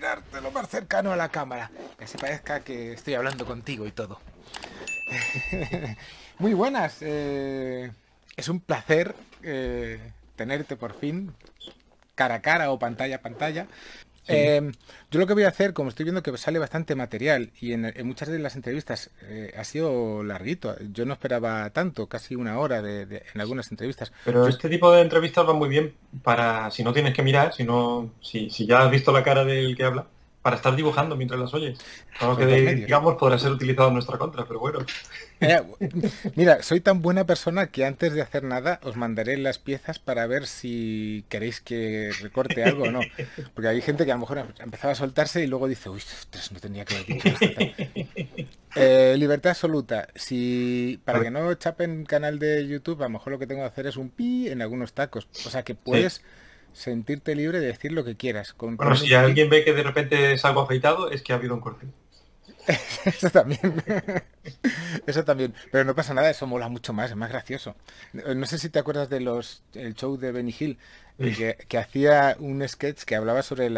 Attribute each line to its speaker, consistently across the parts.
Speaker 1: mirarte lo más cercano a la cámara, que se parezca que estoy hablando contigo y todo. Muy buenas. Es un placer tenerte por fin, cara a cara o pantalla a pantalla.
Speaker 2: Sí,
Speaker 1: Yo lo que voy a hacer, como estoy viendo que sale bastante material y en muchas de las entrevistas ha sido larguito, yo no esperaba tanto, casi una hora en algunas entrevistas.
Speaker 2: pero
Speaker 1: Yo,
Speaker 2: este tipo de entrevistas van muy bien para, si no tienes que mirar, si ya has visto la cara del que habla, para estar dibujando mientras las oyes. Algo que,
Speaker 1: Los dos medios.
Speaker 2: digamos, podrá ser utilizado en nuestra contra, pero bueno.
Speaker 1: Eh, Mira, soy tan buena persona que antes de hacer nada os mandaré las piezas para ver si queréis que recorte algo o no. Porque hay gente que a lo mejor empezaba a soltarse y luego dice, uy, ostras, no tenía que haber dicho esto. Tal. Libertad absoluta. Si
Speaker 2: A
Speaker 1: para
Speaker 2: ver,
Speaker 1: que no chapen canal de YouTube, a lo mejor lo que tengo que hacer es un pi en algunos tacos. O sea que
Speaker 2: sí.
Speaker 1: puedes sentirte libre de decir lo que quieras. Con
Speaker 2: Bueno,
Speaker 1: poner un
Speaker 2: si
Speaker 1: pi,
Speaker 2: alguien ve que de repente es algo afeitado, es que ha habido un corte.
Speaker 1: eso también. Eso también. Pero no pasa nada, eso mola mucho más, es más gracioso. No sé si te acuerdas de el show de Benny Hill, que hacía un sketch que hablaba sobre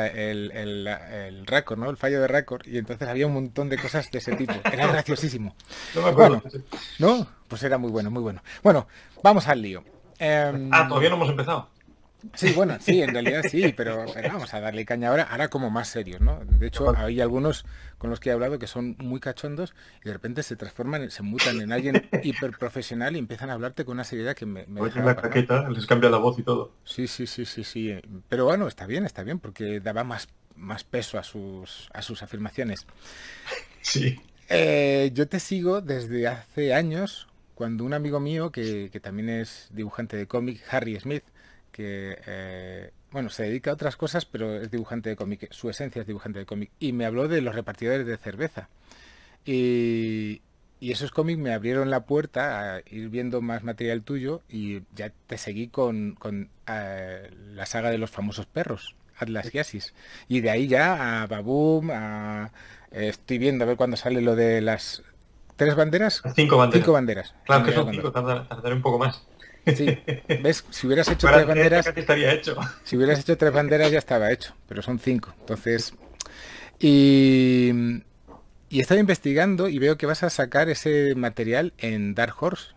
Speaker 1: el récord, ¿no? El fallo de récord. Y entonces había un montón de cosas de ese tipo. Era graciosísimo.
Speaker 2: No me acuerdo.
Speaker 1: Bueno, ¿no? Pues era muy bueno, muy bueno. Bueno, vamos al lío.
Speaker 2: Ah, todavía no hemos empezado.
Speaker 1: Sí, bueno, sí, en realidad sí, pero vamos a darle caña ahora como más serios, ¿no? De
Speaker 2: Me
Speaker 1: hecho,
Speaker 2: falta.
Speaker 1: hay algunos con los que he hablado que son muy cachondos y de repente se transforman, se mutan en alguien hiperprofesional y empiezan a hablarte con una seriedad que me
Speaker 2: Ponen
Speaker 1: dejaba
Speaker 2: la
Speaker 1: pasmado.
Speaker 2: caqueta, les cambia la voz y todo.
Speaker 1: Sí, sí, sí, sí, sí. Pero bueno, está bien, porque daba más peso a sus afirmaciones.
Speaker 2: Sí.
Speaker 1: Yo te sigo desde hace años, cuando un amigo mío, que también es dibujante de cómic, Harry Smith, que bueno, se dedica a otras cosas, pero es dibujante de cómic, su esencia es dibujante de cómic, y me habló de los repartidores de cerveza. Y, y esos cómics me abrieron la puerta a ir viendo más material tuyo y ya te seguí con la saga de los famosos perros, Atlas y Asis. Y de ahí ya a Baboom, estoy viendo a ver cuándo sale lo de las tres banderas,
Speaker 2: Las 5 banderas.
Speaker 1: cinco banderas.
Speaker 2: Claro,
Speaker 1: Y
Speaker 2: es que
Speaker 1: mira
Speaker 2: son
Speaker 1: cuándo.
Speaker 2: 5, tardaré un poco más.
Speaker 1: Sí, ¿ves? Si hubieras
Speaker 2: Si
Speaker 1: hecho tres
Speaker 2: fueran 3 ya
Speaker 1: banderas,
Speaker 2: casi estaría hecho.
Speaker 1: si hubieras hecho tres banderas ya estaba hecho, pero son cinco. Entonces, y, y estaba investigando y veo que vas a sacar ese material en Dark Horse.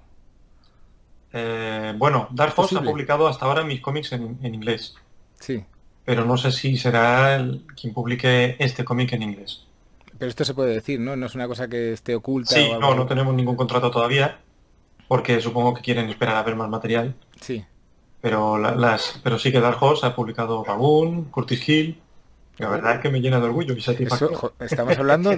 Speaker 2: Bueno,
Speaker 1: ¿Es
Speaker 2: Dark Horse ha
Speaker 1: posible?
Speaker 2: publicado hasta ahora mis cómics en inglés,
Speaker 1: Sí.
Speaker 2: pero no sé si será quien publique este cómic en inglés.
Speaker 1: Pero esto se puede decir, ¿no? No es una cosa que esté oculta o
Speaker 2: Sí,
Speaker 1: algo
Speaker 2: no,
Speaker 1: así.
Speaker 2: no tenemos ningún contrato todavía, porque supongo que quieren esperar a ver más material,
Speaker 1: Sí.
Speaker 2: pero, pero sí que Dark Horse ha publicado Baboon, Curtis Hill, y la verdad es
Speaker 1: Oh.
Speaker 2: que me llena de orgullo y
Speaker 1: Eso,
Speaker 2: satisfacción.
Speaker 1: estamos hablando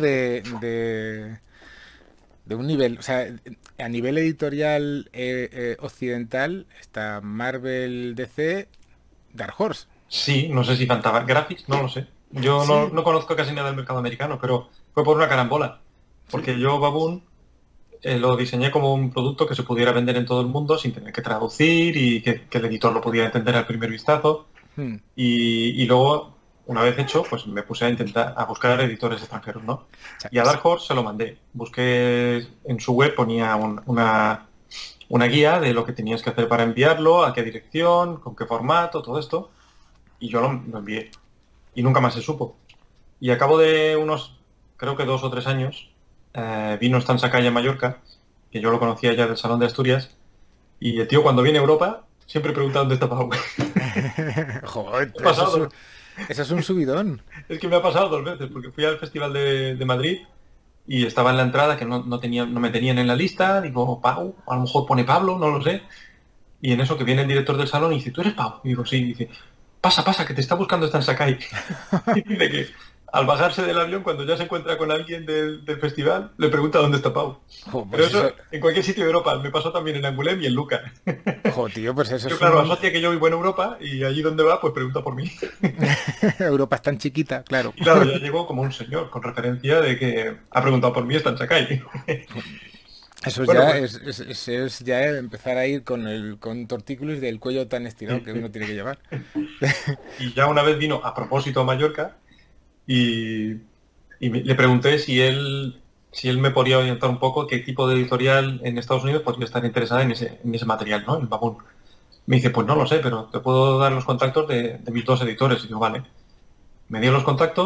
Speaker 1: de un nivel, o sea, a nivel editorial occidental está Marvel DC, Dark Horse.
Speaker 2: Sí, no sé si cantaba Graphics, no lo sé. Yo no,
Speaker 1: Sí,
Speaker 2: no conozco casi nada del mercado americano, pero fue por una carambola,
Speaker 1: sí.
Speaker 2: porque yo Baboon lo diseñé como un producto que se pudiera vender en todo el mundo sin tener que traducir y que el editor lo pudiera entender al primer vistazo.
Speaker 1: Hmm.
Speaker 2: Y luego, una vez hecho, pues me puse a intentar a buscar editores extranjeros, ¿no?
Speaker 1: O sea,
Speaker 2: Y a Dark Horse se lo mandé. Busqué en su web, ponía una guía de lo que tenías que hacer para enviarlo, a qué dirección, con qué formato, todo esto. Y yo lo envié. Y nunca más se supo. Y a cabo de unos, creo que 2 o 3 años, vino Stan Sakai a Mallorca, que yo lo conocía ya del Salón de Asturias, y el tío cuando viene a Europa siempre pregunta dónde está Pau.
Speaker 1: Joder,
Speaker 2: Me ha
Speaker 1: pero
Speaker 2: pasado,
Speaker 1: eso es un subidón.
Speaker 2: es que me ha pasado 2 veces, porque fui al Festival de Madrid y estaba en la entrada que no me tenían en la lista, digo, Pau, a lo mejor pone Pablo, no lo sé, y en eso que viene el director del salón y dice, ¿tú eres Pau? Y digo, sí, y dice, pasa, que te está buscando Stan Sakai. Y dice que al bajarse del avión, cuando ya se encuentra con alguien del festival, le pregunta dónde está Pau.
Speaker 1: Jo,
Speaker 2: Pero
Speaker 1: pues
Speaker 2: eso
Speaker 1: eso,
Speaker 2: en cualquier sitio de Europa, me pasó también en Angoulême y en Luca.
Speaker 1: jo, tío, pues eso
Speaker 2: Yo,
Speaker 1: es
Speaker 2: claro,
Speaker 1: un...
Speaker 2: asocia que yo vivo en Europa y allí donde va, pues pregunta por mí.
Speaker 1: Europa es tan chiquita, claro.
Speaker 2: Y claro, ya llegó como un señor, con referencia de que ha preguntado por mí Stan Sakai.
Speaker 1: Eso
Speaker 2: Bueno,
Speaker 1: ya
Speaker 2: pues
Speaker 1: es ya empezar a ir con tortícolis del cuello tan estirado que uno tiene que llevar.
Speaker 2: y ya una vez vino a propósito a Mallorca y, le pregunté si él me podía orientar un poco qué tipo de editorial en Estados Unidos podría estar interesada en ese material, ¿no? En Baboon. Me dice, pues no lo sé, pero te puedo dar los contactos de mis dos editores. Y digo, vale. Me dio los contactos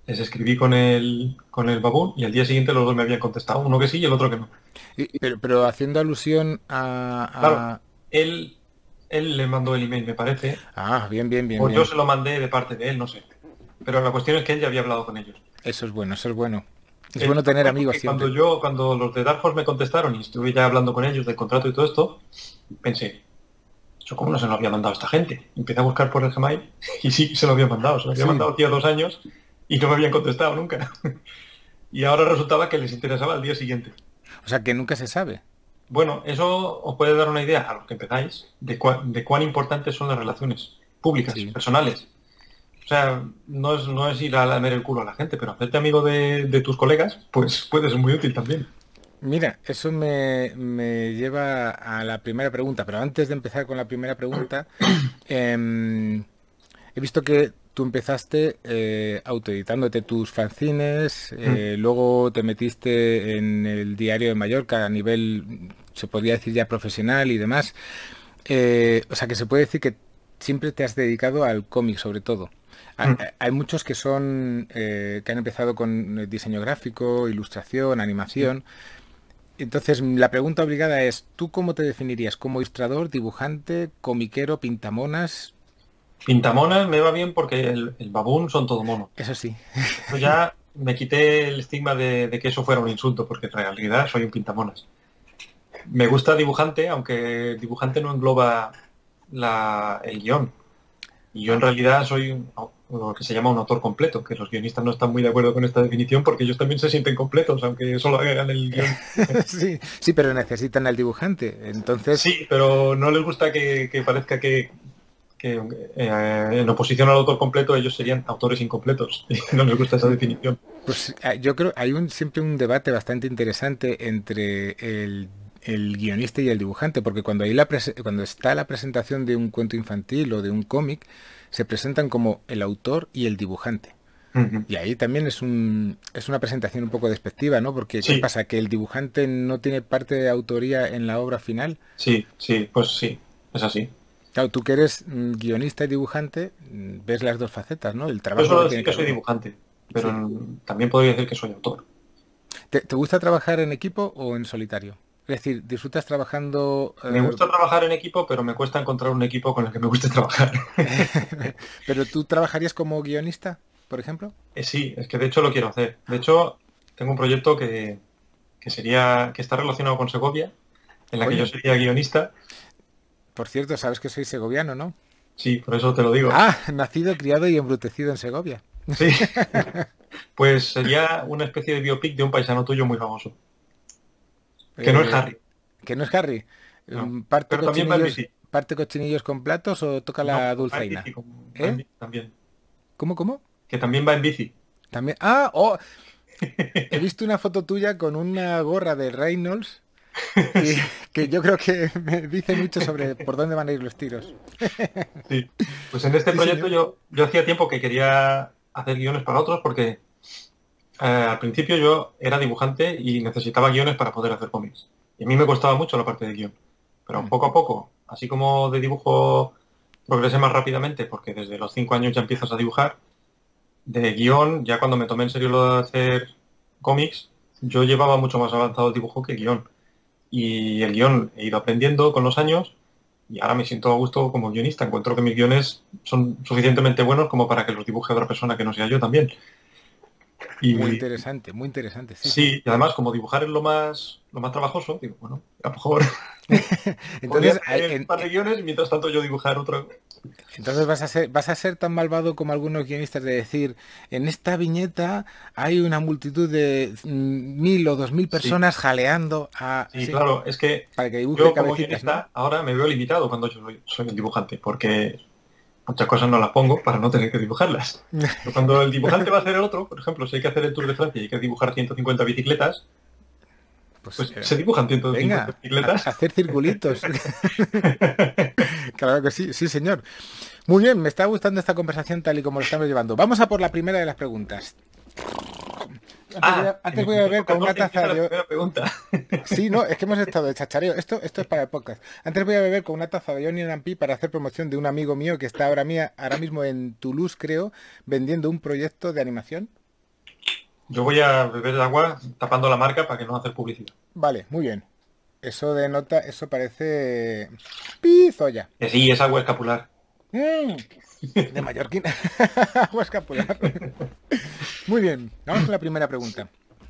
Speaker 2: les escribí con el Baboon y al día siguiente los dos me habían contestado, uno que sí y el otro que no.
Speaker 1: Pero haciendo alusión
Speaker 2: Claro, él, él le mandó el email, me parece,
Speaker 1: Bien, bien, bien,
Speaker 2: o yo
Speaker 1: bien.
Speaker 2: se lo mandé de parte de él, no sé. Pero la cuestión es que él ya había hablado con ellos.
Speaker 1: Eso es bueno, eso es bueno. Es
Speaker 2: El
Speaker 1: bueno tener
Speaker 2: problema fue
Speaker 1: amigos
Speaker 2: que cuando
Speaker 1: siempre.
Speaker 2: cuando los de Dark Horse me contestaron y estuve ya hablando con ellos del contrato y todo esto, pensé, ¿yo cómo no se lo había mandado a esta gente? Empecé a buscar por el Gmail y sí, se lo había mandado. Se lo había
Speaker 1: Sí,
Speaker 2: mandado hacía 2 años y no me habían contestado nunca. Y ahora resultaba que les interesaba al día siguiente.
Speaker 1: o sea que nunca se sabe.
Speaker 2: Bueno, eso os puede dar una idea a los que empezáis de cuán importantes son las relaciones públicas,
Speaker 1: Sí.
Speaker 2: personales. O sea, no es ir a lamer el culo a la gente, pero hacerte amigo de tus colegas, pues puede ser muy útil también.
Speaker 1: Mira, eso me lleva a la primera pregunta, pero antes de empezar con la primera pregunta, em, he visto que tú empezaste autoeditándote tus fanzines,
Speaker 2: Mm.
Speaker 1: luego te metiste en el Diario de Mallorca a nivel, se podría decir ya profesional y demás. O sea que se puede decir que siempre te has dedicado al cómic sobre todo.
Speaker 2: Mm.
Speaker 1: Hay muchos que son que han empezado con diseño gráfico, ilustración, animación. Entonces, la pregunta obligada es, ¿tú cómo te definirías? ¿Como ilustrador, dibujante, comiquero, pintamonas?
Speaker 2: Pintamonas me va bien porque el Baboon son todo monos.
Speaker 1: Eso sí.
Speaker 2: Yo ya me quité el estigma de que eso fuera un insulto, porque en realidad soy un pintamonas. Me gusta dibujante, aunque dibujante no engloba el guión. Y yo en realidad soy lo que se llama un autor completo, que los guionistas no están muy de acuerdo con esta definición porque ellos también se sienten completos, aunque solo hagan el guión.
Speaker 1: Sí, sí, pero necesitan al dibujante. Entonces,
Speaker 2: Sí, pero no les gusta que parezca que, en oposición al autor completo ellos serían autores incompletos. No les gusta esa definición.
Speaker 1: pues yo creo hay siempre un debate bastante interesante entre el guionista y el dibujante, porque cuando cuando está la presentación de un cuento infantil o de un cómic, se presentan como el autor y el dibujante.
Speaker 2: Ujú.
Speaker 1: Y ahí también es una presentación un poco despectiva, ¿no? Porque ¿qué
Speaker 2: Sí,
Speaker 1: pasa? ¿Que el dibujante no tiene parte de autoría en la obra final?
Speaker 2: sí, sí, pues sí, es así.
Speaker 1: Claro, tú que eres guionista y dibujante, ves las dos facetas, ¿no? El
Speaker 2: Yo
Speaker 1: trabajo
Speaker 2: suelo
Speaker 1: que tiene
Speaker 2: decir que
Speaker 1: cada
Speaker 2: soy
Speaker 1: uno.
Speaker 2: dibujante, pero
Speaker 1: Sí.
Speaker 2: también podría decir que soy autor.
Speaker 1: ¿Te gusta trabajar en equipo o en solitario? Es decir, ¿disfrutas trabajando,
Speaker 2: Me gusta trabajar en equipo, pero me cuesta encontrar un equipo con el que me guste trabajar.
Speaker 1: pero tú trabajarías como guionista, por ejemplo?
Speaker 2: Sí, es que de hecho lo quiero hacer. De hecho, tengo un proyecto que está relacionado con Segovia, en la que yo
Speaker 1: Oye,
Speaker 2: sería guionista.
Speaker 1: por cierto, sabes que soy segoviano, ¿no?
Speaker 2: Sí, por eso te lo digo.
Speaker 1: Nacido, criado y embrutecido en Segovia.
Speaker 2: Sí, pues sería una especie de biopic de un paisano tuyo muy famoso, que no es
Speaker 1: Eh,
Speaker 2: Harry,
Speaker 1: que no es Harry.
Speaker 2: no.
Speaker 1: ¿Parte
Speaker 2: Pero también va en
Speaker 1: cochinillos,
Speaker 2: bici.
Speaker 1: parte cochinillos con platos o toca
Speaker 2: No,
Speaker 1: la
Speaker 2: va en bici,
Speaker 1: dulzaina?
Speaker 2: va en
Speaker 1: ¿Eh?
Speaker 2: bici también.
Speaker 1: ¿Cómo, cómo?
Speaker 2: Que también va en bici.
Speaker 1: También. He visto una foto tuya con una gorra de Reynolds y
Speaker 2: Sí,
Speaker 1: que yo creo que me dice mucho sobre por dónde van a ir los tiros.
Speaker 2: sí. Pues en este
Speaker 1: Sí,
Speaker 2: proyecto
Speaker 1: señor.
Speaker 2: yo hacía tiempo que quería hacer guiones para otros porque al principio yo era dibujante y necesitaba guiones para poder hacer cómics. Y a mí me costaba mucho la parte de guión. Pero
Speaker 1: Mm.
Speaker 2: poco a poco, así como de dibujo progresé más rápidamente, porque desde los 5 años ya empiezas a dibujar, de guión, ya cuando me tomé en serio lo de hacer cómics, yo llevaba mucho más avanzado el dibujo que el guión. Y el guión he ido aprendiendo con los años y ahora me siento a gusto como guionista. Encuentro que mis guiones son suficientemente buenos como para que los dibuje otra persona que no sea yo también. Y
Speaker 1: Muy interesante, sí, sí.
Speaker 2: sí, y además como dibujar es lo más trabajoso, digo, bueno, a lo mejor podría
Speaker 1: Entonces,
Speaker 2: hacer un par de guiones y mientras tanto yo dibujar otro.
Speaker 1: entonces vas a ser tan malvado como algunos guionistas de decir, en esta viñeta hay una multitud de 1000 o 2000
Speaker 2: Sí,
Speaker 1: personas jaleando a...
Speaker 2: sí,
Speaker 1: Sí,
Speaker 2: claro, es que
Speaker 1: para que dibuje
Speaker 2: yo como
Speaker 1: cabecitas, ¿no?
Speaker 2: guionista ahora me veo limitado cuando yo soy el dibujante, porque muchas cosas no las pongo para no tener que dibujarlas. Pero cuando el dibujante va a hacer el otro, por ejemplo, si hay que hacer el Tour de Francia y hay que dibujar 150 bicicletas,
Speaker 1: Pues
Speaker 2: pues se dibujan 150
Speaker 1: venga,
Speaker 2: bicicletas.
Speaker 1: hacer circulitos. Claro que sí, sí, señor. Muy bien, me está gustando esta conversación tal y como lo estamos llevando. Vamos a por la primera de las preguntas.
Speaker 2: En
Speaker 1: Antes
Speaker 2: el
Speaker 1: voy a
Speaker 2: minuto
Speaker 1: beber con una
Speaker 2: 14
Speaker 1: taza
Speaker 2: empieza la
Speaker 1: de...
Speaker 2: primera pregunta.
Speaker 1: Sí, no, es que hemos estado de chachareo. Esto es para el podcast. Antes voy a beber con una taza de Johnny Lampi para hacer promoción de un amigo mío que está ahora mismo en Toulouse, creo, vendiendo un proyecto de animación.
Speaker 2: Yo voy a beber agua tapando la marca para que no hacer publicidad.
Speaker 1: Vale, muy bien. Eso denota, eso parece... Pizoya.
Speaker 2: Que sí, es agua escapular.
Speaker 1: Mm, de Mallorquín. Agua escapular. Muy bien, vamos con la primera pregunta.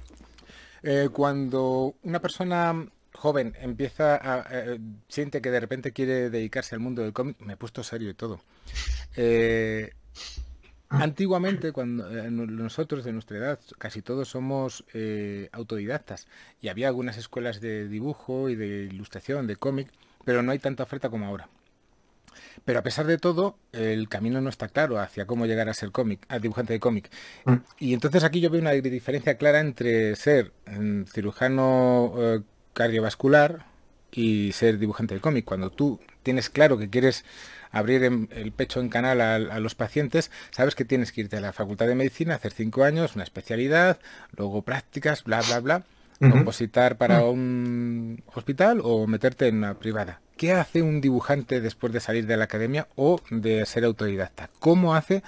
Speaker 1: Cuando una persona joven empieza siente que de repente quiere dedicarse al mundo del cómic, me he puesto serio y todo. Eh, Antiguamente, cuando nosotros de nuestra edad, casi todos somos autodidactas y había algunas escuelas de dibujo y de ilustración, de cómic, pero no hay tanta oferta como ahora. Pero a pesar de todo, el camino no está claro hacia cómo llegar a ser cómic, a dibujante de cómic.
Speaker 2: Mm.
Speaker 1: Y entonces aquí yo veo una diferencia clara entre ser cirujano cardiovascular y ser dibujante de cómic. Cuando tú tienes claro que quieres abrir el pecho en canal a los pacientes, sabes que tienes que irte a la Facultad de Medicina, hacer 5 años, una especialidad, luego prácticas, bla, bla, bla,
Speaker 2: Ujú.
Speaker 1: opositar para un hospital o meterte en una privada. ¿Qué hace un dibujante después de salir de la academia o de ser autodidacta? ¿Cómo hace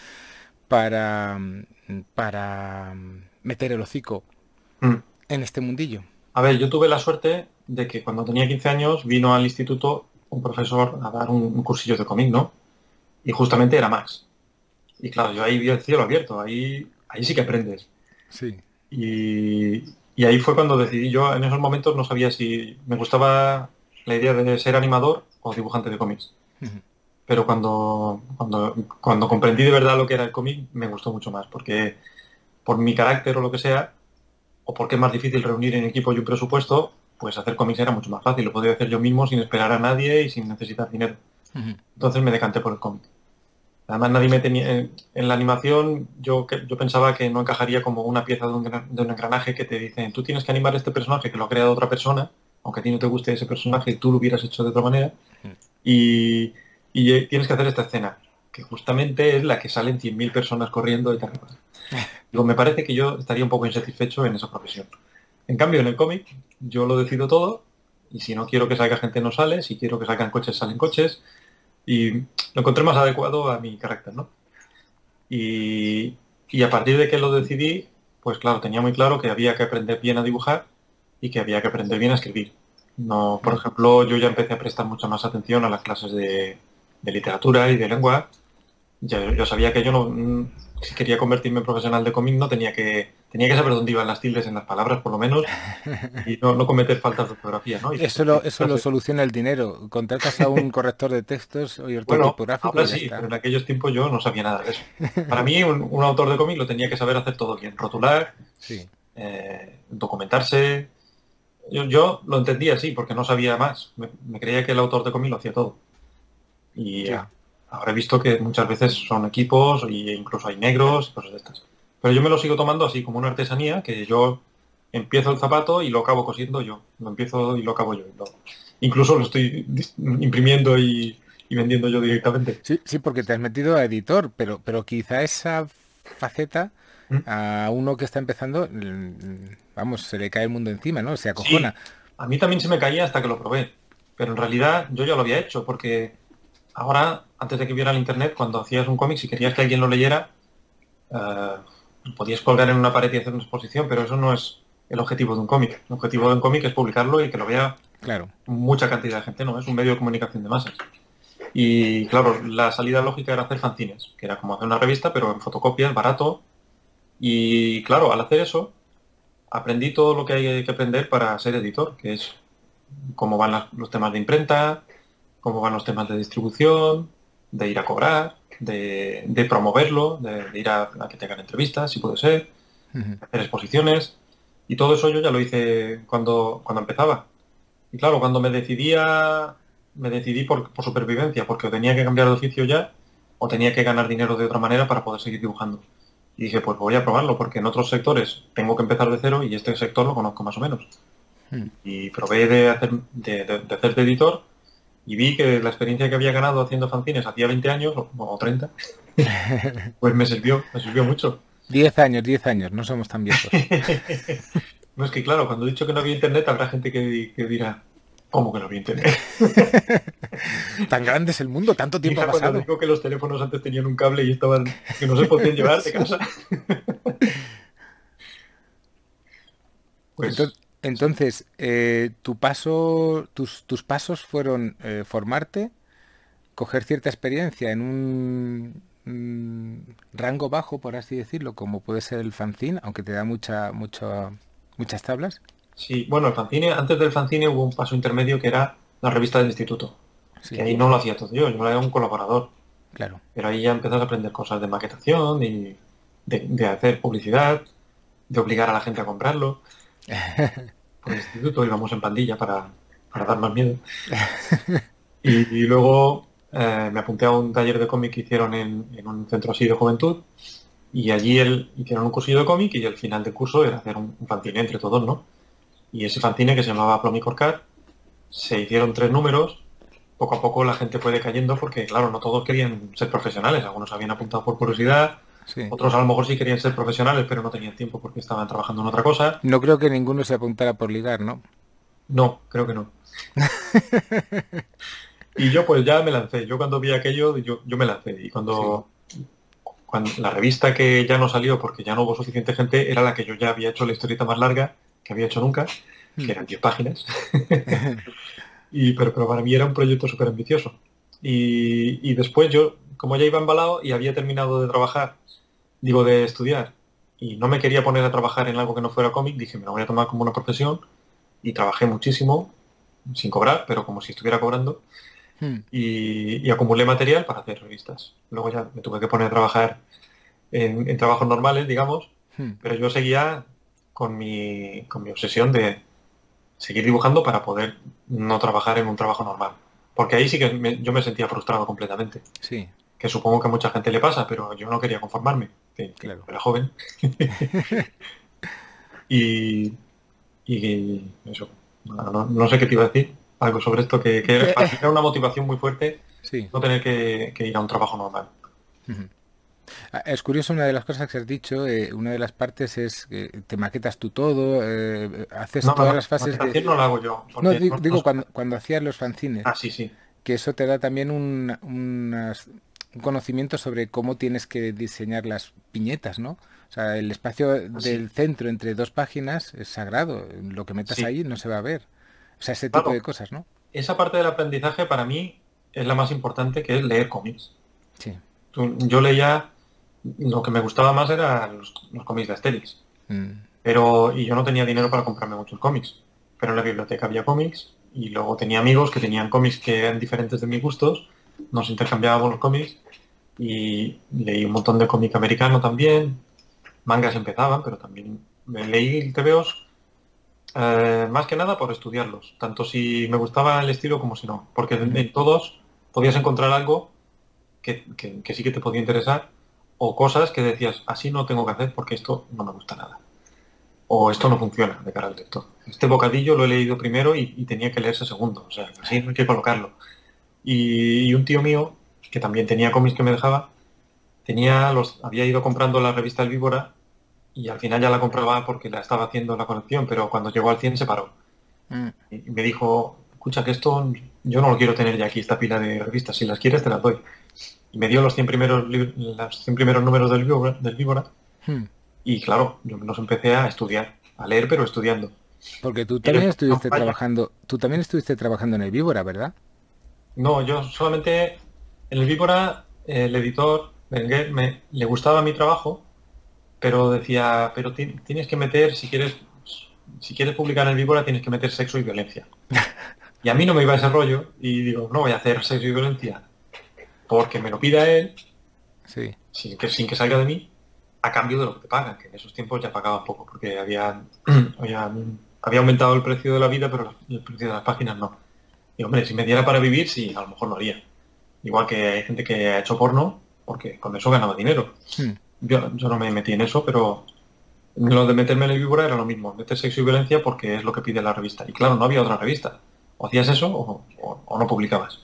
Speaker 1: para meter el hocico
Speaker 2: Mm.
Speaker 1: en este mundillo?
Speaker 2: A ver, yo tuve la suerte de que cuando tenía 15 años vino al instituto un profesor a dar un cursillo de cómic, ¿no? Y justamente era Max. Y claro, yo ahí vi el cielo abierto, ahí sí que aprendes.
Speaker 1: Sí.
Speaker 2: Y, y ahí fue cuando decidí, yo en esos momentos no sabía si me gustaba la idea de ser animador o dibujante de cómics.
Speaker 1: Ujú.
Speaker 2: Pero cuando comprendí de verdad lo que era el cómic, me gustó mucho más, porque por mi carácter o lo que sea, o porque es más difícil reunir en equipo y un presupuesto, pues hacer cómics era mucho más fácil. Lo podía hacer yo mismo sin esperar a nadie y sin necesitar dinero.
Speaker 1: Ujú.
Speaker 2: Entonces me decanté por el cómic. Además nadie me tenía... En la animación yo pensaba que no encajaría como una pieza de un engranaje que te dicen, tú tienes que animar este personaje que lo ha creado otra persona, aunque a ti no te guste ese personaje, tú lo hubieras hecho de otra manera, y, y tienes que hacer esta escena, que justamente es la que salen 100.000 personas corriendo y tal. Digo, me parece que yo estaría un poco insatisfecho en esa profesión. En cambio, en el cómic, yo lo decido todo, y si no quiero que salga gente, no sale, si quiero que salgan coches, salen coches, y lo encontré más adecuado a mi carácter, ¿no? Y, y a partir de que lo decidí, pues claro, tenía muy claro que había que aprender bien a dibujar y que había que aprender bien a escribir. No, por ejemplo, yo ya empecé a prestar mucha más atención a las clases de literatura y de lengua. Yo sabía que yo no, si quería convertirme en profesional de cómic, no tenía que saber dónde iban las tildes en las palabras, por lo menos, y no cometer faltas de ortografía, ¿no? Y
Speaker 1: Eso lo soluciona el dinero. Contratas a un corrector de textos o
Speaker 2: bueno,
Speaker 1: ortotipográfico
Speaker 2: ahora
Speaker 1: y ya
Speaker 2: sí, pero
Speaker 1: está.
Speaker 2: en aquellos tiempos yo no sabía nada de eso. Para mí, un autor de cómic lo tenía que saber hacer todo bien, rotular,
Speaker 1: Sí,
Speaker 2: documentarse. Yo lo entendía así, porque no sabía más. Me creía que el autor de cómic lo hacía todo. Y
Speaker 1: sí.
Speaker 2: ahora he visto que muchas veces son equipos e incluso hay negros y cosas de estas. Pero yo me lo sigo tomando así como una artesanía, que yo empiezo el zapato y lo acabo cosiendo yo. Lo empiezo y lo acabo yo. Incluso lo estoy imprimiendo y vendiendo yo directamente.
Speaker 1: Sí, sí, porque te has metido a editor, pero quizá esa faceta
Speaker 2: ¿Mm?
Speaker 1: a uno que está empezando, vamos, se le cae el mundo encima, ¿no? Se acojona.
Speaker 2: Sí, a mí también se me caía hasta que lo probé. Pero en realidad yo ya lo había hecho, porque ahora, antes de que hubiera el internet, cuando hacías un cómic, si querías que alguien lo leyera, eh, podías colgar en una pared y hacer una exposición, pero eso no es el objetivo de un cómic. El objetivo de un cómic es publicarlo y que lo vea
Speaker 1: Claro.
Speaker 2: mucha cantidad de gente, ¿no? Es un medio de comunicación de masas. Y claro, la salida lógica era hacer fanzines, que era como hacer una revista, pero en fotocopias, barato. Y claro, al hacer eso, aprendí todo lo que hay que aprender para ser editor, que es cómo van los temas de imprenta, cómo van los temas de distribución, de ir a cobrar, de promoverlo, de ir a que te hagan entrevistas, si puede ser,
Speaker 1: Ujú.
Speaker 2: hacer exposiciones. Y todo eso yo ya lo hice cuando empezaba. Y claro, cuando me decidí por supervivencia, porque o tenía que cambiar de oficio ya, o tenía que ganar dinero de otra manera para poder seguir dibujando. Y dije, pues voy a probarlo, porque en otros sectores tengo que empezar de cero y este sector lo conozco más o menos.
Speaker 1: Mm.
Speaker 2: Y probé de hacer de editor y vi que la experiencia que había ganado haciendo fanzines hacía 20 años o 30, pues me sirvió mucho.
Speaker 1: 10 años, no somos tan viejos.
Speaker 2: No es que claro, cuando he dicho que no había internet habrá gente que dirá, ¿cómo que no había internet?
Speaker 1: Tan grande es el mundo, tanto
Speaker 2: Mi
Speaker 1: tiempo ha
Speaker 2: hija cuando
Speaker 1: pasado.
Speaker 2: dijo que los teléfonos antes tenían un cable y estaban, que no se podían llevar de casa. Pues
Speaker 1: Entonces, tus pasos fueron formarte, coger cierta experiencia en un rango bajo, por así decirlo, como puede ser el fanzine, aunque te da muchas tablas.
Speaker 2: sí, bueno, el fanzine, antes del fanzine hubo un paso intermedio que era la revista del instituto, que
Speaker 1: Sí,
Speaker 2: ahí no lo hacía todo yo era un colaborador,
Speaker 1: claro.
Speaker 2: pero ahí ya empezás a aprender cosas de maquetación y de hacer publicidad, de obligar a la gente a comprarlo. Por el instituto íbamos en pandilla para dar más miedo. Y luego me apunté a un taller de cómic que hicieron en un centro así de juventud y allí hicieron un cursillo de cómic y el final del curso era hacer un fanzine entre todos, ¿no? Y ese fanzine que se llamaba Plomic Cat, se hicieron 3 números. Poco a poco la gente fue decayendo porque, claro, no todos querían ser profesionales. Algunos habían apuntado por curiosidad,
Speaker 1: Sí.
Speaker 2: otros a lo mejor sí querían ser profesionales, pero no tenían tiempo porque estaban trabajando en otra cosa.
Speaker 1: No creo que ninguno se apuntara por ligar, ¿no?
Speaker 2: No, creo que no. Y yo pues ya me lancé. Yo cuando vi aquello, yo me lancé. Y
Speaker 1: Sí.
Speaker 2: cuando la revista que ya no salió porque ya no hubo suficiente gente, era la que yo ya había hecho la historieta más larga que había hecho nunca, que
Speaker 1: Mm.
Speaker 2: eran 10 páginas. Pero para mí era un proyecto súper ambicioso. Y después yo, como ya iba embalado y había terminado de trabajar, digo, de estudiar, y no me quería poner a trabajar en algo que no fuera cómic, dije, me lo voy a tomar como una profesión, y trabajé muchísimo, sin cobrar, pero como si estuviera cobrando,
Speaker 1: Mm.
Speaker 2: y acumulé material para hacer revistas. Luego ya me tuve que poner a trabajar en trabajos normales, digamos,
Speaker 1: Mm.
Speaker 2: pero yo seguía con mi obsesión de seguir dibujando para poder no trabajar en un trabajo normal. Porque ahí sí que yo me sentía frustrado completamente.
Speaker 1: Sí,
Speaker 2: Que supongo que a mucha gente le pasa, pero yo no quería conformarme, que
Speaker 1: claro.
Speaker 2: era joven. Y, y eso, no sé qué te iba a decir. Algo sobre esto, que para mí era una motivación muy fuerte
Speaker 1: Sí.
Speaker 2: no tener que ir a un trabajo normal.
Speaker 1: Ujú. Es curioso, una de las cosas que has dicho, una de las partes es que te maquetas tú todo, haces
Speaker 2: No,
Speaker 1: todas las
Speaker 2: la
Speaker 1: fases de...
Speaker 2: maquetación no la hago yo,
Speaker 1: No,
Speaker 2: porque
Speaker 1: digo cuando hacías los fanzines,
Speaker 2: Ah, sí, sí.
Speaker 1: que eso te da también un conocimiento sobre cómo tienes que diseñar las piñetas, ¿no? O sea, el espacio
Speaker 2: Sí,
Speaker 1: del centro entre dos páginas es sagrado, lo que metas
Speaker 2: sí.
Speaker 1: ahí no se va a ver. O sea, ese tipo
Speaker 2: Claro,
Speaker 1: de cosas, ¿no?
Speaker 2: esa parte del aprendizaje para mí es la más importante, que es leer cómics.
Speaker 1: Sí.
Speaker 2: Yo leía, lo que me gustaba más eran los cómics de Asterix.
Speaker 1: Mm,
Speaker 2: Y yo no tenía dinero para comprarme muchos cómics. Pero en la biblioteca había cómics y luego tenía amigos que tenían cómics que eran diferentes de mis gustos. Nos intercambiábamos los cómics y leí un montón de cómic americano también. Mangas empezaban, pero también me leí TVOs más que nada por estudiarlos. Tanto si me gustaba el estilo como si no. Porque
Speaker 1: ujú,
Speaker 2: en todos podías encontrar algo que sí que te podía interesar o cosas que decías, así no tengo que hacer porque esto no me gusta nada. O esto no funciona de cara al lector. Este bocadillo lo he leído primero y tenía que leerse segundo. O sea, así no hay que colocarlo. Y un tío mío, que también tenía cómics que me dejaba, había ido comprando la revista El Víbora y al final ya la compraba porque la estaba haciendo la colección, pero cuando llegó al 100 se paró.
Speaker 1: mm.
Speaker 2: Y me dijo, escucha, que esto yo no lo quiero tener ya aquí, esta pila de revistas. Si las quieres, te las doy. Y me dio los 100 primeros números del Víbora.
Speaker 1: Mm.
Speaker 2: Y claro, yo los empecé a estudiar, a leer, pero estudiando.
Speaker 1: Porque tú
Speaker 2: Y
Speaker 1: también
Speaker 2: después,
Speaker 1: estuviste trabajando, en el Víbora, ¿verdad?
Speaker 2: no, yo solamente en el Víbora, el editor, Berenguer, le gustaba mi trabajo, pero decía, pero tienes que meter, si quieres publicar en el Víbora, tienes que meter sexo y violencia. Y a mí no me iba ese rollo, y digo, no voy a hacer sexo y violencia porque me lo pida él,
Speaker 1: Sí.
Speaker 2: sin que salga de mí, a cambio de lo que te pagan, que en esos tiempos ya pagaba poco, porque había aumentado el precio de la vida, pero el precio de las páginas no. Y hombre, si me diera para vivir, sí, a lo mejor lo haría. Igual que hay gente que ha hecho porno, porque con eso ganaba dinero.
Speaker 1: Mm.
Speaker 2: Yo no me metí en eso, pero lo de meterme en el víbora era lo mismo, meter sexo y violencia porque es lo que pide la revista. Y claro, no había otra revista. O hacías eso o no publicabas.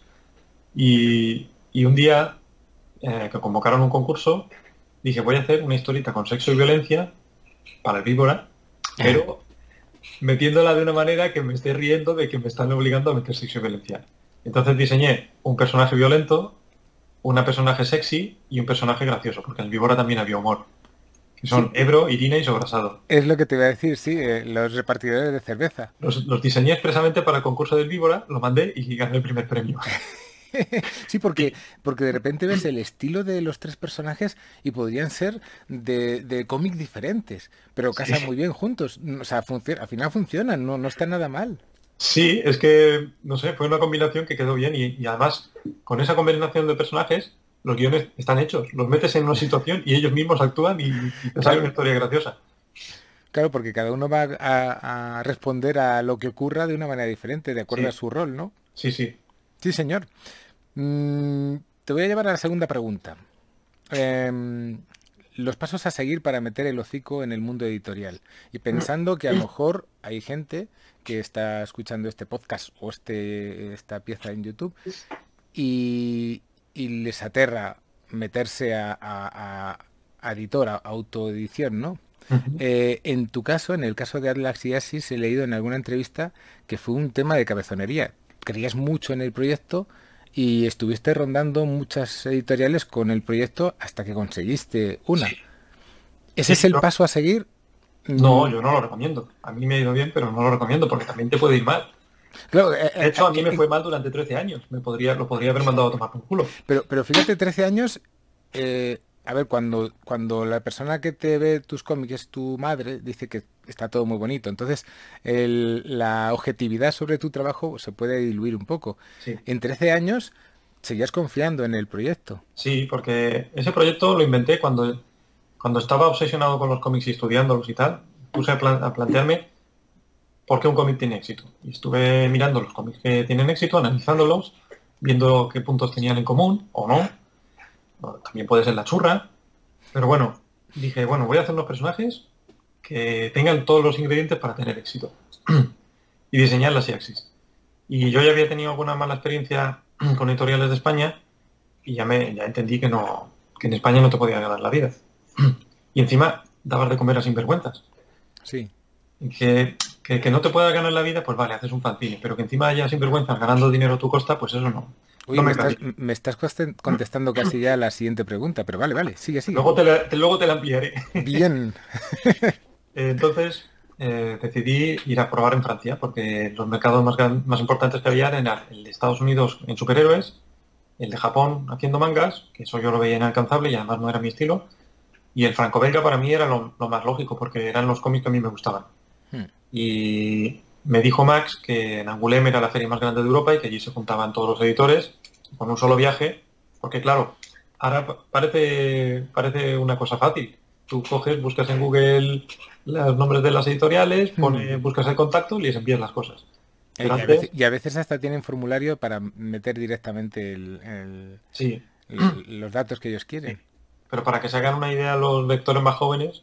Speaker 2: Y un día que convocaron un concurso, dije, voy a hacer una historieta con sexo y violencia para el víbora, pero metiéndola de una manera que me esté riendo de que me están obligando a meter sexo y violencia. Entonces diseñé un personaje violento, una personaje sexy y un personaje gracioso, porque en el víbora también había humor. que son Ebro, Irina y Sobrasado.
Speaker 1: Es lo que te iba a decir, sí, los repartidores de cerveza.
Speaker 2: Los diseñé expresamente para el concurso del Víbora, lo mandé y gané el primer premio.
Speaker 1: Sí, porque,
Speaker 2: Sí,
Speaker 1: porque de repente ves el estilo de los tres personajes y podrían ser de cómic diferentes, pero casan
Speaker 2: sí.
Speaker 1: muy bien juntos. O sea, al final funcionan, no está nada mal.
Speaker 2: Sí, es que, no sé, fue una combinación que quedó bien y además con esa combinación de personajes los guiones están hechos. Los metes en una situación y ellos mismos actúan y te sale una
Speaker 1: Claro,
Speaker 2: historia graciosa.
Speaker 1: claro, porque cada uno va a responder a lo que ocurra de una manera diferente, de acuerdo a
Speaker 2: Sí,
Speaker 1: su rol, ¿no?
Speaker 2: sí, sí.
Speaker 1: Sí, señor. Te voy a llevar a la segunda pregunta. Em, los pasos a seguir para meter el hocico en el mundo editorial. Y pensando que a lo mejor hay gente que está escuchando este podcast o esta pieza en YouTube y les aterra meterse a editor, a autoedición, ¿no?
Speaker 2: Ujú.
Speaker 1: En tu caso, en el caso de Atlas y Asis, he leído en alguna entrevista que fue un tema de cabezonería. Creías mucho en el proyecto y estuviste rondando muchas editoriales con el proyecto hasta que conseguiste una.
Speaker 2: Sí,
Speaker 1: ¿Ese
Speaker 2: sí,
Speaker 1: es el
Speaker 2: yo,
Speaker 1: paso a seguir?
Speaker 2: no, yo no lo recomiendo. A mí me ha ido bien, pero no lo recomiendo porque también te puede ir mal.
Speaker 1: Claro,
Speaker 2: De hecho, a mí me fue mal durante 13 años. Lo podría haber mandado a tomar por culo.
Speaker 1: pero fíjate, 13 años, a ver, cuando la persona que te ve tus cómics es tu madre, dice que está todo muy bonito. Entonces, la objetividad sobre tu trabajo se puede diluir un poco.
Speaker 2: Sí,
Speaker 1: En 13 años, seguías confiando en el proyecto.
Speaker 2: sí, porque ese proyecto lo inventé cuando estaba obsesionado con los cómics y estudiándolos y tal. Puse a plantearme por qué un cómic tiene éxito. Y estuve mirando los cómics que tienen éxito, analizándolos, viendo qué puntos tenían en común o no. O también puede ser la churra. Pero bueno, dije, bueno, voy a hacer unos personajes que tengan todos los ingredientes para tener éxito. Y diseñar la Siaxis. Y yo ya había tenido alguna mala experiencia con editoriales de España y ya entendí que en España no te podía ganar la vida. Y encima dabas de comer a sinvergüenzas.
Speaker 1: Sí.
Speaker 2: Y que no te puedas ganar la vida, pues vale, haces un fanzine, pero que encima haya sinvergüenzas ganando dinero a tu costa, pues eso no.
Speaker 1: Uy,
Speaker 2: No me parece.
Speaker 1: me estás contestando casi ya la siguiente pregunta, pero vale, vale, sigue, sigue.
Speaker 2: Luego te la ampliaré.
Speaker 1: Bien.
Speaker 2: Entonces decidí ir a probar en Francia, porque los mercados más importantes que había eran el de Estados Unidos en superhéroes, el de Japón haciendo mangas, que eso yo lo veía inalcanzable y además no era mi estilo, y el franco-belga para mí era lo más lógico, porque eran los cómics que a mí me gustaban.
Speaker 1: Hmm.
Speaker 2: Y me dijo Max que en Angoulême era la feria más grande de Europa y que allí se juntaban todos los editores con un solo viaje, porque claro, ahora parece una cosa fácil. Tú coges, buscas en Google los nombres de las editoriales,
Speaker 1: Hmm.
Speaker 2: buscas el contacto y les envías las cosas. Pero antes,
Speaker 1: Y a veces hasta tienen formulario para meter directamente
Speaker 2: sí,
Speaker 1: los datos que ellos
Speaker 2: sí.
Speaker 1: quieren.
Speaker 2: Pero para que se hagan una idea los lectores más jóvenes,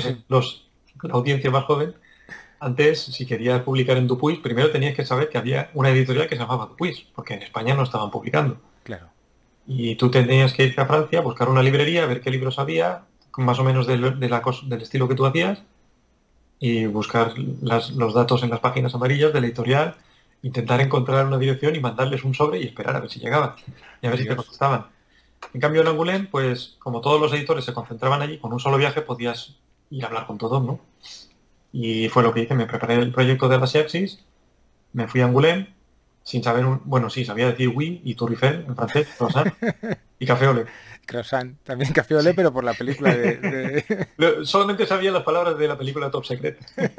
Speaker 2: la audiencia más joven, antes, si querías publicar en Dupuis, primero tenías que saber que había una editorial que se llamaba Dupuis, porque en España no estaban publicando.
Speaker 1: Claro.
Speaker 2: Y tú tenías que irte a Francia, buscar una librería, ver qué libros había, más o menos del estilo que tú hacías, y buscar los datos en las páginas amarillas de la editorial, intentar encontrar una dirección y mandarles un sobre y esperar a ver si llegaba, y a ver si te
Speaker 1: Dios.
Speaker 2: contestaban. En cambio, en Angoulême, pues como todos los editores se concentraban allí, con un solo viaje podías ir a hablar con todos, ¿no? Y fue lo que hice, me preparé el proyecto de la Siaxis, me fui a Angoulême, sin saber bueno, sí, sabía decir oui y Tour Eiffel en francés, croissant, y café au lait.
Speaker 1: Croissant. También Café Olé,
Speaker 2: Sí.
Speaker 1: pero por la película
Speaker 2: Solamente sabía las palabras de la película Top Secret.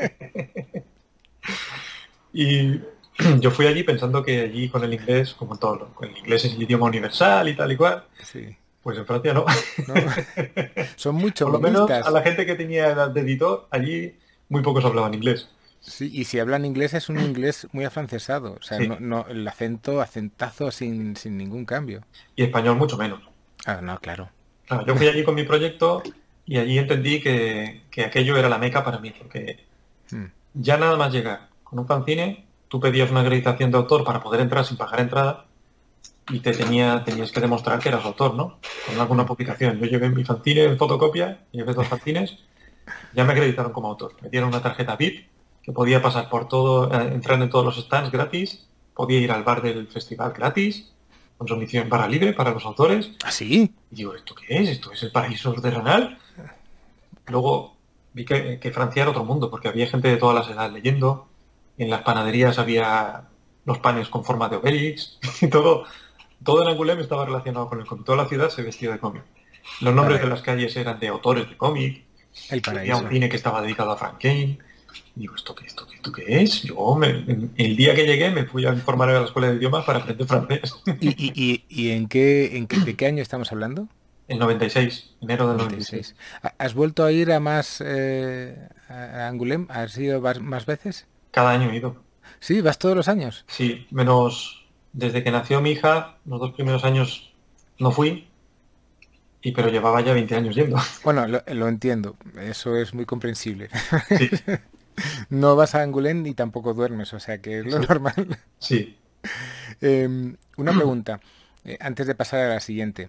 Speaker 2: Y yo fui allí pensando que allí con el inglés, como todo, el inglés es el idioma universal y tal y cual,
Speaker 1: Sí.
Speaker 2: pues en Francia no.
Speaker 1: ¿No? Son muy
Speaker 2: Por lo menos a
Speaker 1: chauvinistas.
Speaker 2: la gente que tenía edad de editor, allí muy pocos hablaban inglés.
Speaker 1: Sí, y si hablan inglés es un inglés muy afrancesado. O sea,
Speaker 2: Sí.
Speaker 1: el acentazo sin ningún cambio.
Speaker 2: Y español mucho menos.
Speaker 1: Ah, no, claro.
Speaker 2: Claro, yo fui allí con mi proyecto y allí entendí que aquello era la meca para mí, porque
Speaker 1: Mm.
Speaker 2: ya nada más llegar con un fanzine, tú pedías una acreditación de autor para poder entrar sin pagar entrada y tenías que demostrar que eras autor, ¿no? Con alguna
Speaker 1: Mm.
Speaker 2: publicación. Yo llevé mi fanzine en fotocopia, llevé 2 fanzines, ya me acreditaron como autor. Me dieron una tarjeta VIP que podía pasar por todo, entrar en todos los stands gratis, podía ir al bar del festival gratis, consumición barra libre para los autores.
Speaker 1: ¿Ah, sí?
Speaker 2: Y digo, ¿esto qué es? ¿Esto es el paraíso terrenal? Luego vi que Francia era otro mundo, porque había gente de todas las edades leyendo, en las panaderías había los panes con forma de Obelix, y todo en Angoulême estaba relacionado con el cómic. Toda la ciudad se vestía de cómic. Los nombres de
Speaker 1: Para
Speaker 2: las calles eran de autores de cómic,
Speaker 1: el
Speaker 2: había un
Speaker 1: paraíso.
Speaker 2: cine que estaba dedicado a Frank Kane. Y digo, ¿esto qué es? El día que llegué me fui a informar a la escuela de idiomas para aprender francés.
Speaker 1: ¿Y de qué año estamos hablando?
Speaker 2: En 96, enero del 96.
Speaker 1: 96. ¿Has vuelto a ir a más a Angoulême? ¿Has ido más veces?
Speaker 2: Cada año he ido.
Speaker 1: Sí, vas todos los años.
Speaker 2: Sí, menos desde que nació mi hija, los 2 primeros años no fui, pero llevaba ya 20 años yendo.
Speaker 1: Bueno, lo entiendo, eso es muy comprensible.
Speaker 2: Sí,
Speaker 1: No vas a Angoulême y tampoco duermes, o sea que es lo
Speaker 2: sí,
Speaker 1: normal.
Speaker 2: sí,
Speaker 1: Una pregunta, antes de pasar a la siguiente.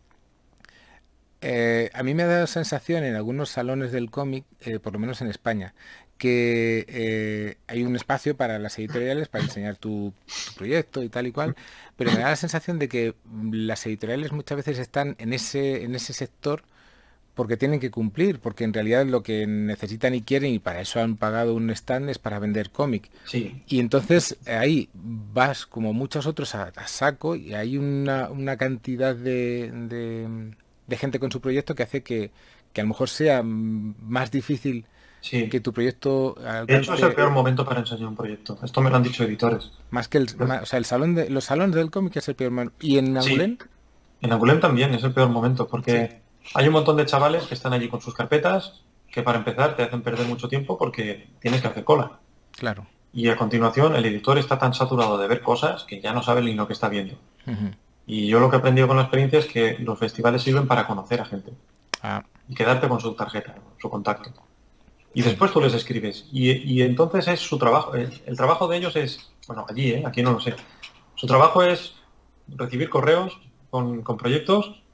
Speaker 1: A mí me ha dado sensación en algunos salones del cómic, por lo menos en España, que hay un espacio para las editoriales para enseñar tu proyecto y tal y cual, pero me da la sensación de que las editoriales muchas veces están en ese sector porque tienen que cumplir, porque en realidad lo que necesitan y quieren, y para eso han pagado un stand, es para vender cómic.
Speaker 2: sí.
Speaker 1: Y entonces ahí vas, como muchos otros, a saco y hay una cantidad de gente con su proyecto que hace que a lo mejor sea más difícil
Speaker 2: Sí.
Speaker 1: que tu proyecto
Speaker 2: De hecho, es el
Speaker 1: alcance
Speaker 2: peor momento para enseñar un proyecto. Esto me lo han dicho editores.
Speaker 1: más que o sea, los salones del cómic es el peor y en
Speaker 2: Sí,
Speaker 1: Angoulême,
Speaker 2: en Angoulême también es el peor momento,
Speaker 1: sí,
Speaker 2: porque hay un montón de chavales que están allí con sus carpetas, que para empezar te hacen perder mucho tiempo porque tienes que hacer cola.
Speaker 1: claro.
Speaker 2: Y a continuación el editor está tan saturado de ver cosas que ya no sabe ni lo que está viendo.
Speaker 1: Ujú.
Speaker 2: Y yo lo que he aprendido con la experiencia es que los festivales sirven para conocer a gente
Speaker 1: Ah,
Speaker 2: y quedarte con su tarjeta, su contacto. Y
Speaker 1: sí.
Speaker 2: después tú les escribes. Y entonces es su trabajo. El trabajo de ellos es, bueno, allí, aquí no lo sé. Su trabajo es recibir correos con proyectos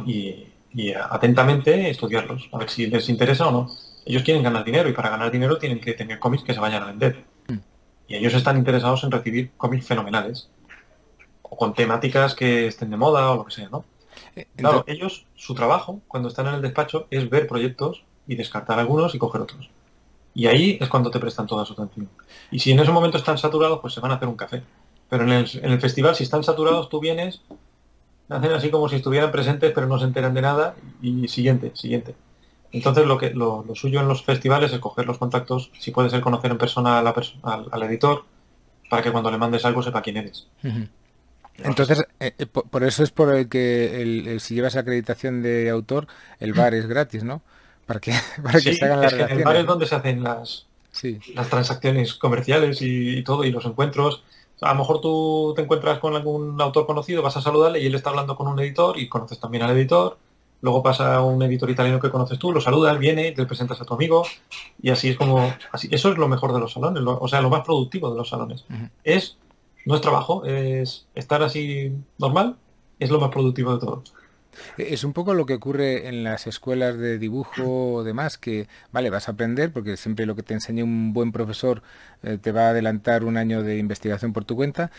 Speaker 2: y atentamente estudiarlos, a ver si les interesa o no. Ellos quieren ganar dinero y para ganar dinero tienen que tener cómics que se vayan a vender.
Speaker 1: Mm.
Speaker 2: Y ellos están interesados en recibir cómics fenomenales o con temáticas que estén de moda o lo que sea, ¿no? Claro,
Speaker 1: Entonces,
Speaker 2: ellos, su trabajo, cuando están en el despacho, es ver proyectos y descartar algunos y coger otros. Y ahí es cuando te prestan toda su atención. Y si en ese momento están saturados, pues se van a hacer un café. Pero en el festival, si están saturados, tú vienes, hacen así como si estuvieran presentes, pero no se enteran de nada, y siguiente, siguiente. Entonces lo suyo en los festivales es coger los contactos, si puede ser conocer en persona al editor, para que cuando le mandes algo sepa quién eres.
Speaker 1: ujú.
Speaker 2: Y los
Speaker 1: Entonces, por eso es por el que si llevas acreditación de autor, el bar es gratis, ¿no? Para que, para que se
Speaker 2: Sí,
Speaker 1: hagan las
Speaker 2: es que en el bar
Speaker 1: relaciones,
Speaker 2: es
Speaker 1: ¿no?
Speaker 2: donde se hacen
Speaker 1: Sí.
Speaker 2: las transacciones comerciales y todo, y los encuentros. A lo mejor tú te encuentras con algún autor conocido, vas a saludarle y él está hablando con un editor y conoces también al editor. Luego pasa un editor italiano que conoces tú, lo saludas, viene, te presentas a tu amigo y así es como... Así, eso es lo mejor de los salones, o sea, lo más productivo de los salones.
Speaker 1: Ujú.
Speaker 2: No es trabajo, es estar así normal, es lo más productivo de todo.
Speaker 1: Es un poco lo que ocurre en las escuelas de dibujo o demás, que, vale, vas a aprender, porque siempre lo que te enseñe un buen profesor te va a adelantar un año de investigación por tu cuenta,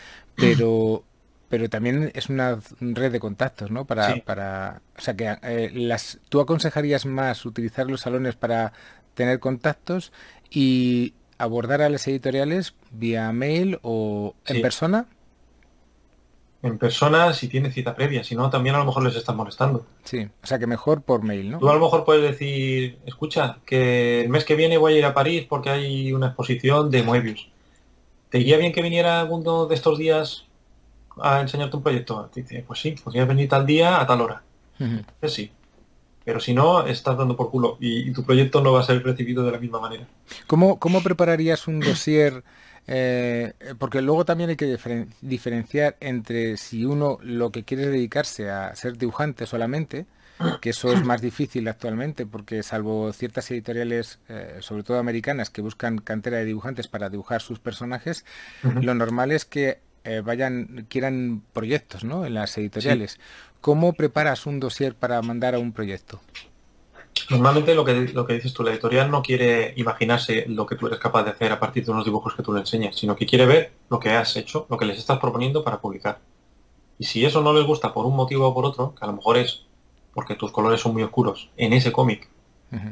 Speaker 1: pero también es una red de contactos, ¿no?
Speaker 2: Sí,
Speaker 1: O sea, que ¿tú aconsejarías más utilizar los salones para tener contactos y abordar a las editoriales vía mail o en
Speaker 2: sí.
Speaker 1: persona?
Speaker 2: En persona si tiene cita previa, si no también a lo mejor les estás molestando.
Speaker 1: Sí, o sea que mejor por mail, ¿no?
Speaker 2: Tú a lo mejor puedes decir, escucha, que el mes que viene voy a ir a París porque hay una exposición de Moebius. ¿Te iría bien que viniera alguno de estos días a enseñarte un proyecto? Te dice, pues sí, podrías venir tal día a tal hora.
Speaker 1: Ujú.
Speaker 2: Pues sí. Pero si no, estás dando por culo y tu proyecto no va a ser recibido de la misma manera.
Speaker 1: ¿Cómo prepararías un dossier? Porque luego también hay que diferenciar entre si uno lo que quiere es dedicarse a ser dibujante solamente, que eso es más difícil actualmente, porque salvo ciertas editoriales, sobre todo americanas, que buscan cantera de dibujantes para dibujar sus personajes,
Speaker 2: Ujú.
Speaker 1: lo normal es que quieran proyectos, ¿no? En las
Speaker 2: Sí.
Speaker 1: editoriales. ¿Cómo preparas un dossier para mandar a un proyecto?
Speaker 2: Normalmente lo que dices tú, la editorial no quiere imaginarse lo que tú eres capaz de hacer a partir de unos dibujos que tú le enseñas, sino que quiere ver lo que has hecho, lo que les estás proponiendo para publicar. Y si eso no les gusta por un motivo o por otro, que a lo mejor es porque tus colores son muy oscuros en ese cómic,
Speaker 1: Ujú.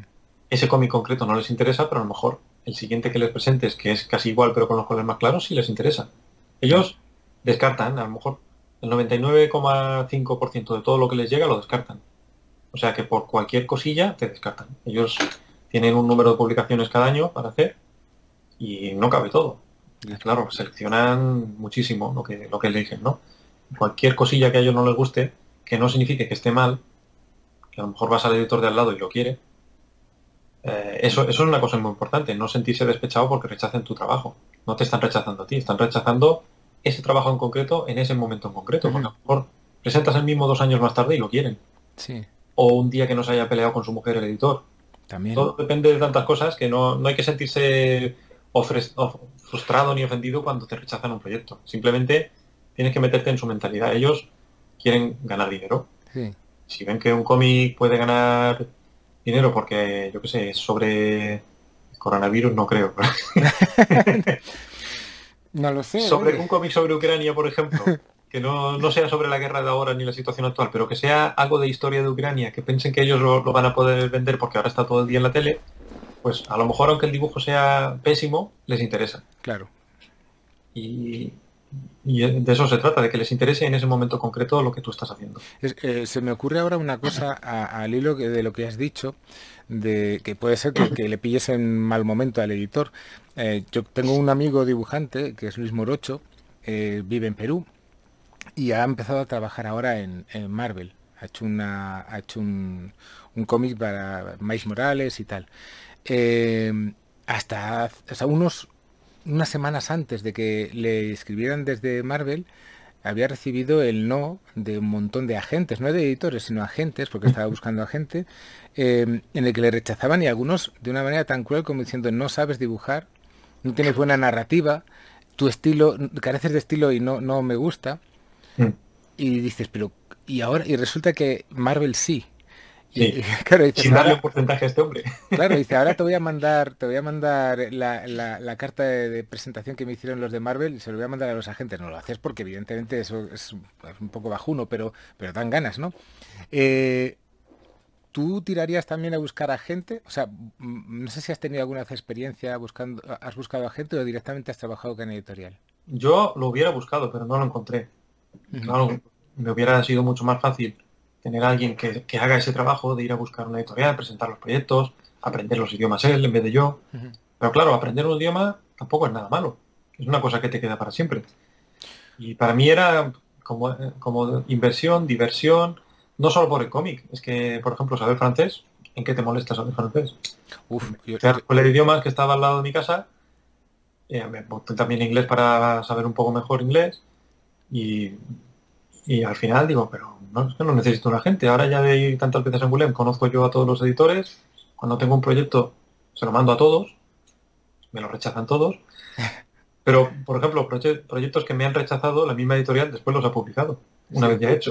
Speaker 2: ese cómic concreto no les interesa, pero a lo mejor el siguiente que les presentes, que es casi igual pero con los colores más claros, sí les interesa.
Speaker 1: Claro.
Speaker 2: Ellos descartan, a lo mejor el 99,5% de todo lo que les llega lo descartan. O sea que por cualquier cosilla te descartan. Ellos tienen un número de publicaciones cada año para hacer y no cabe todo. Y claro, seleccionan muchísimo lo que eligen, ¿no? Cualquier cosilla que a ellos no les guste, que no signifique que esté mal, que a lo mejor vas al editor de al lado y lo quiere, eso es una cosa muy importante, no sentirse despechado porque rechacen tu trabajo. No te están rechazando a ti, están rechazando ese trabajo en concreto en ese momento en concreto, porque a lo mejor presentas el mismo 2 años más tarde y lo quieren.
Speaker 1: Sí,
Speaker 2: O un día que no se haya peleado con su mujer el editor.
Speaker 1: también.
Speaker 2: Todo depende de tantas cosas que no hay que sentirse frustrado ni ofendido cuando te rechazan un proyecto. Simplemente tienes que meterte en su mentalidad. Ellos quieren ganar dinero.
Speaker 1: Sí.
Speaker 2: Si ven que un cómic puede ganar dinero porque, yo qué sé, es sobre coronavirus, no creo.
Speaker 1: No lo sé.
Speaker 2: Sobre un cómic sobre Ucrania, por ejemplo, que no sea sobre la guerra de ahora ni la situación actual, pero que sea algo de historia de Ucrania, que piensen que ellos lo van a poder vender porque ahora está todo el día en la tele, pues a lo mejor aunque el dibujo sea pésimo, les interesa.
Speaker 1: Claro.
Speaker 2: Y, y de eso se trata, de que les interese en ese momento concreto lo que tú estás haciendo.
Speaker 1: Se me ocurre ahora una cosa al hilo de lo que has dicho, de que puede ser que le pilles en mal momento al editor. Yo tengo un amigo dibujante, que es Luis Morocho, vive en Perú, y ha empezado a trabajar ahora en Marvel. Ha hecho un cómic para Miles Morales y tal. Hasta unas semanas antes de que le escribieran desde Marvel, había recibido el no de un montón de agentes, no de editores, sino agentes, porque estaba buscando a gente, en el que le rechazaban y algunos de una manera tan cruel como diciendo no sabes dibujar, no tienes buena narrativa, tu estilo, careces de estilo y no me gusta.
Speaker 2: Mm.
Speaker 1: Y dices, pero, y ahora, y resulta que Marvel sí.
Speaker 2: Sí.
Speaker 1: Y claro, dices,
Speaker 2: Sin darle
Speaker 1: ahora,
Speaker 2: un porcentaje a este hombre.
Speaker 1: claro, dice, ahora te voy a mandar la carta de presentación que me hicieron los de Marvel y se lo voy a mandar a los agentes. No lo haces porque evidentemente eso es un poco bajuno, pero dan ganas, ¿no? ¿Tú tirarías también a buscar a gente? O sea, no sé si has tenido alguna vez experiencia buscando, has buscado a gente o directamente has trabajado con editorial.
Speaker 2: Yo lo hubiera buscado, pero no lo encontré.
Speaker 1: Ujú,
Speaker 2: Claro, me hubiera sido mucho más fácil tener a alguien que haga ese trabajo de ir a buscar una editorial, presentar los proyectos, aprender los idiomas él en vez de yo.
Speaker 1: ujú.
Speaker 2: Pero claro, aprender un idioma tampoco es nada malo. Es una cosa que te queda para siempre. Y para mí era como inversión, diversión, no solo por el cómic. Es que, por ejemplo, saber francés, ¿en qué te molesta saber francés?
Speaker 1: Uf,
Speaker 2: La escuela de idiomas que estaba al lado de mi casa, me apunté también inglés para saber un poco mejor inglés. Y, y al final digo, pero no, es que no necesito una gente. Ahora ya de ir tantas veces a Angoulême, conozco yo a todos los editores. Cuando tengo un proyecto, se lo mando a todos. Me lo rechazan todos. Pero, por ejemplo, proyectos que me han rechazado, la misma editorial después los ha publicado. Una
Speaker 1: sí.
Speaker 2: vez ya hecho.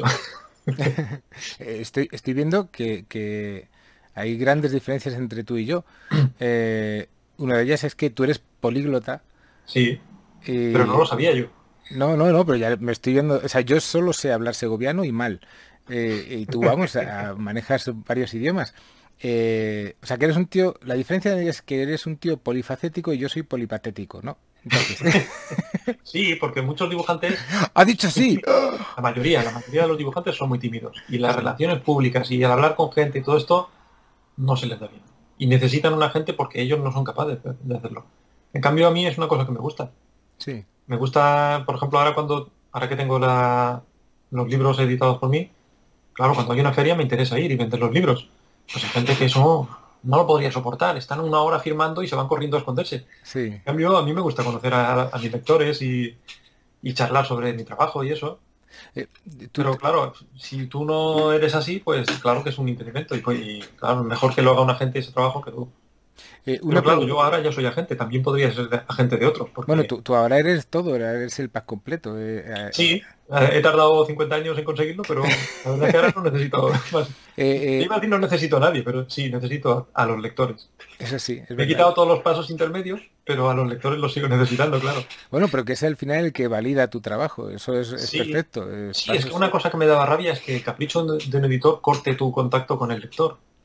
Speaker 1: Estoy viendo que hay grandes diferencias entre tú y yo. Una de ellas es que tú eres políglota.
Speaker 2: Sí, pero no
Speaker 1: Y
Speaker 2: lo sabía yo.
Speaker 1: no, pero ya me estoy viendo. O sea, yo solo sé hablar segoviano y mal. Y tú, vamos, manejas varios idiomas. O sea, que eres un tío. La diferencia es que eres un tío polifacético y yo soy polipatético, ¿no? Entonces,
Speaker 2: Sí, porque muchos dibujantes,
Speaker 1: ha dicho sí.
Speaker 2: la mayoría de los dibujantes son muy tímidos. Y las relaciones públicas y al hablar con gente y todo esto, no se les da bien. Y necesitan una gente porque ellos no son capaces de hacerlo. En cambio, a mí es una cosa que me gusta.
Speaker 1: Sí,
Speaker 2: Me gusta, por ejemplo, ahora que tengo los libros editados por mí, claro, cuando hay una feria me interesa ir y vender los libros. Pues hay gente que eso no lo podría soportar. Están una hora firmando y se van corriendo a esconderse.
Speaker 1: sí.
Speaker 2: En cambio, a mí me gusta conocer a mis lectores y charlar sobre mi trabajo y eso.
Speaker 1: Eh, tú,
Speaker 2: Pero claro, si tú no eres así, pues claro que es un impedimento. Y claro, mejor que lo haga un agente ese trabajo que tú.
Speaker 1: una
Speaker 2: Pero claro,
Speaker 1: pregunta.
Speaker 2: yo ahora ya soy agente, también podría ser agente de otros,
Speaker 1: Bueno,
Speaker 2: porque
Speaker 1: tú ahora eres todo, eres el pack completo.
Speaker 2: sí, he tardado 50 años en conseguirlo, pero la verdad es que ahora no necesito más.
Speaker 1: Eh,
Speaker 2: Iba a decir no necesito a nadie, pero sí, necesito a los lectores.
Speaker 1: eso sí, es
Speaker 2: Me he
Speaker 1: verdad.
Speaker 2: quitado todos los pasos intermedios, pero a los lectores los sigo necesitando, claro.
Speaker 1: Bueno, pero que es al final el que valida tu trabajo. Eso es
Speaker 2: Sí,
Speaker 1: perfecto.
Speaker 2: sí, es que una cosa que me daba rabia es que el capricho de un editor corte tu contacto con el lector.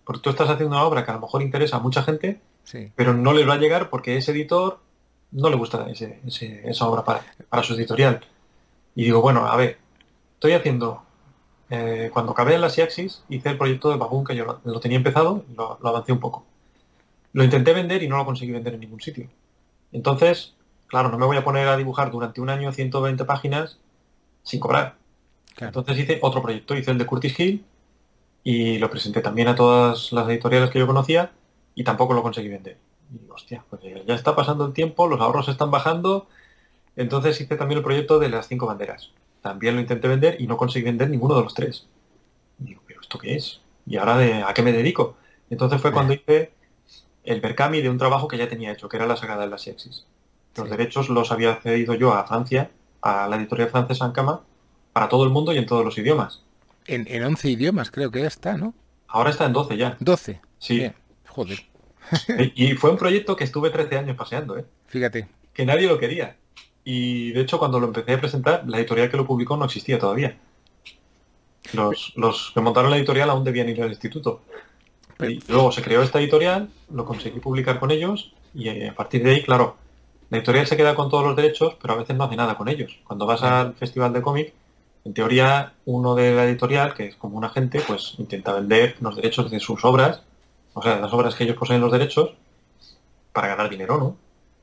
Speaker 2: Porque tú estás haciendo una obra que a lo mejor interesa a mucha gente,
Speaker 1: Sí.
Speaker 2: pero no les va a llegar porque ese editor no le gusta esa obra para su editorial. Y digo, bueno, a ver, estoy haciendo... cuando acabé en la Siaxis, hice el proyecto de Baboon, que yo lo tenía empezado, y lo avancé un poco. Lo intenté vender y no lo conseguí vender en ningún sitio. Entonces, claro, no me voy a poner a dibujar durante un año 120 páginas sin cobrar.
Speaker 1: Claro.
Speaker 2: Entonces hice otro proyecto, hice el de Curtis Hill y lo presenté también a todas las editoriales que yo conocía y tampoco lo conseguí vender. Y digo, hostia, pues ya está pasando el tiempo, los ahorros están bajando. Entonces hice también el proyecto de las 5 banderas. También lo intenté vender y no conseguí vender ninguno de los 3. Y digo, ¿pero esto qué es? ¿Y ahora a qué me dedico? Entonces fue cuando hice el Berkami de un trabajo que ya tenía hecho, que era la Sagrada de la Siaxis. Los
Speaker 1: Sí.
Speaker 2: derechos los había cedido yo a Francia, a la editorial francesa Ankama, para todo el mundo y en todos los idiomas.
Speaker 1: En 11 idiomas creo que ya está, ¿no?
Speaker 2: Ahora está en 12 ya.
Speaker 1: 12.
Speaker 2: Sí.
Speaker 1: Bien. Joder.
Speaker 2: Y fue un proyecto que estuve 13 años paseando, ¿eh?
Speaker 1: Fíjate.
Speaker 2: Que nadie lo quería. Y de hecho cuando lo empecé a presentar, la editorial que lo publicó no existía todavía. Los que montaron la editorial aún debían ir al instituto.
Speaker 1: Pero,
Speaker 2: Y luego se creó esta editorial, lo conseguí publicar con ellos y a partir de ahí, claro, la editorial se queda con todos los derechos, pero a veces no hace nada con ellos. Cuando vas
Speaker 1: ya.
Speaker 2: al festival de cómic, en teoría uno de la editorial, que es como un agente, pues intenta vender los derechos de sus obras, o sea, de las obras que ellos poseen los derechos, para ganar dinero, ¿no?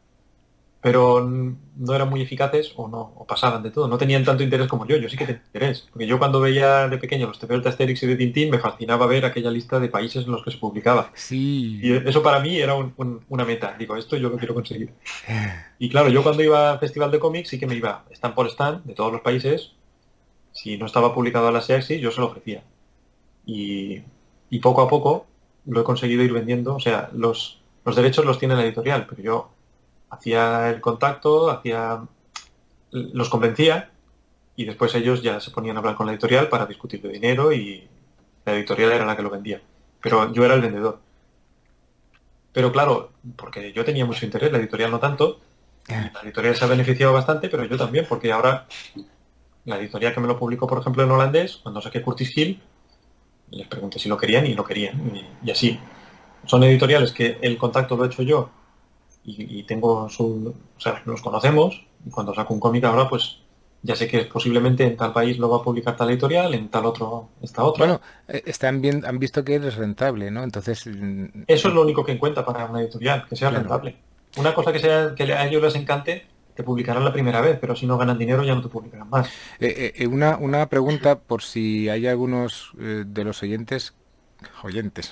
Speaker 2: Pero no eran muy eficaces o no, o pasaban de todo. No tenían tanto interés como yo. Yo sí que tenía interés. Porque yo cuando veía de pequeño los TVOs de Asterix y de Tintín me fascinaba ver aquella lista de países en los que se publicaba. Y
Speaker 1: Sí.
Speaker 2: eso para mí era una meta. Digo, esto yo lo quiero conseguir. Y claro, yo cuando iba al festival de cómics sí que me iba stand por stand de todos los países. Si no estaba publicado en la Seaxi, yo se lo ofrecía. Y, y poco a poco lo he conseguido ir vendiendo. O sea, los derechos los tiene la editorial, pero yo hacía el contacto, los convencía y después ellos ya se ponían a hablar con la editorial para discutir de dinero y la editorial era la que lo vendía. Pero yo era el vendedor. Pero claro, porque yo tenía mucho interés, la editorial no tanto, y la editorial se ha beneficiado bastante, pero yo también, porque ahora la editorial que me lo publicó, por ejemplo, en holandés, cuando saqué Curtis Hill, les pregunté si lo querían y lo querían. Y así. Son editoriales que el contacto lo he hecho yo y tengo o sea, nos conocemos y cuando saco un cómic ahora pues ya sé que posiblemente en tal país lo va a publicar tal editorial, en tal otro esta otra.
Speaker 1: Bueno, están bien, han visto que eres rentable, ¿no? Entonces,
Speaker 2: Eso es lo único que cuenta para una editorial, que sea
Speaker 1: claro.
Speaker 2: rentable. Una cosa que a ellos les encante, te publicarán la primera vez, pero si no ganan dinero ya no te publicarán más.
Speaker 1: Una pregunta por si hay algunos de los oyentes,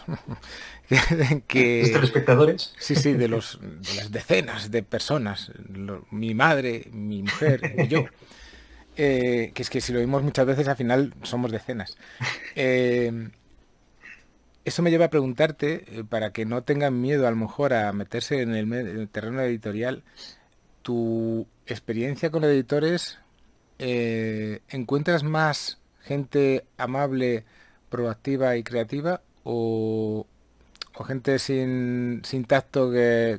Speaker 2: Los
Speaker 1: que
Speaker 2: telespectadores,
Speaker 1: sí, sí, de las decenas de personas, mi madre, mi mujer y yo, que es que si lo vimos muchas veces al final somos decenas. Eh, Eso me lleva a preguntarte, para que no tengan miedo a lo mejor a meterse en en el terreno editorial, tu experiencia con editores, ¿encuentras más gente amable, proactiva y creativa o gente sin tacto que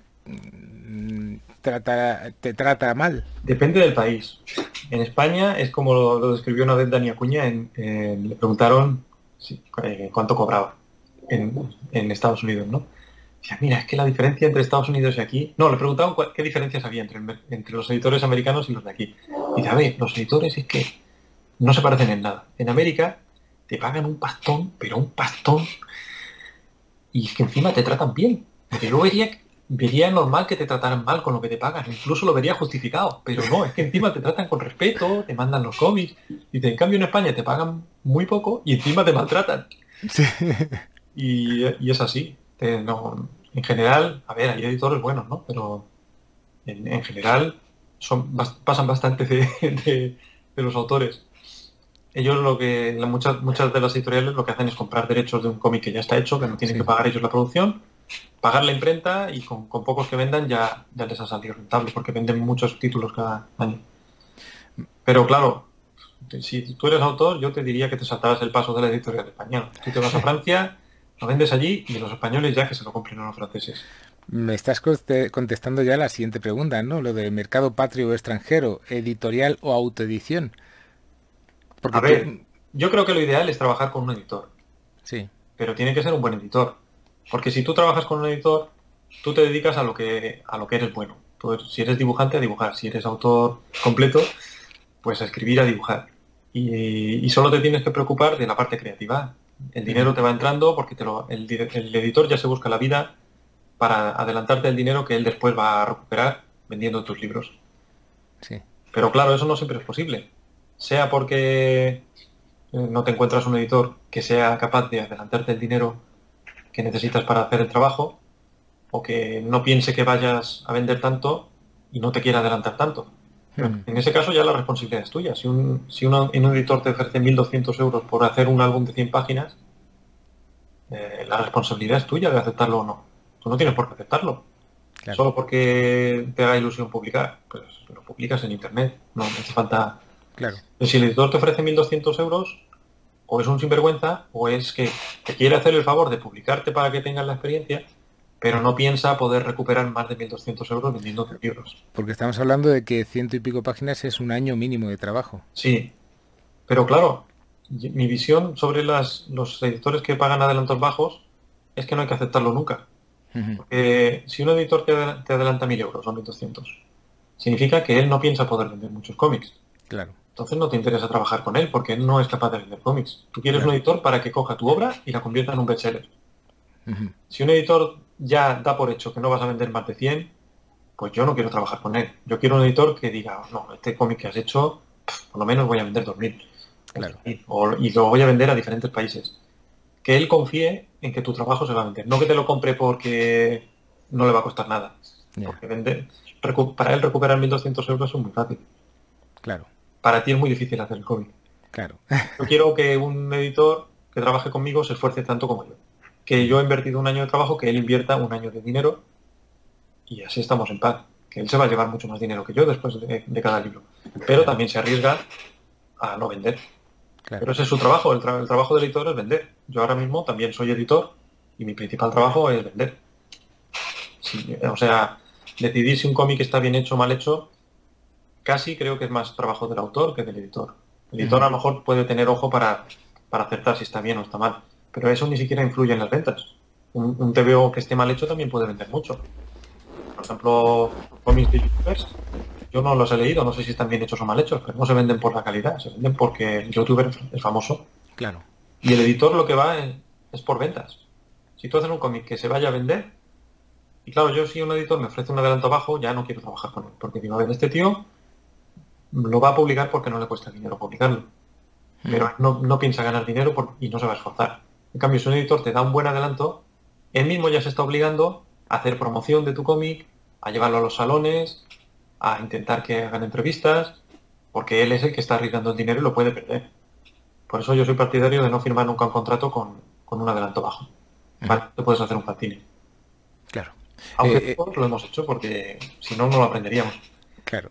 Speaker 1: te trata mal?
Speaker 2: depende del país. En España es como lo describió una vez Dani Acuña, le preguntaron cuánto cobraba en Estados Unidos, ¿no? Decía, mira, es que la diferencia entre Estados Unidos y aquí... No, le preguntaban qué diferencias había entre los editores americanos y los de aquí. Dice, a ver, los editores es que no se parecen en nada. En América te pagan un pastón, pero un pastón, y es que encima te tratan bien. Porque yo vería normal que te trataran mal con lo que te pagan, incluso lo vería justificado, pero no, es que encima te tratan con respeto, te mandan los cómics, y en cambio en España te pagan muy poco y encima te maltratan.
Speaker 1: Sí.
Speaker 2: Y es así. No, en general, a ver, hay editores buenos, ¿no? Pero en general pasan bastante de los autores. Ellos muchas de las editoriales lo que hacen es comprar derechos de un cómic que ya está hecho, que no tienen que
Speaker 1: Sí.
Speaker 2: pagar ellos la producción, pagar la imprenta y con pocos que vendan ya les ha salido rentable porque venden muchos títulos cada año. Pero claro, si tú eres autor, yo te diría que te saltaras el paso de la editorial española. Tú te vas a Francia, lo vendes allí y los españoles ya que se lo compren a los franceses.
Speaker 1: Me estás contestando ya la siguiente pregunta, ¿no? Lo de mercado patrio o extranjero, editorial o autoedición.
Speaker 2: A
Speaker 1: Porque tú,
Speaker 2: ver, yo creo que lo ideal es trabajar con un editor.
Speaker 1: sí,
Speaker 2: pero tiene que ser un buen editor. Porque si tú trabajas con un editor, tú te dedicas a lo que eres bueno. Si eres dibujante, a dibujar. Si eres autor completo, pues a escribir, a dibujar. Y solo te tienes que preocupar de la parte creativa. El dinero te va entrando porque el editor ya se busca la vida para adelantarte el dinero que él después va a recuperar vendiendo tus libros.
Speaker 1: Sí.
Speaker 2: Pero claro, eso no siempre es posible. Sea porque no te encuentras un editor que sea capaz de adelantarte el dinero que necesitas para hacer el trabajo, o que no piense que vayas a vender tanto y no te quiera adelantar tanto. Pero en ese caso ya la responsabilidad es tuya. Si un editor te ofrece 1.200 euros por hacer un álbum de 100 páginas, la responsabilidad es tuya de aceptarlo o no. Tú no tienes por qué aceptarlo. Claro. Solo porque te haga ilusión publicar, pues lo publicas en internet, no hace falta...
Speaker 1: Claro.
Speaker 2: Si el editor te ofrece 1.200 euros, o es un sinvergüenza, o es que te quiere hacer el favor de publicarte para que tengas la experiencia, pero no piensa poder recuperar más de 1.200 euros vendiendo tus libros.
Speaker 1: Porque estamos hablando de que 100 y pico páginas es un año mínimo de trabajo.
Speaker 2: Sí, pero claro, mi visión sobre los editores que pagan adelantos bajos es que no hay que aceptarlo nunca. Porque si un editor te adelanta 1.000 euros o 1.200, significa que él no piensa poder vender muchos cómics.
Speaker 1: Claro.
Speaker 2: Entonces no te interesa trabajar con él porque él no es capaz de vender cómics. Tú quieres un editor para que coja tu obra y la convierta en un bestseller. Si un editor ya da por hecho que no vas a vender más de 100, pues yo no quiero trabajar con él. Yo quiero un editor que diga, no, este cómic que has hecho, por lo menos voy a vender 2.000.
Speaker 1: Claro.
Speaker 2: Y lo voy a vender a diferentes países. Que él confíe en que tu trabajo se va a vender. No que te lo compre porque no le va a costar nada. Porque para él recuperar 1.200 euros es muy fácil.
Speaker 1: Claro.
Speaker 2: Para ti es muy difícil hacer el cómic.
Speaker 1: Claro.
Speaker 2: Yo quiero que un editor que trabaje conmigo se esfuerce tanto como yo. Que yo he invertido un año de trabajo, que él invierta un año de dinero y así estamos en paz. Que él se va a llevar mucho más dinero que yo después de cada libro. Pero también se arriesga a no vender. Claro. Pero ese es su trabajo. El trabajo del editor es vender. Yo ahora mismo también soy editor y mi principal trabajo es vender. Sí, o sea, decidir si un cómic está bien hecho o mal hecho, casi creo que es más trabajo del autor que del editor. El editor a lo mejor puede tener ojo para acertar si está bien o está mal, pero eso ni siquiera influye en las ventas. Un TVO que esté mal hecho también puede vender mucho. Por ejemplo, cómics de youtubers, yo no los he leído, no sé si están bien hechos o mal hechos, pero no se venden por la calidad, se venden porque el youtuber es famoso.
Speaker 1: Claro.
Speaker 2: Y el editor lo que va es por ventas. Si tú haces un cómic que se vaya a vender, y claro, yo si un editor me ofrece un adelanto bajo, ya no quiero trabajar con él, porque digo, a ver, este tío lo va a publicar porque no le cuesta dinero publicarlo. Pero no piensa ganar dinero y no se va a esforzar. En cambio, si un editor te da un buen adelanto, él mismo ya se está obligando a hacer promoción de tu cómic, a llevarlo a los salones, a intentar que hagan entrevistas, porque él es el que está arriesgando el dinero y lo puede perder. Por eso yo soy partidario de no firmar nunca un contrato con un adelanto bajo. Vale, te puedes hacer un fanzine.
Speaker 1: Claro.
Speaker 2: Aunque todos lo hemos hecho porque si no, no lo aprenderíamos.
Speaker 1: Claro.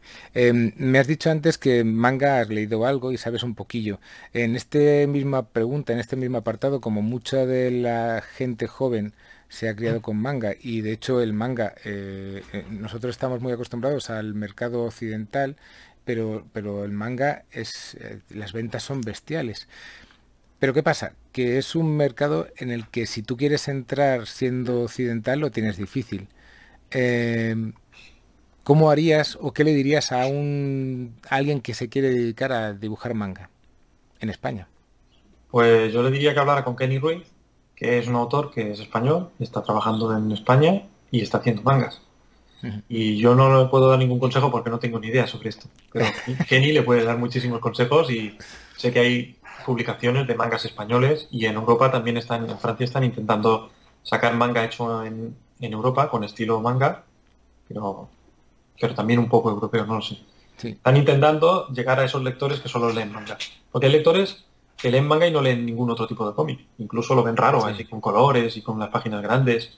Speaker 1: Me has dicho antes que manga has leído algo y sabes un poquillo. En esta misma pregunta, en este mismo apartado, como mucha de la gente joven se ha criado con manga y de hecho el manga, nosotros estamos muy acostumbrados al mercado occidental, pero el manga las ventas son bestiales. Pero ¿qué pasa? Que es un mercado en el que si tú quieres entrar siendo occidental lo tienes difícil. ¿Cómo harías o qué le dirías a alguien que se quiere dedicar a dibujar manga en España?
Speaker 2: Pues yo le diría que hablara con Kenny Ruiz, que es un autor que es español, está trabajando en España y está haciendo mangas. Y yo no le puedo dar ningún consejo porque no tengo ni idea sobre esto. Pero Kenny le puede dar muchísimos consejos y sé que hay publicaciones de mangas españoles y en Europa también en Francia están intentando sacar manga hecho en Europa con estilo manga, pero también un poco europeo, no lo sé. Sí. Están intentando llegar a esos lectores que solo leen manga. Porque hay lectores que leen manga y no leen ningún otro tipo de cómic. Incluso lo ven raro, sí, así con colores y con las páginas grandes.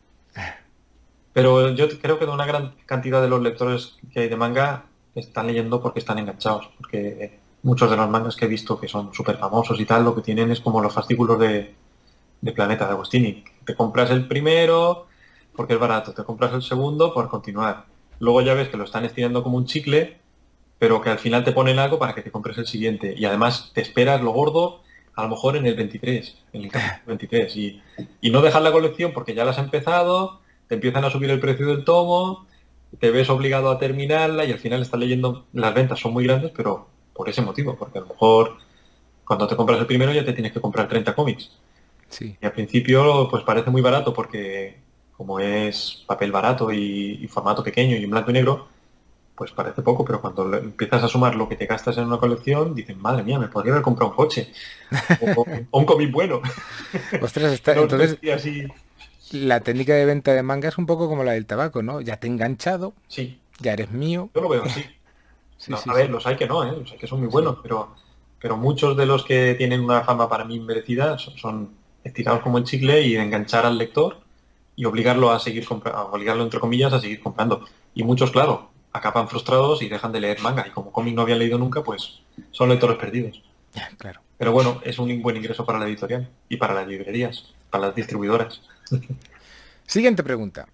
Speaker 2: Pero yo creo que de una gran cantidad de los lectores que hay de manga están leyendo porque están enganchados. Porque muchos de los mangas que he visto que son súper famosos y tal, lo que tienen es como los fascículos de Planeta de Agostini. Te compras el primero porque es barato, te compras el segundo por continuar. Luego ya ves que lo están estirando como un chicle, pero que al final te ponen algo para que te compres el siguiente. Y además te esperas lo gordo a lo mejor en el 23, en el capítulo 23, y no dejas la colección porque ya la has empezado, te empiezan a subir el precio del tomo, te ves obligado a terminarla y al final estás leyendo, las ventas son muy grandes, pero por ese motivo, porque a lo mejor cuando te compras el primero ya te tienes que comprar 30 cómics.
Speaker 1: Sí.
Speaker 2: Y al principio pues parece muy barato porque como es papel barato y formato pequeño y en blanco y negro, pues parece poco, pero cuando empiezas a sumar lo que te gastas en una colección, dices, madre mía, me podría haber comprado un coche o un cómic bueno.
Speaker 1: Ostras,
Speaker 2: Pero no
Speaker 1: entonces
Speaker 2: estoy así.
Speaker 1: la técnica de venta de manga es un poco como la del tabaco, ¿no? Ya te he enganchado,
Speaker 2: Sí,
Speaker 1: ya eres mío.
Speaker 2: yo lo veo así.
Speaker 1: Sí, sí,
Speaker 2: A ver,
Speaker 1: sí.
Speaker 2: los hay que no, ¿eh? Los hay que son muy
Speaker 1: Sí.
Speaker 2: buenos, pero muchos de los que tienen una fama para mí merecida son estirados como el chicle y de enganchar al lector y obligarlo a seguir comprando, obligarlo entre comillas a seguir comprando. Y muchos, claro, acaban frustrados y dejan de leer manga. Y como cómic no habían leído nunca, pues son lectores perdidos.
Speaker 1: Claro.
Speaker 2: Pero bueno, es un buen ingreso para la editorial y para las librerías, para las distribuidoras.
Speaker 1: Siguiente pregunta.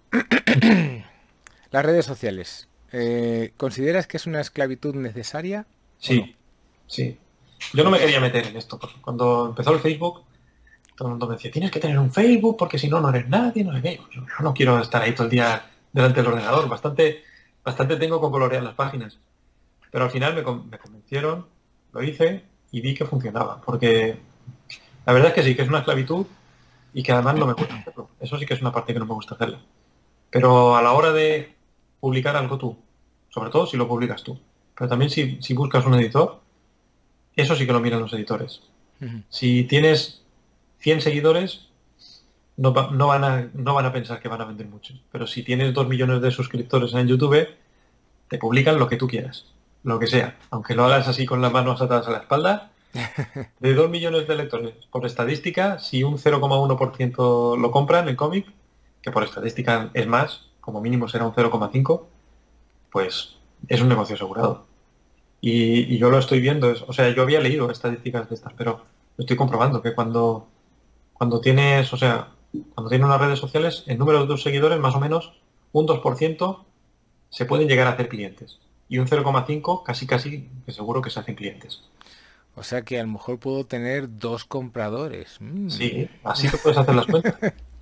Speaker 1: Las redes sociales. ¿Consideras que es una esclavitud necesaria o no?
Speaker 2: Sí, sí. Yo no me quería meter en esto, porque cuando empezó el Facebook, todo el mundo me decía, tienes que tener un Facebook porque si no, no eres nadie, no sé qué. Yo no quiero estar ahí todo el día delante del ordenador, bastante tengo con colorear las páginas. Pero al final me convencieron, lo hice y vi que funcionaba, porque la verdad es que sí, que es una esclavitud y que además no me gusta hacerlo. Eso sí que es una parte que no me gusta hacerla. Pero a la hora de publicar algo tú, sobre todo si lo publicas tú, pero también si buscas un editor, eso sí que lo miran los editores.
Speaker 1: Ujú.
Speaker 2: Si tienes 100 seguidores, no van a pensar que van a vender mucho. Pero si tienes 2 millones de suscriptores en YouTube, te publican lo que tú quieras, lo que sea. Aunque lo hagas así con las manos atadas a la espalda, de 2 millones de lectores, por estadística, si un 0,1% lo compran el cómic, que por estadística es más, como mínimo será un 0,5, pues es un negocio asegurado. Y yo lo estoy viendo, o sea, yo había leído estadísticas de estas, pero lo estoy comprobando que cuando tienes, o sea, cuando tienes unas redes sociales, el número de tus seguidores, más o menos, un 2% se pueden llegar a hacer clientes. Y un 0,5 casi casi que seguro que se hacen clientes.
Speaker 1: O sea que a lo mejor puedo tener dos compradores.
Speaker 2: Sí, así te puedes hacer las cuentas.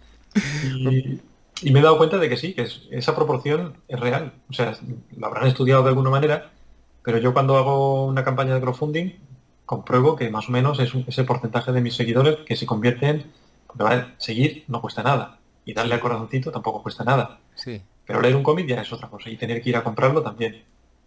Speaker 2: Y, y me he dado cuenta de que sí, que esa proporción es real. O sea, lo habrán estudiado de alguna manera, pero yo cuando hago una campaña de crowdfunding compruebo que más o menos es el porcentaje de mis seguidores que se convierten, porque vale, seguir no cuesta nada y darle
Speaker 1: Sí,
Speaker 2: al corazoncito tampoco cuesta nada.
Speaker 1: sí.
Speaker 2: Pero leer un cómic ya es otra cosa y tener que ir a comprarlo también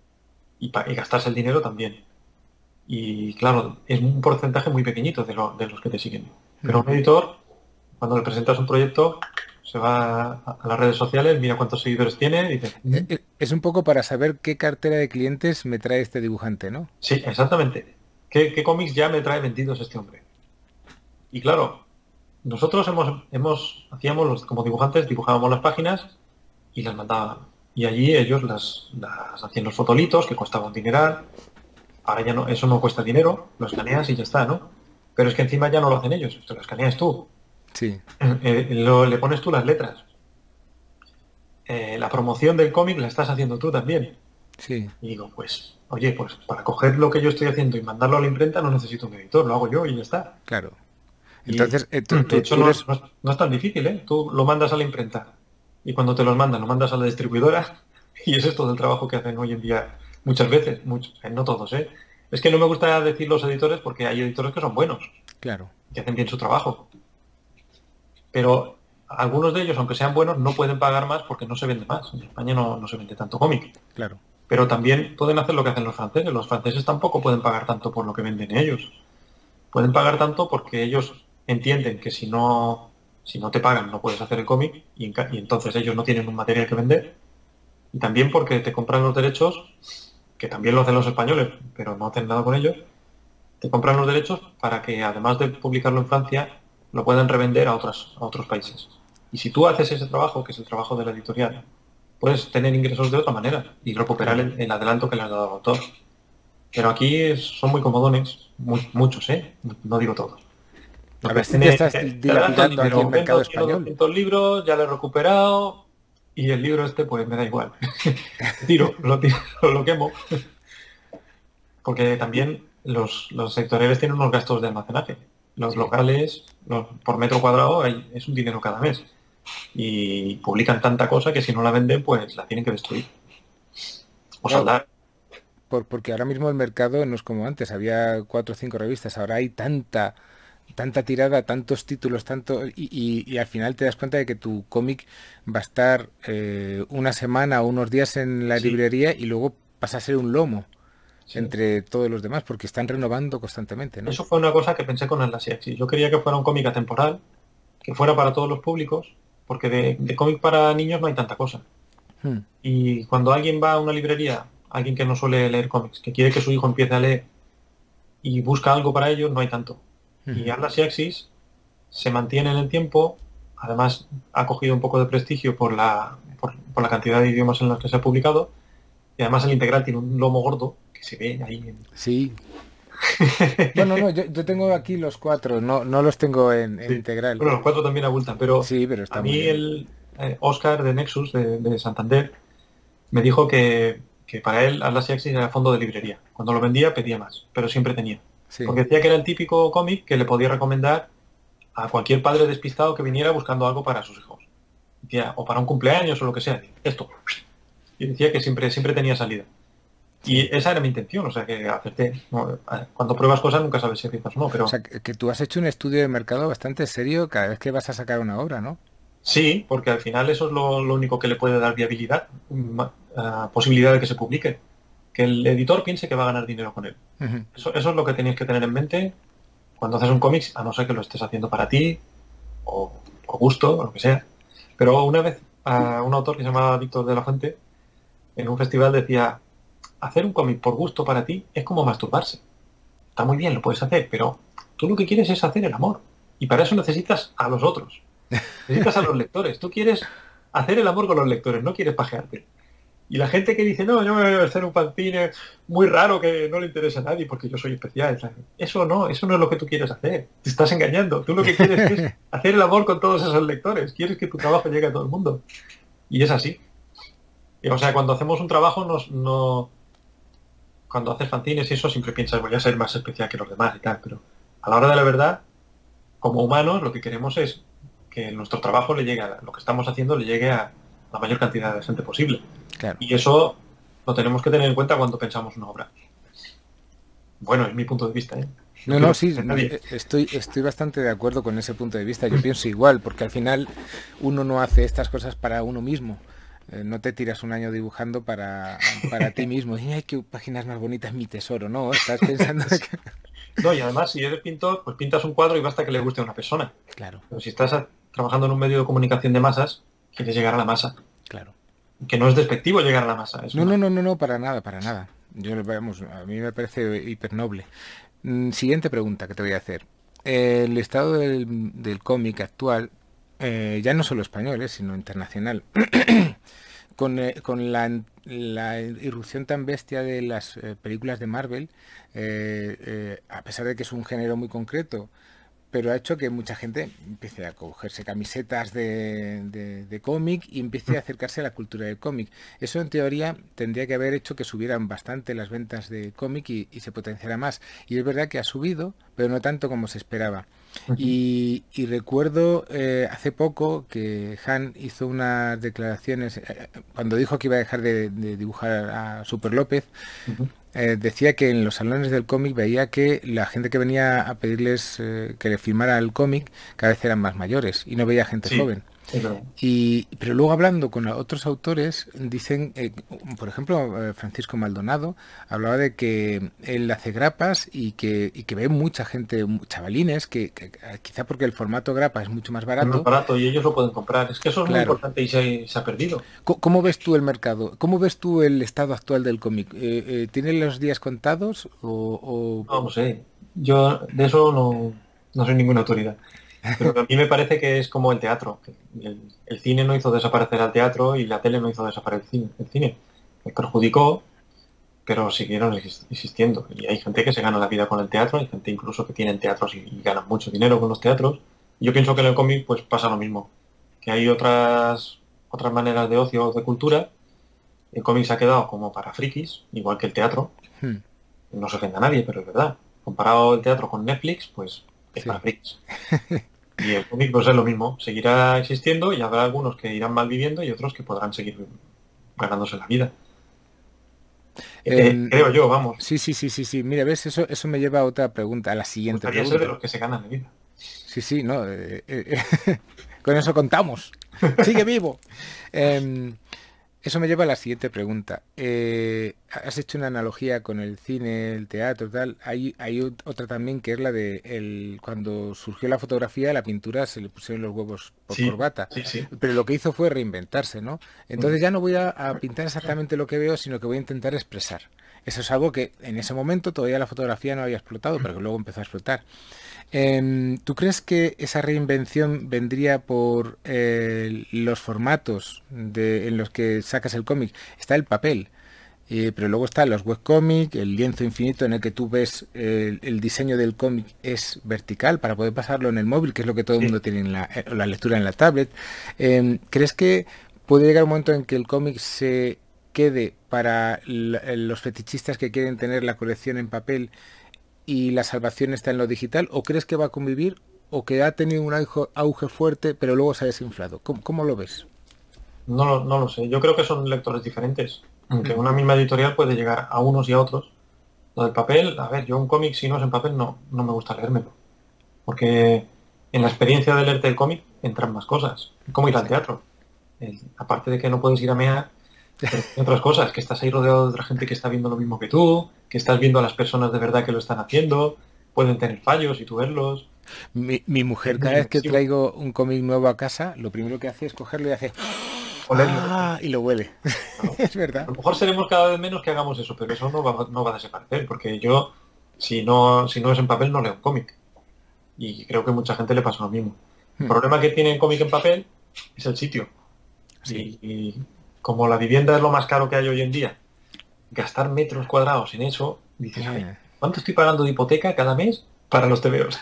Speaker 2: y gastarse el dinero también. Y claro, es un porcentaje muy pequeñito de los que te siguen. Pero
Speaker 1: Ujú.
Speaker 2: un editor, cuando le presentas un proyecto, se va a las redes sociales, mira cuántos seguidores tiene y dice, "Mm,
Speaker 1: Es un poco para saber qué cartera de clientes me trae este dibujante, ¿no?
Speaker 2: sí, exactamente. ¿Qué cómics ya me trae vendidos este hombre?". Y claro, nosotros hacíamos como dibujantes, dibujábamos las páginas y las mandábamos. Y allí ellos las hacían los fotolitos, que costaba un dineral. Ahora ya no, eso no cuesta dinero, lo escaneas y ya está, ¿no? Pero es que encima ya no lo hacen ellos, te lo escaneas tú.
Speaker 1: Sí,
Speaker 2: Le pones tú las letras. La promoción del cómic la estás haciendo tú también.
Speaker 1: sí,
Speaker 2: Y digo, pues, oye, pues para coger lo que yo estoy haciendo y mandarlo a la imprenta no necesito un editor, lo hago yo y ya está.
Speaker 1: claro.
Speaker 2: Y
Speaker 1: Entonces,
Speaker 2: de hecho
Speaker 1: tú eres...
Speaker 2: no es tan difícil, ¿eh? Tú lo mandas a la imprenta y cuando te los mandan, lo mandas a la distribuidora y ese es todo el trabajo que hacen hoy en día muchas veces, muchos, no todos, ¿eh? Es que no me gusta decir los editores porque hay editores que son buenos,
Speaker 1: Claro,
Speaker 2: que hacen bien su trabajo, pero algunos de ellos, aunque sean buenos, no pueden pagar más porque no se vende más. En España no se vende tanto cómic.
Speaker 1: claro.
Speaker 2: Pero también pueden hacer lo que hacen los franceses. Los franceses tampoco pueden pagar tanto por lo que venden ellos. Pueden pagar tanto porque ellos entienden que si no te pagan no puedes hacer el cómic y entonces ellos no tienen un material que vender. Y también porque te compran los derechos, que también lo hacen los españoles, pero no hacen nada con ellos, te compran los derechos para que además de publicarlo en Francia, lo puedan revender a otros países. Y si tú haces ese trabajo, que es el trabajo de la editorial, puedes tener ingresos de otra manera y recuperar
Speaker 1: Claro.
Speaker 2: el adelanto que le has dado al autor. Pero aquí son muy comodones, muchos, ¿eh? No digo todos. Lo
Speaker 1: A
Speaker 2: que
Speaker 1: ver si te
Speaker 2: tiene,
Speaker 1: estás
Speaker 2: te dan todo el
Speaker 1: dilapidando aquí
Speaker 2: dinero,
Speaker 1: el mercado
Speaker 2: vendo 100 o
Speaker 1: español.
Speaker 2: 200 libros, ya lo he recuperado y el libro este pues me da igual. Lo tiro, lo quemo. Porque también los sectoriales tienen unos gastos de almacenaje. Los
Speaker 1: Sí.
Speaker 2: locales, por metro cuadrado, es un dinero cada mes. Y publican tanta cosa que si no la venden, pues la tienen que destruir. O
Speaker 1: Claro,
Speaker 2: saldar.
Speaker 1: porque ahora mismo el mercado no es como antes, había cuatro o cinco revistas, ahora hay tanta tirada, tantos títulos, y al final te das cuenta de que tu cómic va a estar una semana o unos días en la
Speaker 2: Sí,
Speaker 1: librería y luego pasa a ser un lomo
Speaker 2: sí.
Speaker 1: entre todos los demás, porque están renovando constantemente, ¿no?
Speaker 2: Eso fue una cosa que pensé con Atlas y Axis. Yo quería que fuera un cómic atemporal, que fuera para todos los públicos, porque de cómic para niños no hay tanta cosa.
Speaker 1: Hmm,
Speaker 2: Y cuando alguien va a una librería, alguien que no suele leer cómics, que quiere que su hijo empiece a leer y busca algo para ello, no hay tanto. Y
Speaker 1: ujú.
Speaker 2: Atlas y Axis se mantiene en el tiempo, además ha cogido un poco de prestigio por la cantidad de idiomas en los que se ha publicado, y además el integral tiene un lomo gordo que se ve ahí.
Speaker 1: Sí. Bueno, no, yo tengo aquí los cuatro, no los tengo en
Speaker 2: Sí.
Speaker 1: integral.
Speaker 2: Bueno, los cuatro también abultan, pero
Speaker 1: Sí, pero
Speaker 2: a
Speaker 1: está muy
Speaker 2: mí
Speaker 1: bien.
Speaker 2: el Oscar de Nexus, de Santander, me dijo que para él Atlas y Axis era fondo de librería. Cuando lo vendía pedía más, pero siempre tenía.
Speaker 1: Sí.
Speaker 2: Porque decía que era el típico cómic que le podía recomendar a cualquier padre despistado que viniera buscando algo para sus hijos. Decía, o para un cumpleaños o lo que sea. Esto. Y decía que siempre tenía salida.
Speaker 1: Sí.
Speaker 2: Y esa era mi intención, o sea que acerté. No, cuando pruebas cosas nunca sabes si aciertas o no,
Speaker 1: O
Speaker 2: pero
Speaker 1: sea, que tú has hecho un estudio de mercado bastante serio cada vez que vas a sacar una obra, ¿no?
Speaker 2: sí, porque al final eso es lo único que le puede dar viabilidad, posibilidad de que se publique. Que el editor piense que va a ganar dinero con él.
Speaker 1: Ujú.
Speaker 2: Eso es lo que tenéis que tener en mente cuando haces un cómic, a no ser que lo estés haciendo para ti o por gusto o lo que sea. Pero una vez un autor que se llamaba Víctor de la Fuente en un festival decía, hacer un cómic por gusto para ti es como masturbarse. Está muy bien, lo puedes hacer, pero tú lo que quieres es hacer el amor. Y para eso necesitas a los otros. Necesitas a los lectores. Tú quieres hacer el amor con los lectores, no quieres pajearte. Y la gente que dice, no, yo me voy a hacer un fanzine muy raro que no le interesa a nadie porque yo soy especial. Eso no es lo que tú quieres hacer. Te estás engañando. Tú lo que quieres es hacer el amor con todos esos lectores. Quieres que tu trabajo llegue a todo el mundo. Y es así. Y, o sea, cuando hacemos un trabajo, cuando haces fanzines y eso, siempre piensas, voy a ser más especial que los demás y tal. Pero a la hora de la verdad, como humanos, lo que queremos es que nuestro trabajo le llegue lo que estamos haciendo le llegue a la mayor cantidad de gente posible.
Speaker 1: Claro.
Speaker 2: Y eso lo tenemos que tener en cuenta cuando pensamos una obra. Bueno, es mi punto de vista, ¿eh? No
Speaker 1: No, no,
Speaker 2: quiero
Speaker 1: sí,
Speaker 2: ofender a nadie.
Speaker 1: estoy bastante de acuerdo con ese punto de vista. Yo pienso igual, porque al final uno no hace estas cosas para uno mismo. No te tiras un año dibujando para ti mismo. Y, ay, qué páginas más bonitas, mi tesoro. No, estás pensando
Speaker 2: Sí.
Speaker 1: que...
Speaker 2: No, y además, si eres pintor, pues pintas un cuadro y basta que le guste a una persona.
Speaker 1: Claro,
Speaker 2: Pero si estás trabajando en un medio de comunicación de masas, quieres llegar a la masa.
Speaker 1: claro.
Speaker 2: Que no es despectivo llegar a la masa, es
Speaker 1: No, no,
Speaker 2: una...
Speaker 1: no, no, no, para nada, para nada. Yo, vamos, a mí me parece hiper noble. Siguiente pregunta que te voy a hacer. El estado del cómic actual, ya no solo español, sino internacional, con la irrupción tan bestia de las películas de Marvel, a pesar de que es un género muy concreto, pero ha hecho que mucha gente empiece a cogerse camisetas de cómic y empiece a acercarse a la cultura del cómic. Eso en teoría tendría que haber hecho que subieran bastante las ventas de cómic y se potenciara más. Y es verdad que ha subido, pero no tanto como se esperaba.
Speaker 2: Ujú,
Speaker 1: Y recuerdo hace poco que Han hizo unas declaraciones, cuando dijo que iba a dejar de dibujar a Super López,
Speaker 2: ujú.
Speaker 1: decía que en los salones del cómic veía que la gente que venía a pedirles que le firmara el cómic cada vez eran más mayores y no veía gente
Speaker 2: Sí,
Speaker 1: joven.
Speaker 2: es verdad.
Speaker 1: Pero luego hablando con otros autores, dicen, por ejemplo, Francisco Maldonado hablaba de que él hace grapas y que ve mucha gente, chavalines, que quizá porque el formato grapa es mucho más
Speaker 2: Es más
Speaker 1: barato.
Speaker 2: barato y ellos lo pueden comprar. Es que eso es muy
Speaker 1: Claro.
Speaker 2: importante y se ha perdido.
Speaker 1: ¿Cómo ves tú el mercado? ¿Cómo ves tú el estado actual del cómic? ¿Tiene los días contados
Speaker 2: No, no sé. Yo de eso no soy ninguna autoridad. Pero a mí me parece que es como el teatro. Que el cine no hizo desaparecer al teatro y la tele no hizo desaparecer el cine. Me perjudicó, pero siguieron existiendo. Y hay gente que se gana la vida con el teatro, hay gente incluso que tienen teatros y ganan mucho dinero con los teatros. Y yo pienso que en el cómic pues pasa lo mismo. Que hay otras maneras de ocio, de cultura. El cómic se ha quedado como para frikis, igual que el teatro.
Speaker 1: Hmm.
Speaker 2: No se ofende a nadie, pero es verdad. Comparado el teatro con Netflix, pues es
Speaker 1: Sí.
Speaker 2: para frikis. Y el cómic pues es lo mismo, seguirá existiendo y habrá algunos que irán mal viviendo y otros que podrán seguir ganándose la vida.
Speaker 1: Em,
Speaker 2: Creo yo, vamos.
Speaker 1: sí, sí, sí, sí, sí. Mira, ves, eso me lleva a otra pregunta, a la
Speaker 2: Me
Speaker 1: siguiente
Speaker 2: gustaría ser de
Speaker 1: pregunta.
Speaker 2: los que se ganan la vida.
Speaker 1: Sí, sí, no. Con eso contamos. Sigue vivo. Em, Eso me lleva a la siguiente pregunta. Has hecho una analogía con el cine, el teatro, tal. Hay otra también que es la de cuando surgió la fotografía, la pintura se le pusieron los huevos por
Speaker 2: Sí,
Speaker 1: corbata.
Speaker 2: sí, sí.
Speaker 1: Pero lo que hizo fue reinventarse, ¿no?
Speaker 2: Mm.
Speaker 1: Entonces ya no voy a pintar exactamente lo que veo, sino que voy a intentar expresar. Eso es algo que en ese momento todavía la fotografía no había explotado, pero que luego empezó a explotar. ¿Tú crees que esa reinvención vendría por los formatos en los que sacas el cómic? Está el papel, pero luego están los webcómics, el lienzo infinito en el que tú ves el diseño del cómic es vertical para poder pasarlo en el móvil, que es lo que todo el
Speaker 2: Sí.
Speaker 1: mundo tiene la lectura en la tablet. ¿Crees que puede llegar un momento en que el cómic se quede para los fetichistas que quieren tener la colección en papel y la salvación está en lo digital? ¿O crees que va a convivir o que ha tenido un auge fuerte pero luego se ha desinflado? ¿Cómo lo ves?
Speaker 2: No lo sé. Yo creo que son lectores diferentes. Aunque
Speaker 1: Mm,
Speaker 2: una misma editorial puede llegar a unos y a otros. Lo del papel, a ver, yo un cómic si no es en papel no me gusta leérmelo. Porque en la experiencia de leerte el cómic entran más cosas. Como ir al
Speaker 1: sí.
Speaker 2: teatro. Aparte de que no puedes ir a mear, pero hay otras cosas, que estás ahí rodeado de otra gente que está viendo lo mismo que tú, que estás viendo a las personas de verdad que lo están haciendo, pueden tener fallos y tú verlos.
Speaker 1: Mi mujer
Speaker 2: Es muy
Speaker 1: cada vez que
Speaker 2: inmersivo.
Speaker 1: traigo un cómic nuevo a casa, lo primero que hace es cogerlo y hace
Speaker 2: Olerlo.
Speaker 1: ¡ah! Y lo huele.
Speaker 2: Claro.
Speaker 1: Es
Speaker 2: A
Speaker 1: verdad.
Speaker 2: lo mejor seremos cada vez menos que hagamos eso, pero eso no va a desaparecer, porque yo, si no es en papel, no leo un cómic. Y creo que mucha gente le pasa lo mismo. El
Speaker 1: Mm,
Speaker 2: problema que tiene el cómic en papel es el sitio.
Speaker 1: sí.
Speaker 2: Y como la vivienda es lo más caro que hay hoy en día, gastar metros cuadrados en eso, dices, a ver,
Speaker 1: Eh,
Speaker 2: ¿cuánto estoy pagando de hipoteca cada mes para los tebeos?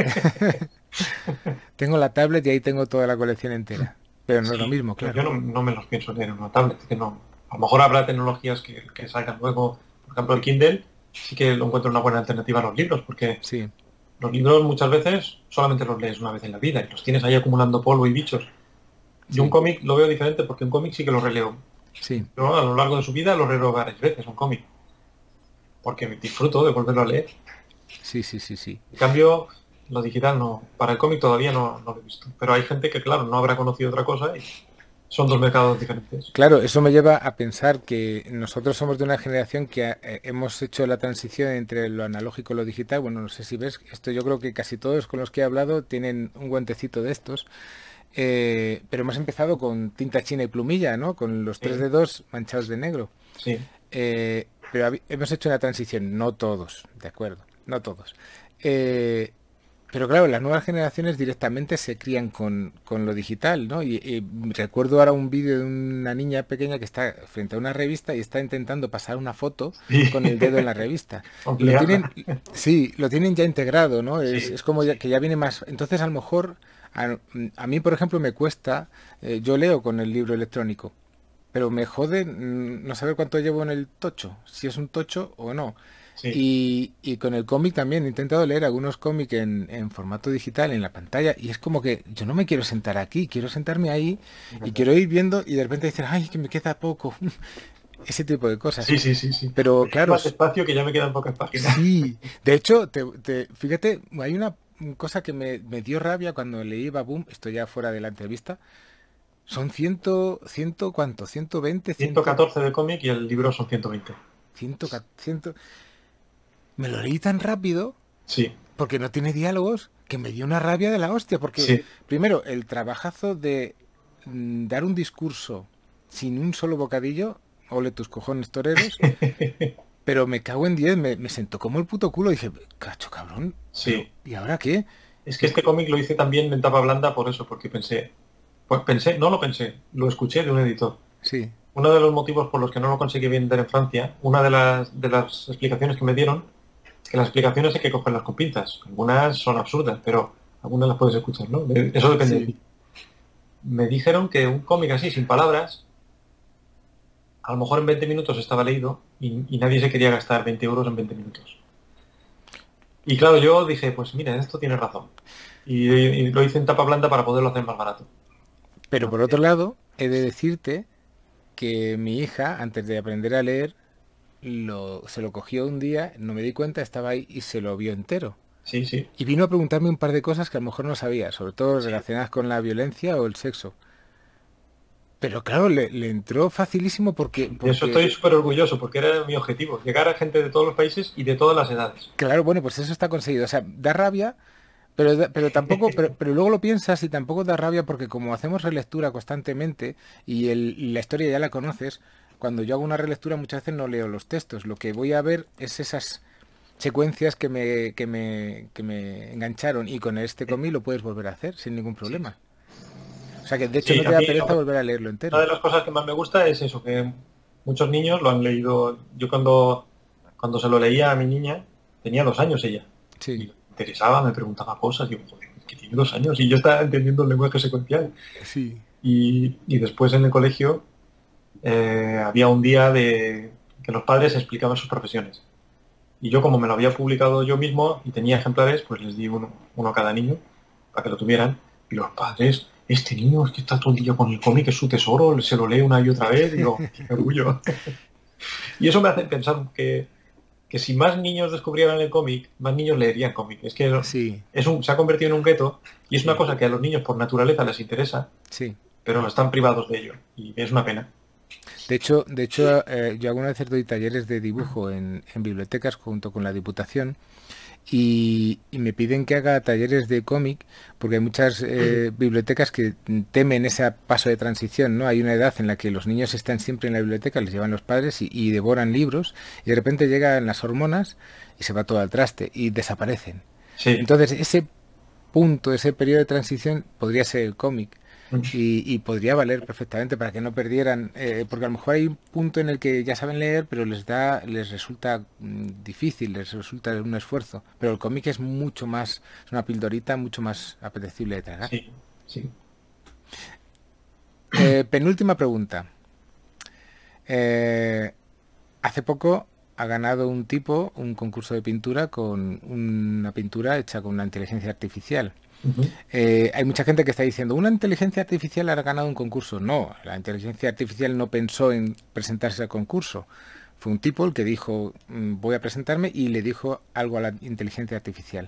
Speaker 1: Tengo la tablet y ahí tengo toda la colección entera. Pero no es lo
Speaker 2: Sí,
Speaker 1: mismo,
Speaker 2: pero
Speaker 1: claro.
Speaker 2: yo no me los pienso leer en una tablet, que no. A lo mejor habrá tecnologías que salgan luego. Por ejemplo, el Kindle sí que lo encuentro una buena alternativa a los libros, porque
Speaker 1: Sí,
Speaker 2: los libros muchas veces solamente los lees una vez en la vida y los tienes ahí acumulando polvo y bichos. Yo un
Speaker 1: sí,
Speaker 2: cómic lo veo diferente porque un cómic sí que lo releo.
Speaker 1: sí,
Speaker 2: Yo a lo largo de su vida lo releo varias veces, un cómic, porque me disfruto de volverlo a leer.
Speaker 1: sí, sí, sí, sí.
Speaker 2: En cambio, lo digital no, para el cómic todavía no lo he visto. Pero hay gente que, claro, no habrá conocido otra cosa y son dos mercados diferentes.
Speaker 1: Claro, eso me lleva a pensar que nosotros somos de una generación que hemos hecho la transición entre lo analógico y lo digital. Bueno, no sé si ves, esto yo creo que casi todos con los que he hablado tienen un guantecito de estos. Pero hemos empezado con tinta china y plumilla, ¿no? Con los tres
Speaker 2: Sí,
Speaker 1: dedos manchados de negro.
Speaker 2: sí.
Speaker 1: Pero hemos hecho una transición, no todos, de acuerdo, no todos. Eh, pero claro, las nuevas generaciones directamente se crían con lo digital, ¿no? Y recuerdo ahora un vídeo de una niña pequeña que está frente a una revista y está intentando pasar una foto
Speaker 2: Sí.
Speaker 1: con el dedo en la revista. Y lo tienen,
Speaker 2: Ampliarla.
Speaker 1: sí, lo tienen ya integrado, ¿no?
Speaker 2: Sí,
Speaker 1: Es como que ya viene más. Entonces, a lo mejor, a mí, por ejemplo, me cuesta, yo leo con el libro electrónico, pero me jode no saber cuánto llevo en el tocho, si es un tocho o no.
Speaker 2: sí.
Speaker 1: Y con el cómic también he intentado leer algunos cómics en formato digital en la pantalla y es como que yo no me quiero sentar aquí, quiero sentarme ahí
Speaker 2: Es
Speaker 1: y
Speaker 2: verdad.
Speaker 1: quiero ir viendo y de repente decir, ay, que me queda poco, ese tipo de cosas.
Speaker 2: Sí, sí, sí, sí.
Speaker 1: Pero
Speaker 2: Pues
Speaker 1: claro,
Speaker 2: más despacio que ya me quedan pocas páginas.
Speaker 1: sí, de hecho, fíjate, hay una cosa que me dio rabia cuando leí Baboom, esto ya fuera de la entrevista, son ciento, ¿cuánto? 120,
Speaker 2: 114 de cómic y el libro son 120.
Speaker 1: 100. Me lo leí tan rápido
Speaker 2: Sí,
Speaker 1: porque no tiene diálogos que me dio una rabia de la hostia. Porque,
Speaker 2: sí.
Speaker 1: primero, el trabajazo de dar un discurso sin un solo bocadillo, ole tus cojones toreros, pero me cago en 10, me sentó como el puto culo. Dije, cacho cabrón, pero
Speaker 2: Sí.
Speaker 1: ¿y ahora qué?
Speaker 2: Es que
Speaker 1: ¿Qué?
Speaker 2: este cómic lo hice también en tapa blanda por eso, porque no lo pensé, lo escuché de un editor.
Speaker 1: Sí,
Speaker 2: Uno de los motivos por los que no lo conseguí vender en Francia, una de las explicaciones que me dieron, que las explicaciones hay que cogerlas con pinzas. Algunas son absurdas, pero algunas las puedes escuchar, ¿no? Eso depende de
Speaker 1: sí.
Speaker 2: ti. Me dijeron que un cómic así, sin palabras, a lo mejor en 20 minutos estaba leído y nadie se quería gastar 20 euros en 20 minutos. Y claro, yo dije, pues mira, esto tiene razón. Y lo hice en tapa blanda para poderlo hacer más barato.
Speaker 1: Pero
Speaker 2: Pero
Speaker 1: por otro lado, he de decirte que mi hija, antes de aprender a leer, se lo cogió un día, no me di cuenta, estaba ahí y se lo vio entero.
Speaker 2: sí, sí,
Speaker 1: Y vino a preguntarme un par de cosas que a lo mejor no sabía, sobre todo
Speaker 2: sí.
Speaker 1: relacionadas con la violencia o el sexo. Pero claro, le entró facilísimo
Speaker 2: De eso estoy súper orgulloso porque era mi objetivo, llegar a gente de todos los países y de todas las edades.
Speaker 1: claro, bueno, pues eso está conseguido. O sea, da rabia, pero tampoco, pero luego lo piensas y tampoco da rabia porque como hacemos relectura constantemente y la historia ya la conoces, cuando yo hago una relectura muchas veces no leo los textos. Lo que voy a ver es esas secuencias que me engancharon y con este cómic lo puedes volver a hacer sin ningún
Speaker 2: Sí,
Speaker 1: problema. O sea que de hecho
Speaker 2: sí,
Speaker 1: no
Speaker 2: a
Speaker 1: te da
Speaker 2: mí
Speaker 1: pereza volver a leerlo
Speaker 2: una
Speaker 1: entero.
Speaker 2: de las cosas que más me gusta es eso, que muchos niños lo han leído. Yo cuando se lo leía a mi niña, tenía 2 años ella, y
Speaker 1: Sí,
Speaker 2: le interesaba, me preguntaba cosas, y digo, joder, que tiene 2 años y yo estaba entendiendo el lenguaje secuencial.
Speaker 1: sí.
Speaker 2: Y después en el colegio había un día de que los padres explicaban sus profesiones. Y yo como me lo había publicado yo mismo y tenía ejemplares, pues les di uno a cada niño para que lo tuvieran. Y los padres, este niño es que está todo el día con el cómic, es su tesoro, se lo lee una y otra vez. Y digo, qué orgullo. Y eso me hace pensar que si más niños descubrieran el cómic, más niños leerían cómic. Es que
Speaker 1: Sí,
Speaker 2: se ha convertido en un gueto y es una
Speaker 1: sí,
Speaker 2: cosa que a los niños por naturaleza les interesa,
Speaker 1: sí.
Speaker 2: pero no están privados de ello. Y es una pena.
Speaker 1: De hecho, yo alguna vez doy talleres de dibujo en bibliotecas junto con la Diputación y me piden que haga talleres de cómic porque hay muchas bibliotecas que temen ese paso de transición, ¿no? Hay una edad en la que los niños están siempre en la biblioteca, les llevan los padres y devoran libros y de repente llegan las hormonas y se va todo al traste y desaparecen.
Speaker 2: Sí.
Speaker 1: Entonces, ese punto, ese periodo de transición podría ser el cómic y podría valer perfectamente para que no perdieran, porque a lo mejor hay un punto en el que ya saben leer, pero les resulta difícil, les resulta un esfuerzo. Pero el cómic es mucho más, es una pildorita mucho más apetecible de tragar.
Speaker 2: Sí, sí.
Speaker 1: Penúltima pregunta. Eh, Hace poco ha ganado un tipo un concurso de pintura con una pintura hecha con una inteligencia artificial.
Speaker 2: Ujú.
Speaker 1: Hay mucha gente que está diciendo, una inteligencia artificial ha ganado un concurso. No, la inteligencia artificial no pensó en presentarse al concurso. Fue un tipo el que dijo, voy a presentarme y le dijo algo a la inteligencia artificial.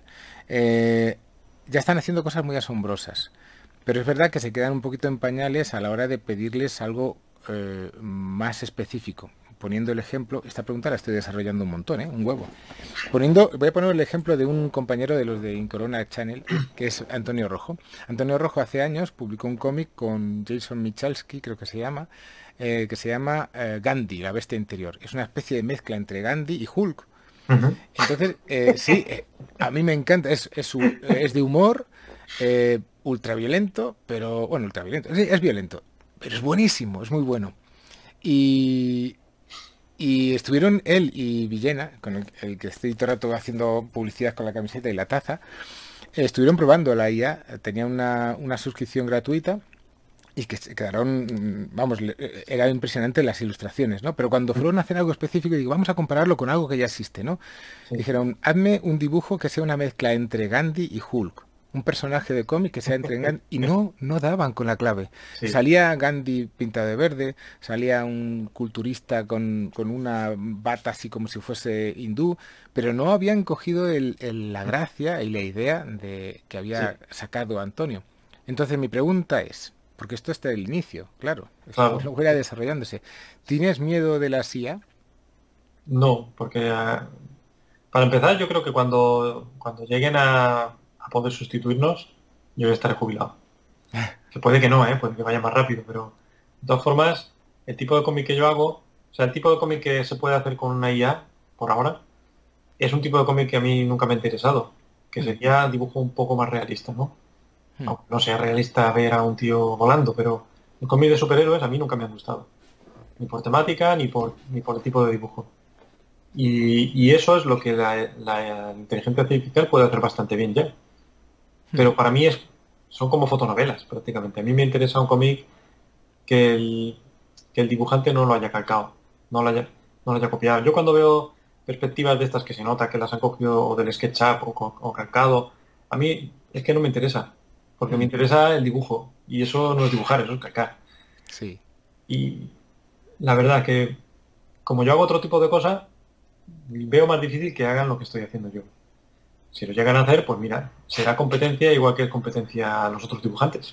Speaker 1: Ya están haciendo cosas muy asombrosas, pero es verdad que se quedan un poquito en pañales a la hora de pedirles algo más específico. Poniendo el ejemplo, esta pregunta la estoy desarrollando un montón, ¿eh? Un huevo. Voy a poner el ejemplo de un compañero de los de Incorona Channel, que es Antonio Rojo. Antonio Rojo hace años publicó un cómic con Jason Michalski, creo que se llama Gandhi, la bestia interior. Es una especie de mezcla entre Gandhi y Hulk.
Speaker 2: Ujú.
Speaker 1: Entonces, sí, a mí me encanta, es de humor, ultraviolento, pero bueno, ultraviolento, sí, es violento, pero es buenísimo, es muy bueno. Y, y estuvieron él y Villena, con el que estoy todo el rato haciendo publicidad con la camiseta y la taza, estuvieron probando la IA, tenía una suscripción gratuita y que se quedaron, vamos, era impresionante las ilustraciones, ¿no? Pero cuando fueron a hacer algo específico, digo, vamos a compararlo con algo que ya existe, ¿no?
Speaker 2: Sí,
Speaker 1: Dijeron, hazme un dibujo que sea una mezcla entre Gandhi y Hulk. Un personaje de cómic que sea entre Gandhi. Y no daban con la clave.
Speaker 2: sí,
Speaker 1: Salía Gandhi pintado de verde, salía un culturista con una bata así como si fuese hindú, pero no habían cogido la gracia y la idea de que había
Speaker 2: sí,
Speaker 1: sacado Antonio. Entonces mi pregunta es, porque esto está del inicio, claro, esto
Speaker 2: claro.
Speaker 1: luego irá desarrollándose. ¿Tienes miedo de la IA?
Speaker 2: No, porque para empezar yo creo que cuando lleguen a poder sustituirnos, yo voy a estar jubilado. Que puede que no, puede que vaya más rápido, pero de todas formas, el tipo de cómic que yo hago, o sea, el tipo de cómic que se puede hacer con una IA, por ahora, es un tipo de cómic que a mí nunca me ha interesado, que
Speaker 1: Hmm,
Speaker 2: sería dibujo un poco más realista, ¿no?
Speaker 1: hmm,
Speaker 2: Aunque no sea realista ver a un tío volando, pero el cómic de superhéroes a mí nunca me han gustado, ni por temática, ni por el tipo de dibujo. Y eso es lo que la inteligencia artificial puede hacer bastante bien ya.
Speaker 1: hmm.
Speaker 2: Pero para mí son como fotonovelas prácticamente. A mí me interesa un cómic que el, que el dibujante no lo haya calcado, no lo haya copiado. Yo cuando veo perspectivas de estas que se nota que las han cogido o del SketchUp o calcado, a mí es que no me interesa, porque me interesa el dibujo, y eso no es dibujar, eso es calcar.
Speaker 1: Sí.
Speaker 2: Y la verdad que como yo hago otro tipo de cosas, veo más difícil que hagan lo que estoy haciendo yo. Si lo llegan a hacer, pues mira, será competencia igual que es competencia a los otros dibujantes.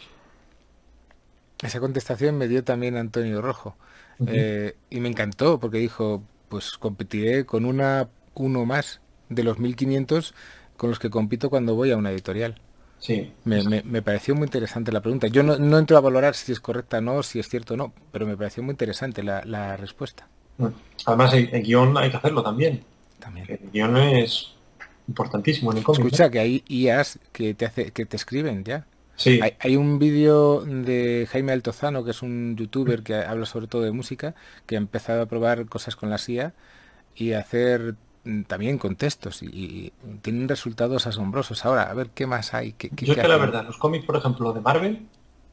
Speaker 1: Esa contestación me dio también Antonio Rojo.
Speaker 2: Ujú.
Speaker 1: Y me encantó porque dijo, pues competiré con uno más de los 1500 con los que compito cuando voy a una editorial.
Speaker 2: Sí,
Speaker 1: Me pareció muy interesante la pregunta. Yo no entro a valorar si es correcta o no, si es cierto o no, pero me pareció muy interesante la respuesta.
Speaker 2: mm. Además, el guión hay que hacerlo también.
Speaker 1: También.
Speaker 2: El guión es importantísimo en el cómic, ¿no?
Speaker 1: Escucha que hay IAs que te escriben ya.
Speaker 2: Sí,
Speaker 1: Hay un vídeo de Jaime Altozano, que es un youtuber que habla sobre todo de música, que ha empezado a probar cosas con la IA y a hacer también con textos y tienen resultados asombrosos. Ahora, a ver qué más hay,
Speaker 2: yo es
Speaker 1: qué
Speaker 2: que la
Speaker 1: hacen.
Speaker 2: verdad, los cómics, por ejemplo, de Marvel,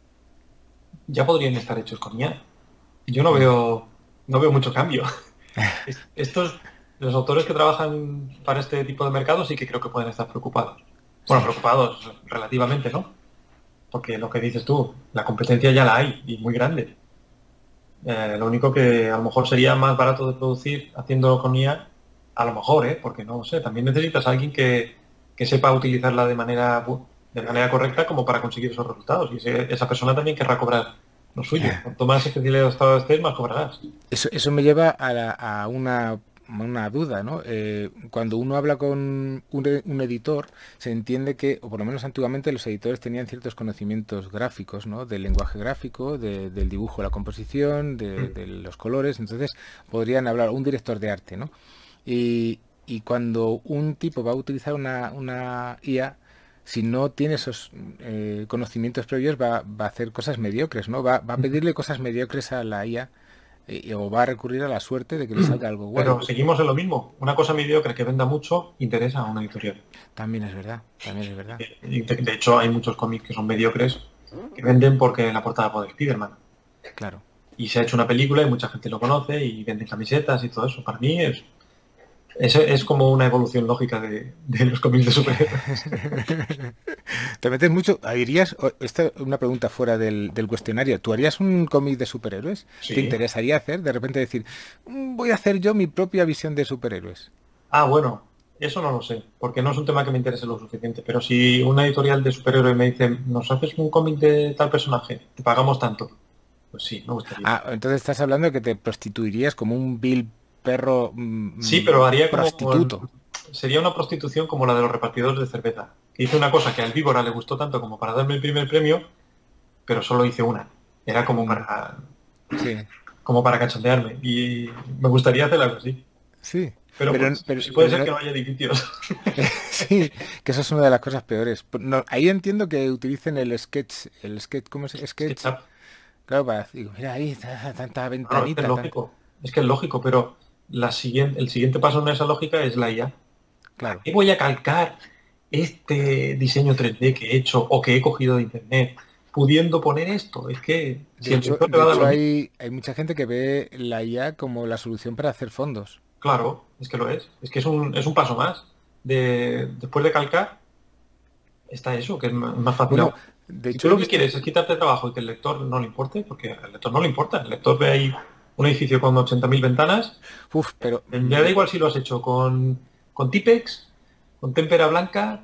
Speaker 2: ya podrían estar hechos con IA. Yo
Speaker 1: Mm.
Speaker 2: no veo mucho cambio. Estos, los autores que trabajan para este tipo de mercados sí que creo que pueden estar preocupados. Bueno,
Speaker 1: Sí.
Speaker 2: preocupados relativamente, ¿no? Porque lo que dices tú, la competencia ya la hay y muy grande. Lo único que a lo mejor sería más barato de producir haciéndolo con IA, a lo mejor, ¿eh? Porque no lo sé, también necesitas a alguien que sepa utilizarla de manera correcta como para conseguir esos resultados. Y esa persona también querrá cobrar lo suyo. Cuanto más especializado estés, más cobrarás.
Speaker 1: Eso me lleva a una duda, ¿no? Cuando uno habla con un editor, se entiende que, o por lo menos antiguamente, los editores tenían ciertos conocimientos gráficos, ¿no? Del lenguaje gráfico, del dibujo, la composición, de los colores. Entonces, podrían hablar, un director de arte, ¿no? Y cuando un tipo va a utilizar una IA, si no tiene esos conocimientos previos, va a hacer cosas mediocres, ¿no? Va a pedirle cosas mediocres a la IA o va a recurrir a la suerte de que le salga algo guay.
Speaker 2: Pero seguimos en lo mismo. Una cosa mediocre que venda mucho interesa a una editorial.
Speaker 1: También es verdad, también es verdad.
Speaker 2: Y de hecho, hay muchos cómics que son mediocres que venden porque la portada pone Spider-Man.
Speaker 1: Claro.
Speaker 2: Y se ha hecho una película y mucha gente lo conoce y venden camisetas y todo eso. Para mí es como una evolución lógica de los cómics de superhéroes.
Speaker 1: Te metes mucho. Esta es una pregunta fuera del cuestionario. ¿Tú harías un cómic de superhéroes? ¿Te
Speaker 2: Sí.
Speaker 1: interesaría hacer? De repente decir, voy a hacer yo mi propia visión de superhéroes."
Speaker 2: Ah, bueno, eso no lo sé, porque no es un tema que me interese lo suficiente. Pero si una editorial de superhéroes me dice, nos haces un cómic de tal personaje, te pagamos tanto, pues sí, me gustaría.
Speaker 1: Ah, entonces estás hablando de que te prostituirías como un vil perro
Speaker 2: Sí, pero haría como...
Speaker 1: prostituto.
Speaker 2: Sería una prostitución como la de los repartidores de cerveza. Que hice una cosa que al Víbora le gustó tanto como para darme el primer premio, pero solo hice una. Era
Speaker 1: Mm, sí,
Speaker 2: como para cachondearme. Y me gustaría hacer algo así.
Speaker 1: sí.
Speaker 2: Pero
Speaker 1: Pero,
Speaker 2: pues
Speaker 1: pero,
Speaker 2: sí puede
Speaker 1: pero
Speaker 2: ser
Speaker 1: no-
Speaker 2: que no haya edificios.
Speaker 1: sí, que eso es una de las cosas peores. No, ahí entiendo que utilicen ¿cómo es?
Speaker 2: Es que
Speaker 1: Sketch.
Speaker 2: está...
Speaker 1: Claro, digo, mira ahí, tanta
Speaker 2: No, es que es
Speaker 1: ventanita, tanta.
Speaker 2: lógico. Es que es lógico, pero el siguiente paso en esa lógica es la IA. ¿Para
Speaker 1: Claro.
Speaker 2: qué voy a calcar este diseño 3D que he hecho o que he cogido de internet pudiendo poner esto? Es que si el lector le
Speaker 1: De
Speaker 2: va a dar
Speaker 1: hecho
Speaker 2: lo mismo.
Speaker 1: hay mucha gente que ve la IA como la solución para hacer fondos.
Speaker 2: Claro, es que lo es. Es que es un paso más. Después de calcar, está eso, que es más fácil aún.
Speaker 1: Bueno, de
Speaker 2: Si tú
Speaker 1: hecho he
Speaker 2: lo que
Speaker 1: visto,
Speaker 2: quieres es quitarte trabajo y que el lector no le importe, porque al lector no le importa. El lector ve ahí un edificio con 80.000 ventanas.
Speaker 1: pero
Speaker 2: Le da igual si lo has hecho con Tipex, con témpera blanca,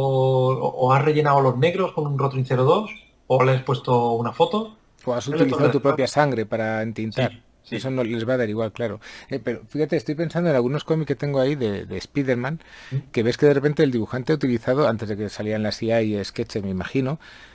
Speaker 2: o has rellenado los negros con un Rotring 02, o le has puesto una foto.
Speaker 1: o has
Speaker 2: El lector
Speaker 1: utilizado
Speaker 2: le da
Speaker 1: tu
Speaker 2: igual.
Speaker 1: propia sangre para entintar.
Speaker 2: Sí,
Speaker 1: Eso
Speaker 2: sí.
Speaker 1: no les va a dar igual, claro. Pero fíjate, estoy pensando en algunos cómics que tengo ahí de Spider-Man, que ves que de repente el dibujante ha utilizado, antes de que salían las IA y sketches, me imagino,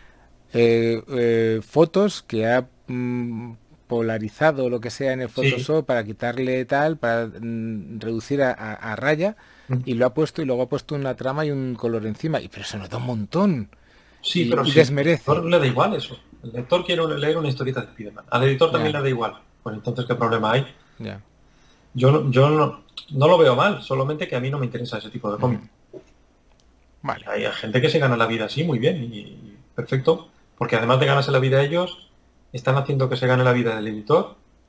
Speaker 1: fotos que ha polarizado o lo que sea en el
Speaker 2: Sí.
Speaker 1: Photoshop para quitarle tal, para reducir a raya, y lo ha puesto y luego ha puesto una trama y un color encima. Pero se nota un montón
Speaker 2: Sí, pero
Speaker 1: y
Speaker 2: si al
Speaker 1: desmerece.
Speaker 2: lector le da igual eso. El lector quiere leer una historieta de Spiderman. Al editor también
Speaker 1: Ya,
Speaker 2: le da igual. Pues entonces, ¿qué problema hay?
Speaker 1: ya.
Speaker 2: Yo no lo veo mal, solamente que a mí no me interesa ese tipo de
Speaker 1: Ujú.
Speaker 2: cómic.
Speaker 1: Vale.
Speaker 2: Hay gente que se gana la vida así, muy bien, y perfecto. Porque además de ganarse la vida ellos, están haciendo que se gane la vida del editor,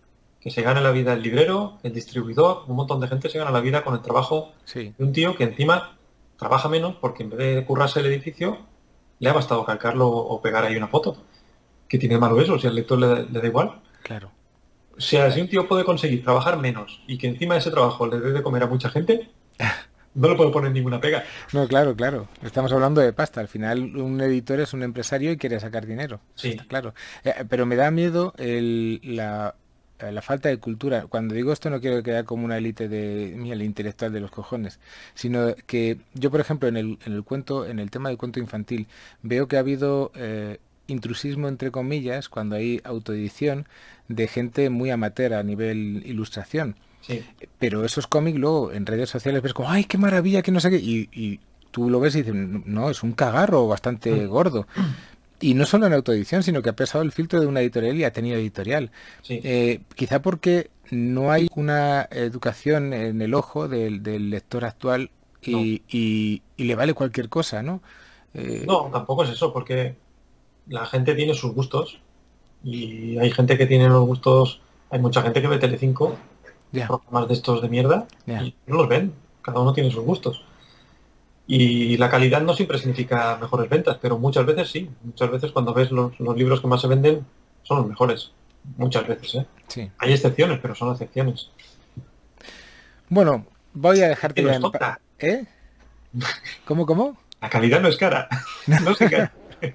Speaker 2: que se gane la vida el librero, el distribuidor, un montón de gente se gana la vida con el trabajo
Speaker 1: Sí.
Speaker 2: de un tío que encima trabaja menos porque en vez de currarse el edificio, le ha bastado calcarlo o pegar ahí una foto. Que tiene malo eso, si al lector le da igual.
Speaker 1: Claro.
Speaker 2: O sea, si un tío puede conseguir trabajar menos y que encima de ese trabajo le dé de comer a mucha gente, no le puedo poner ninguna pega.
Speaker 1: No, claro, claro. Estamos hablando de pasta. Al final un editor es un empresario y quiere sacar dinero. Eso
Speaker 2: Sí,
Speaker 1: está claro. Pero me da miedo la falta de cultura. Cuando digo esto no quiero quedar como una élite de mira, el intelectual de los cojones, sino que yo, por ejemplo, en el cuento, en el tema del cuento infantil, veo que ha habido intrusismo entre comillas cuando hay autoedición de gente muy amateur a nivel ilustración.
Speaker 2: sí.
Speaker 1: Pero esos cómics luego en redes sociales ves como, ¡ay, qué maravilla, que no sé qué! Y tú lo ves y dices, no, es un cagarro bastante gordo. Y no solo en autoedición, sino que ha pasado el filtro de una editorial y ha tenido editorial.
Speaker 2: Sí.
Speaker 1: Quizá porque no hay una educación en el ojo del lector actual
Speaker 2: No.
Speaker 1: y le vale cualquier cosa, ¿no? Eh,
Speaker 2: No, tampoco es eso, porque la gente tiene sus gustos y hay gente que tiene los gustos, hay mucha gente que ve Telecinco,
Speaker 1: ya,
Speaker 2: programas de estos de mierda,
Speaker 1: ya.
Speaker 2: y no los ven, cada uno tiene sus gustos. Y la calidad no siempre significa mejores ventas, pero muchas veces sí. Muchas veces cuando ves los libros que más se venden son los mejores. Muchas veces, ¿eh?
Speaker 1: Sí.
Speaker 2: Hay excepciones, pero son excepciones.
Speaker 1: Bueno, voy a
Speaker 2: Que
Speaker 1: dejarte
Speaker 2: no
Speaker 1: ya
Speaker 2: es
Speaker 1: en paz.
Speaker 2: tonta.
Speaker 1: ¿Eh? ¿Cómo, cómo?
Speaker 2: La calidad no es cara. No sé qué.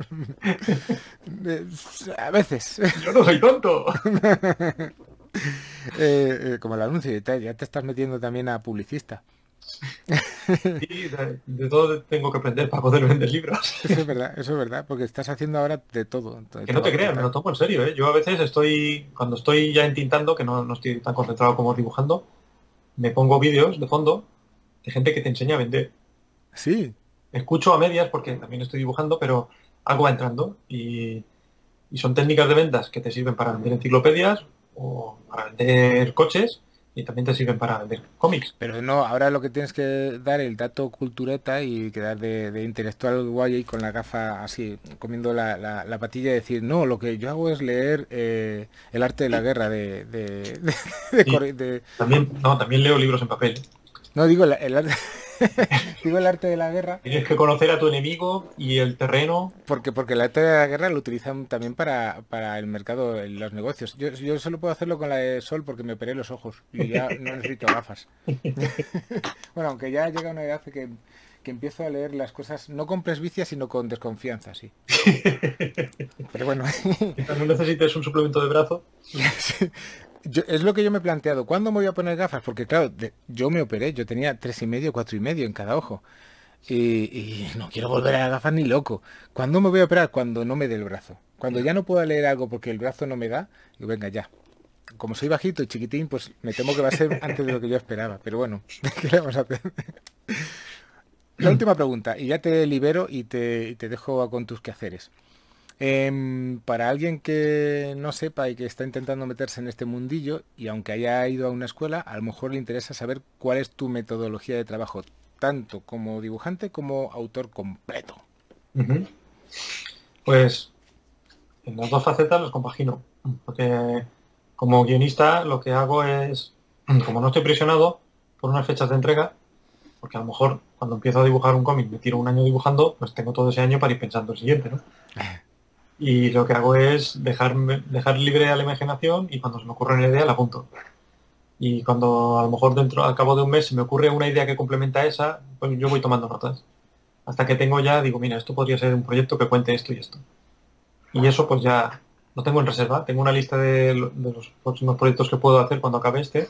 Speaker 1: Eh, a veces.
Speaker 2: Yo no soy tonto.
Speaker 1: Como el anuncio, ya te estás metiendo también a publicista.
Speaker 2: Sí, de todo tengo que aprender para poder vender libros.
Speaker 1: Eso es verdad, porque estás haciendo ahora de todo. De
Speaker 2: Que no te
Speaker 1: trabajo
Speaker 2: creas, me lo
Speaker 1: total.
Speaker 2: tomo en serio, ¿eh? Yo a veces cuando estoy ya entintando, que no estoy tan concentrado como dibujando, me pongo vídeos de fondo de gente que te enseña a vender.
Speaker 1: Sí,
Speaker 2: Escucho a medias porque también estoy dibujando, pero algo va entrando y son técnicas de ventas que te sirven para vender enciclopedias o para vender coches y también te sirven para vender cómics.
Speaker 1: pero no, ahora lo que tienes que dar el dato cultureta y quedar de intelectual guay y con la gafa así, comiendo la patilla y decir, no, lo que yo hago es leer El arte de la guerra
Speaker 2: Y
Speaker 1: de-
Speaker 2: también, no, también leo libros en papel.
Speaker 1: no, digo el arte, digo el arte de la guerra.
Speaker 2: Tienes que conocer a tu enemigo y el terreno.
Speaker 1: Porque la arte de la guerra lo utilizan también para el mercado, en los negocios. Yo solo puedo hacerlo con la de sol porque me operé los ojos y ya no necesito gafas. Bueno, aunque ya llega una edad que empiezo a leer las cosas no con presbicia, sino con desconfianza, sí. Pero bueno,
Speaker 2: Quizás no necesites un suplemento de brazo.
Speaker 1: es lo que yo me he planteado. ¿Cuándo me voy a poner gafas? Porque claro, yo me operé, yo tenía 3,5, 4,5 en cada ojo. Y no quiero volver a las gafas ni loco. ¿Cuándo me voy a operar? Cuando no me dé el brazo. Cuando ya no pueda leer algo porque el brazo no me da, digo, venga ya. Como soy bajito y chiquitín, pues me temo que va a ser antes de lo que yo esperaba. Pero bueno, ¿qué le vamos a hacer? La última pregunta, y ya te libero y te dejo con tus quehaceres. Para alguien que no sepa y que está intentando meterse en este mundillo, y aunque haya ido a una escuela, a lo mejor le interesa saber cuál es tu metodología de trabajo, tanto como dibujante como autor completo.
Speaker 2: Ujú. Pues en las dos facetas los compagino. Porque como guionista lo que hago es, como no estoy presionado por unas fechas de entrega, porque a lo mejor cuando empiezo a dibujar un cómic me tiro un año dibujando, pues tengo todo ese año para ir pensando el siguiente, ¿no? Y lo que hago es dejar libre a la imaginación y cuando se me ocurre una idea la apunto. Y cuando a lo mejor al cabo de un mes se me ocurre una idea que complementa esa, pues yo voy tomando notas. Hasta que tengo ya, digo, mira, esto podría ser un proyecto que cuente esto y esto. Y eso pues ya lo tengo en reserva. Tengo una lista de los próximos proyectos que puedo hacer cuando acabe este.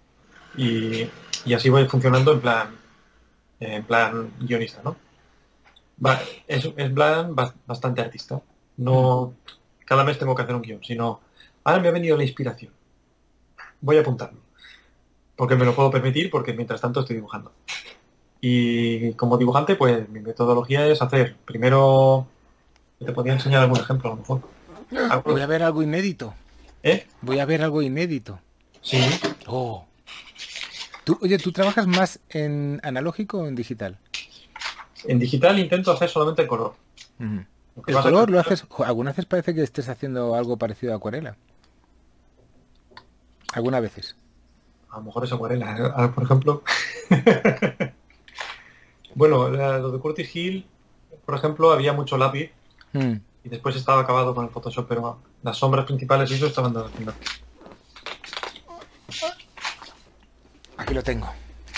Speaker 2: Y, y así voy funcionando en plan guionista, ¿no? Es en plan bastante artista. No, cada mes tengo que hacer un guión, sino ahora me ha venido la inspiración. Voy a apuntarlo. Porque me lo puedo permitir, porque mientras tanto estoy dibujando. Y como dibujante, pues mi metodología es hacer primero, te podría enseñar algún ejemplo a lo mejor.
Speaker 1: Voy a ver algo inédito.
Speaker 2: ¿Eh?
Speaker 1: Voy a ver algo inédito.
Speaker 2: Sí.
Speaker 1: Oh. Oye, ¿tú trabajas más en analógico o en digital?
Speaker 2: En digital intento hacer solamente el color.
Speaker 1: Ujú.
Speaker 2: Lo que
Speaker 1: ¿El
Speaker 2: pasa
Speaker 1: color
Speaker 2: es
Speaker 1: lo
Speaker 2: que-
Speaker 1: haces? Algunas veces parece que estés haciendo algo parecido a acuarela. Algunas veces.
Speaker 2: A lo mejor es acuarela, por ejemplo. Bueno, lo de Curtis Hill, por ejemplo, había mucho lápiz
Speaker 1: Mm,
Speaker 2: y después estaba acabado con el Photoshop, pero las sombras principales y eso estaban dadas en lápiz.
Speaker 1: aquí lo tengo.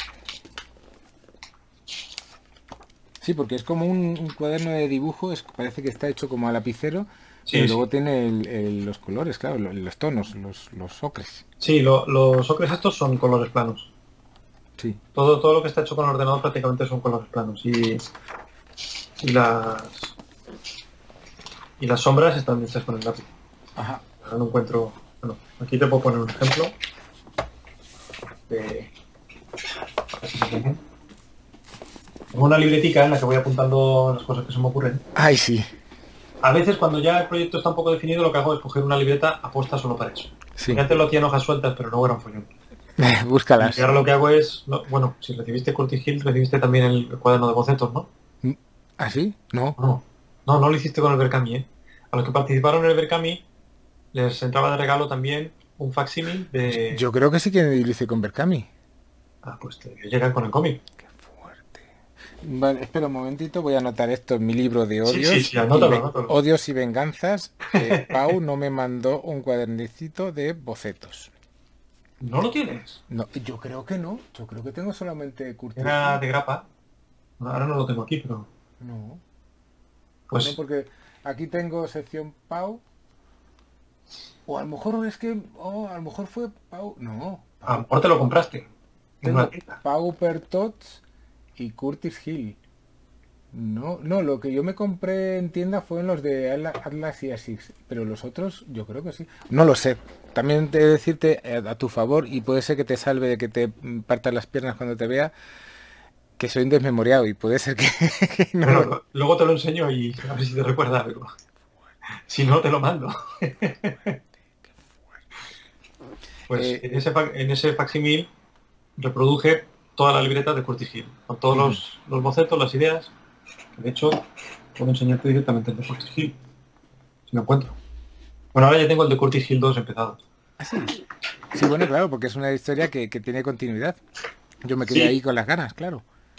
Speaker 1: Sí, porque es como un cuaderno de dibujo, parece que está hecho como a lapicero, pero
Speaker 2: Sí,
Speaker 1: luego
Speaker 2: sí.
Speaker 1: tiene los colores, claro, los tonos, los ocres.
Speaker 2: Sí, los ocres estos son colores planos.
Speaker 1: Sí.
Speaker 2: Todo lo que está hecho con ordenador prácticamente son colores planos. Y las y las sombras están hechas con el lápiz.
Speaker 1: Ajá.
Speaker 2: Ahora no encuentro. Bueno, aquí te puedo poner un ejemplo de. Tengo una libretica en la que voy apuntando las cosas que se me ocurren.
Speaker 1: Ay, sí.
Speaker 2: A veces cuando ya el proyecto está un poco definido, lo que hago es coger una libreta aposta solo para eso.
Speaker 1: Sí.
Speaker 2: Porque antes lo hacía en hojas sueltas, pero luego era un follón.
Speaker 1: Búscalas.
Speaker 2: Y ahora lo que hago es, bueno, si recibiste Curtis Hill, recibiste también el cuaderno de bocetos, ¿no?
Speaker 1: ¿Ah, sí? No.
Speaker 2: No lo hiciste con el Berkami, ¿eh? A los que participaron en el Berkami les entraba de regalo también un facsímil de...
Speaker 1: Yo creo que sí que lo hice con Berkami.
Speaker 2: Ah, pues te llega con el cómic.
Speaker 1: Qué fuerte. Vale, espera un momentito, voy a anotar esto en mi libro de odios.
Speaker 2: Sí, anótalo.
Speaker 1: Odios y venganzas. Pau no me mandó un cuadernecito de bocetos.
Speaker 2: ¿No lo tienes?
Speaker 1: No, yo creo que no. Yo creo que tengo solamente Curtis.
Speaker 2: Era de grapa. Ahora no lo tengo aquí, pero...
Speaker 1: No.
Speaker 2: Pues
Speaker 1: No, porque aquí tengo sección Pau. O a lo mejor es que... Oh, a lo mejor fue Pau. No.
Speaker 2: a lo mejor te lo compraste. En una
Speaker 1: Tengo
Speaker 2: tienda.
Speaker 1: Pau Pertots y Curtis Hill. No, lo que yo me compré en tienda fue en los de Atlas y Asics, pero los otros yo creo que sí. No lo sé. También te he de decirte a tu favor, y puede ser que te salve de que te partas las piernas cuando te vea, que soy un desmemoriado y puede ser que, que no
Speaker 2: Bueno,
Speaker 1: lo...
Speaker 2: luego te lo enseño y a ver si te recuerda algo. Si no, te lo mando. Pues en ese facsímil reproduje toda la libreta de Curtis Hill, con todos los bocetos, las ideas. De hecho, puedo enseñarte directamente el de Curtis Hill, si me encuentro. Bueno, ahora ya tengo el de Curtis Hill 2 empezado.
Speaker 1: ¿Ah, sí? Sí, bueno, claro, porque es una historia que tiene continuidad. Yo me quedé
Speaker 2: Sí.
Speaker 1: ahí con las ganas, claro.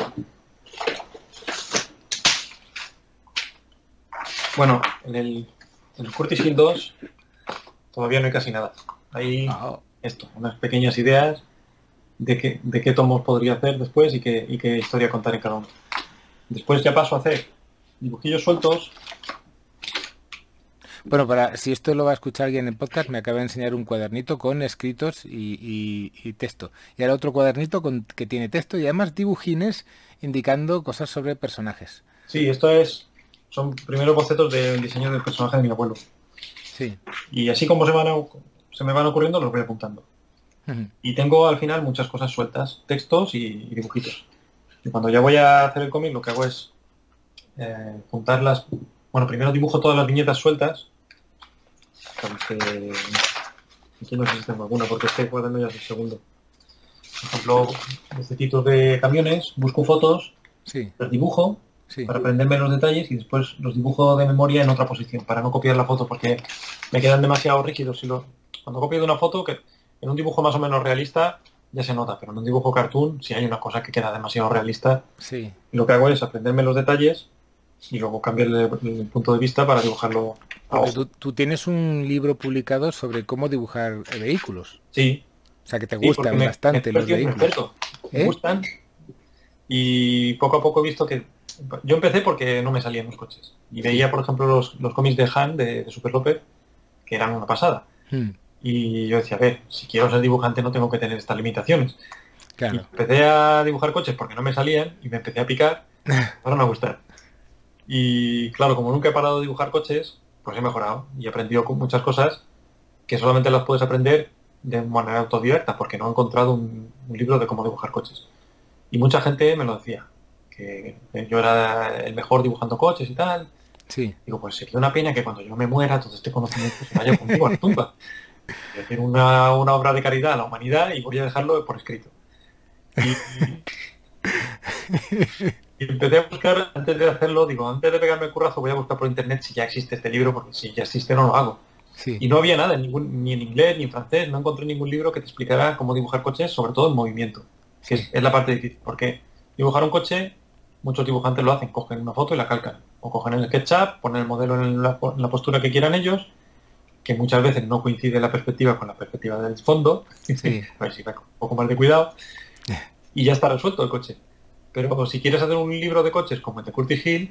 Speaker 2: Bueno, en el Curtis Hill 2 todavía no hay casi nada. Hay unas pequeñas ideas de qué tomos podría hacer después y qué historia contar en cada uno. Después ya paso a hacer dibujillos sueltos.
Speaker 1: Bueno, si esto lo va a escuchar alguien en el podcast, me acaba de enseñar un cuadernito con escritos y texto. Y ahora otro cuadernito que tiene texto y además dibujines indicando cosas sobre personajes.
Speaker 2: Sí, son primeros bocetos del diseño del personaje de mi abuelo.
Speaker 1: Sí.
Speaker 2: Y así como se me van ocurriendo, los voy apuntando. Y tengo al final muchas cosas sueltas, textos y dibujitos. Y cuando ya voy a hacer el cómic, lo que hago es juntarlas. Bueno, primero dibujo todas las viñetas sueltas. Aquí no sé si tengo alguna, porque este cuaderno ya es el segundo. Por ejemplo, bocetitos de camiones, busco fotos,
Speaker 1: Sí.
Speaker 2: las dibujo para aprenderme los detalles y después los dibujo de memoria en otra posición, para no copiar la foto, porque me quedan demasiado rígidos. Cuando copio de una foto, que en un dibujo más o menos realista ya se nota, pero en un dibujo cartoon, si hay una cosa que queda demasiado realista,
Speaker 1: Sí.
Speaker 2: lo que hago es aprenderme los detalles y luego cambiar el punto de vista para dibujarlo a
Speaker 1: Porque
Speaker 2: ojo.
Speaker 1: tú tienes un libro publicado sobre cómo dibujar vehículos.
Speaker 2: Sí.
Speaker 1: O sea, que te
Speaker 2: Sí, porque
Speaker 1: gustan bastante los
Speaker 2: me he
Speaker 1: vehículos.
Speaker 2: experto. Me gustan. Y poco a poco he visto que... Yo empecé porque no me salían los coches. Y veía, por ejemplo, los cómics de Han, de Super López, que eran una pasada. Y yo decía, a ver, si quiero ser dibujante no tengo que tener estas limitaciones.
Speaker 1: Claro.
Speaker 2: Y empecé a dibujar coches porque no me salían y me empecé a picar. Ahora me gusta. Y claro, como nunca he parado de dibujar coches, pues he mejorado y he aprendido muchas cosas que solamente las puedes aprender de manera autodidacta, porque no he encontrado un libro de cómo dibujar coches. Y mucha gente me lo decía, que yo era el mejor dibujando coches y tal.
Speaker 1: Sí.
Speaker 2: Digo, pues sería una pena que cuando yo me muera todo este conocimiento se vaya conmigo a la tumba. Voy a hacer una obra de caridad a la humanidad y voy a dejarlo por escrito. Y empecé a buscar, antes de hacerlo, digo, antes de pegarme el currazo voy a buscar por internet si ya existe este libro, porque si ya existe no lo hago.
Speaker 1: Sí,
Speaker 2: Y no había nada, ni en inglés ni en francés, no encontré ningún libro que te explicara cómo dibujar coches, sobre todo en movimiento, que
Speaker 1: sí,
Speaker 2: es la parte difícil, porque dibujar un coche, muchos dibujantes lo hacen, cogen una foto y la calcan, o cogen el SketchUp, ponen el modelo en la postura que quieran ellos, que muchas veces no coincide la perspectiva con la perspectiva del fondo,
Speaker 1: sí.
Speaker 2: a ver si va con un poco más de cuidado, y ya está resuelto el coche. Pero si quieres hacer un libro de coches como el de Curtis Hill,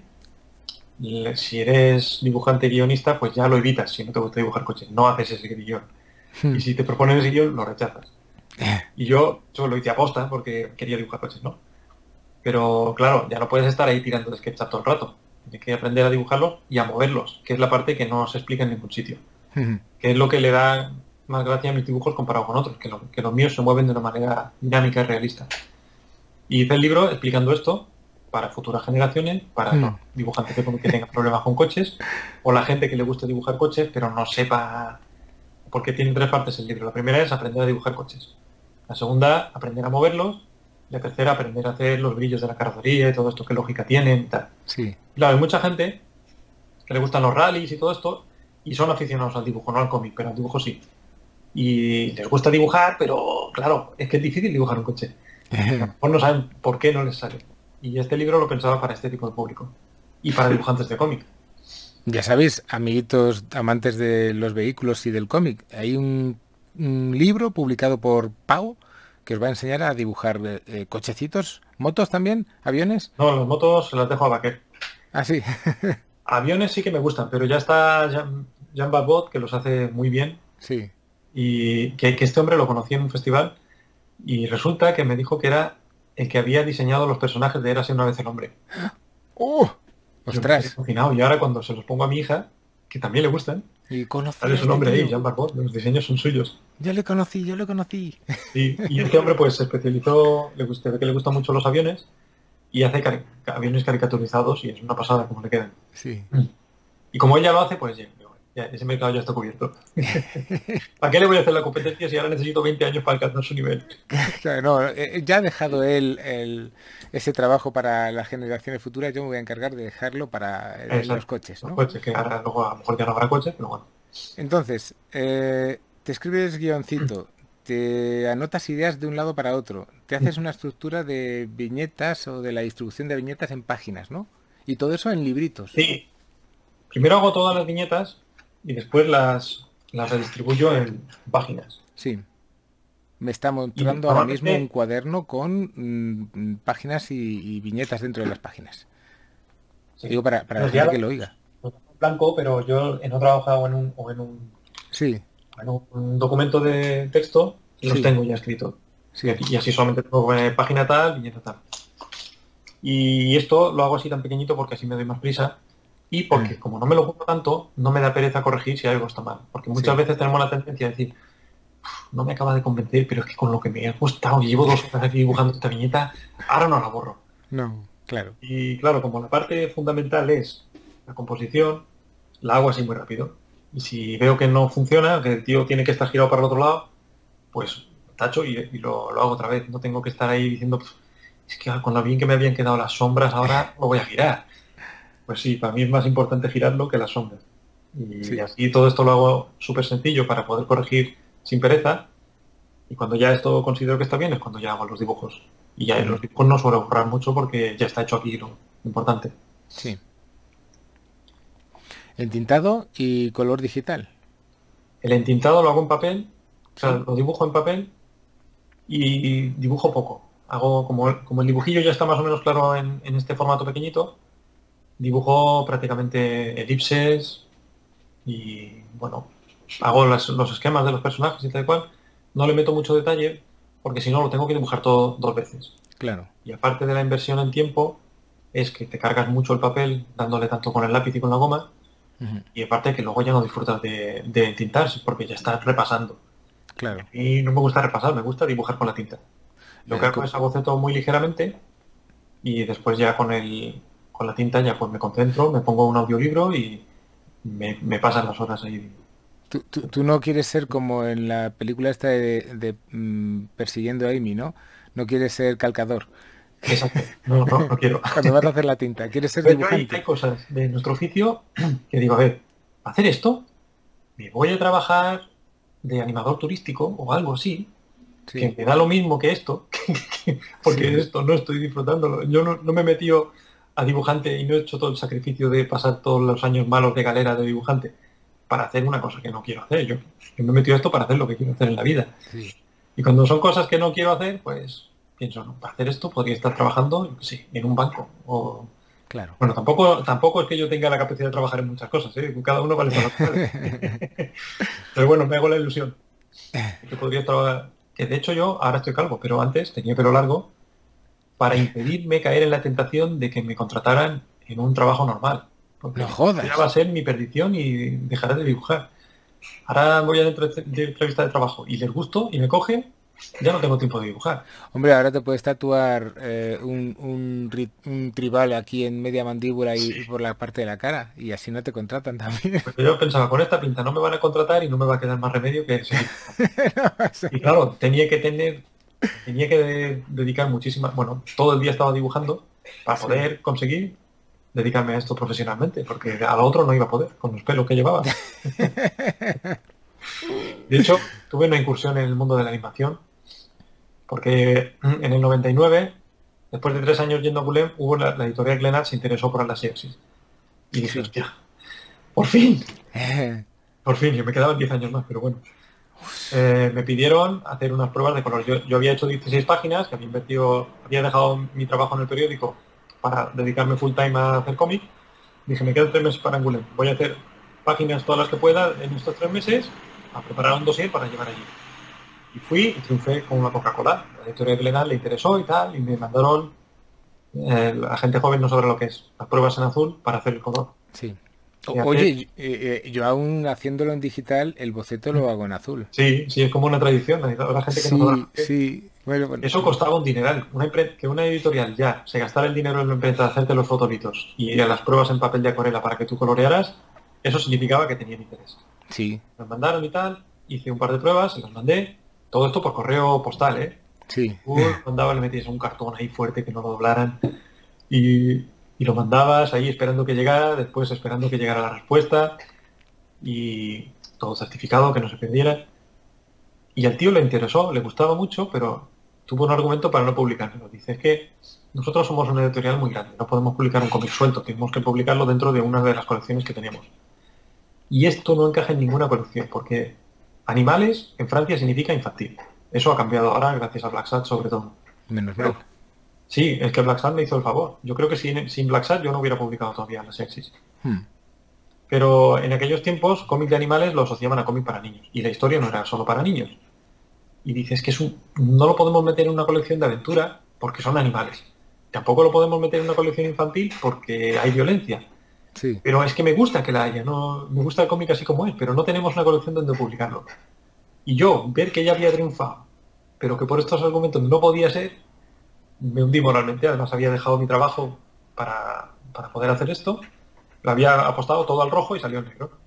Speaker 2: si eres dibujante y guionista, pues ya lo evitas si no te gusta dibujar coches. No haces ese guión. Y si te proponen ese guión, lo rechazas. Y yo lo hice a posta porque quería dibujar coches, ¿no? Pero claro, ya no puedes estar ahí tirando de SketchUp todo el rato. Tienes que aprender a dibujarlos y a moverlos, que es la parte que no se explica en ningún sitio. Que es lo que le da más gracia a mis dibujos comparado con otros, que los míos se mueven de una manera dinámica y realista. Y hice el libro explicando esto para futuras generaciones, para los dibujantes que tengan problemas con coches, o la gente que le guste dibujar coches, pero no sepa, porque tiene tres partes el libro. La primera es aprender a dibujar coches. La segunda, aprender a moverlos. La tercera, aprender a hacer los brillos de la carrocería y todo esto, qué lógica tienen y tal.
Speaker 1: Sí.
Speaker 2: Claro, hay mucha gente que le gustan los rallies y todo esto, y son aficionados al dibujo, no al cómic, pero al dibujo sí. Y les gusta dibujar, pero claro, es que es difícil dibujar un coche. A lo mejor no saben por qué no les sale. Y este libro lo pensaba para este tipo de público. Y para dibujantes de cómic.
Speaker 1: Ya sabéis, amiguitos amantes de los vehículos y del cómic, hay un libro publicado por Pau que os va a enseñar a dibujar cochecitos, motos también, aviones.
Speaker 2: No, las motos se las dejo a Baquer.
Speaker 1: Ah, sí.
Speaker 2: Aviones sí que me gustan, pero ya está Jean Barbot, que los hace muy bien.
Speaker 1: Sí.
Speaker 2: Y que este hombre lo conocí en un festival. Y resulta que me dijo que era el que había diseñado los personajes de Érase una vez el hombre.
Speaker 1: ¡Oh!
Speaker 2: Yo me quedé
Speaker 1: ¡Ostras!
Speaker 2: alucinado. Y ahora cuando se los pongo a mi hija, que también le gustan,
Speaker 1: Y conocí
Speaker 2: sale
Speaker 1: a
Speaker 2: su
Speaker 1: este
Speaker 2: nombre ahí,
Speaker 1: tío.
Speaker 2: Jean Barbot, los diseños son suyos.
Speaker 1: Yo le conocí, yo le conocí.
Speaker 2: Y este hombre pues se especializó, ve que le gustan mucho los aviones y hace aviones caricaturizados y es una pasada como le quedan.
Speaker 1: Sí.
Speaker 2: Y como ella lo hace, pues ya ese mercado ya está cubierto. ¿Para qué le voy a hacer la competencia si ahora necesito 20 años para alcanzar su nivel?
Speaker 1: Claro, no, ya ha dejado él ese trabajo para las generaciones futuras, yo me voy a encargar de dejarlo para los coches,
Speaker 2: Los
Speaker 1: ¿no?
Speaker 2: coches, que ahora luego a lo mejor ya no habrá coches, pero bueno.
Speaker 1: Entonces, te escribes guioncito, te anotas ideas de un lado para otro, te haces una estructura de viñetas o de la distribución de viñetas en páginas, ¿no? Y todo eso en libritos.
Speaker 2: Sí, primero hago todas las viñetas y después las redistribuyo en páginas.
Speaker 1: Sí. Me está
Speaker 2: Y
Speaker 1: mostrando ahora mismo un
Speaker 2: normalmente,
Speaker 1: cuaderno con páginas y viñetas dentro de las páginas.
Speaker 2: sí,
Speaker 1: Digo para la
Speaker 2: los
Speaker 1: gente que
Speaker 2: diálogos
Speaker 1: lo oiga.
Speaker 2: los tengo en blanco, pero yo en otra hoja
Speaker 1: Sí,
Speaker 2: en un documento de texto los
Speaker 1: sí,
Speaker 2: tengo ya escritos.
Speaker 1: sí.
Speaker 2: Y así solamente tengo página tal, viñeta tal. Y esto lo hago así tan pequeñito porque así me doy más prisa y porque como no me lo ocupo tanto, no me da pereza corregir si algo está mal. Porque muchas
Speaker 1: Sí.
Speaker 2: veces tenemos la tendencia a decir, no me acaba de convencer, pero es que con lo que me ha gustado, llevo 2 horas aquí dibujando esta viñeta, ahora no la borro.
Speaker 1: No, claro.
Speaker 2: Y claro, como la parte fundamental es la composición, la hago así muy rápido. Y si veo que no funciona, que el tío tiene que estar girado para el otro lado, pues tacho y lo hago otra vez. No tengo que estar ahí diciendo, es que con lo bien que me habían quedado las sombras, ahora lo voy a girar. Pues sí, para mí es más importante girarlo que las sombras. Y
Speaker 1: Sí.
Speaker 2: así todo esto lo hago súper sencillo para poder corregir sin pereza. Y cuando ya esto considero que está bien es cuando ya hago los dibujos. Y ya en los dibujos no suelo borrar mucho porque ya está hecho aquí lo importante.
Speaker 1: Sí. Entintado y color digital.
Speaker 2: El entintado lo hago en papel, o sea,
Speaker 1: Sí.
Speaker 2: lo dibujo en papel y dibujo poco. Hago como el dibujillo ya está más o menos claro en este formato pequeñito, dibujo prácticamente elipses y bueno, hago los esquemas de los personajes y tal y cual. No le meto mucho detalle porque si no lo tengo que dibujar todo 2 veces.
Speaker 1: Claro.
Speaker 2: Y aparte de la inversión en tiempo, es que te cargas mucho el papel dándole tanto con el lápiz y con la goma.
Speaker 1: Ujú.
Speaker 2: Y aparte que luego ya no disfrutas de tintar porque ya estás repasando.
Speaker 1: Claro.
Speaker 2: Y no me gusta repasar, me gusta dibujar con la tinta. Lo que hago es boceto muy ligeramente y después ya con la tinta ya pues me concentro, me pongo un audiolibro y me pasan las horas ahí.
Speaker 1: Tú no quieres ser como en la película esta Persiguiendo a Amy, ¿no? No quieres ser calcador.
Speaker 2: Exacto. No quiero.
Speaker 1: Cuando vas a hacer la tinta, quieres ser
Speaker 2: Pero yo hay
Speaker 1: dibujante.
Speaker 2: cosas de nuestro oficio que digo, a ver, hacer esto me voy a trabajar de animador turístico o algo así, que
Speaker 1: Sí,
Speaker 2: me da lo mismo que esto, porque
Speaker 1: sí.
Speaker 2: esto no estoy disfrutándolo. Yo no me he metido a dibujante y no he hecho todo el sacrificio de pasar todos los años malos de galera de dibujante para hacer una cosa que no quiero hacer. Yo me he metido a esto para hacer lo que quiero hacer en la vida.
Speaker 1: Sí,
Speaker 2: Y cuando son cosas que no quiero hacer, pues pienso, no, para hacer esto podría estar trabajando, yo qué sé, en un banco. O,
Speaker 1: claro.
Speaker 2: bueno, tampoco es que yo tenga la capacidad de trabajar en muchas cosas, ¿eh? Cada uno vale para lo que vale. Pero bueno, me hago la ilusión de que podría trabajar. Que de hecho yo ahora estoy calvo, pero antes tenía pelo largo para impedirme caer en la tentación de que me contrataran en un trabajo normal.
Speaker 1: No
Speaker 2: Porque ya va a
Speaker 1: jodas.
Speaker 2: ser mi perdición y dejaré de dibujar. Ahora voy a dentro de entrevista de trabajo y les gusto y me cogen, ya no tengo tiempo de dibujar.
Speaker 1: Hombre, ahora te puedes tatuar un tribal aquí en media mandíbula y por la parte de la cara y así no te contratan también.
Speaker 2: Porque yo pensaba, con esta pinta no me van a contratar y no me va a quedar más remedio que seguir.
Speaker 1: No pasa
Speaker 2: Y
Speaker 1: nada.
Speaker 2: claro, tenía que dedicar muchísima, bueno, todo el día estaba dibujando para
Speaker 1: Sí.
Speaker 2: poder conseguir dedicarme a esto profesionalmente, porque a lo otro no iba a poder, con los pelos que llevaba. De hecho, tuve una incursión en el mundo de la animación, porque en el 99, después de 3 años yendo a Bulem, hubo la editorial Glenat se interesó por Atlassiaxis. Y dije,
Speaker 1: Sí.
Speaker 2: hostia, por fin, por fin, yo me quedaban 10 años más, pero bueno. Me pidieron hacer unas pruebas de color. Yo había hecho 16 páginas, que había dejado mi trabajo en el periódico para dedicarme full time a hacer cómic. Dije, me quedan 3 meses para Angoulême. Voy a hacer páginas todas las que pueda en estos 3 meses, a preparar un dossier para llevar allí. Y fui y triunfé con una Coca-Cola. La editorial Glenal le interesó y tal, y me mandaron, la gente joven no sabe lo que es, las pruebas en azul para hacer el color.
Speaker 1: Sí.
Speaker 2: Y hacer,
Speaker 1: Oye, yo aún haciéndolo en digital, el boceto lo hago en azul.
Speaker 2: sí, sí, es como una tradición. La gente que no sabe
Speaker 1: Sí,
Speaker 2: lo que es.
Speaker 1: sí. Bueno, bueno,
Speaker 2: Eso costaba un dineral. Que una editorial ya se gastara el dinero en la empresa de hacerte los fotolitos y a las pruebas en papel de acuarela para que tú colorearas, eso significaba que tenían interés.
Speaker 1: sí,
Speaker 2: Me mandaron y tal, hice un par de pruebas, se las mandé, todo esto por correo postal, ¿eh?
Speaker 1: sí.
Speaker 2: Tú mandaba, le metías un cartón ahí fuerte que no lo doblaran y lo mandabas ahí esperando que llegara, después esperando que llegara la respuesta y todo certificado, que no se perdiera. Y al tío le interesó, le gustaba mucho, pero tuvo un argumento para no publicarlo. Dice, es que nosotros somos una editorial muy grande, no podemos publicar un cómic suelto, tenemos que publicarlo dentro de una de las colecciones que tenemos. Y esto no encaja en ninguna colección, porque animales en Francia significa infantil. Eso ha cambiado ahora gracias a Black Sat sobre todo.
Speaker 1: Menos mal.
Speaker 2: Pero sí, es que Black Sat me hizo el favor. Yo creo que sin Black Sat yo no hubiera publicado todavía las Sexys.
Speaker 1: Hmm.
Speaker 2: Pero en aquellos tiempos, cómic de animales lo asociaban a cómic para niños. Y la historia no era solo para niños. Y dices que no lo podemos meter en una colección de aventura porque son animales. Tampoco lo podemos meter en una colección infantil porque hay violencia.
Speaker 1: Sí,
Speaker 2: Pero es que me gusta que la haya, no, me gusta el cómic así como es, pero no tenemos una colección donde publicarlo. Y yo, ver que ya había triunfado, pero que por estos argumentos no podía ser, me hundí moralmente. Además había dejado mi trabajo para poder hacer esto. Lo había apostado todo al rojo y salió en negro.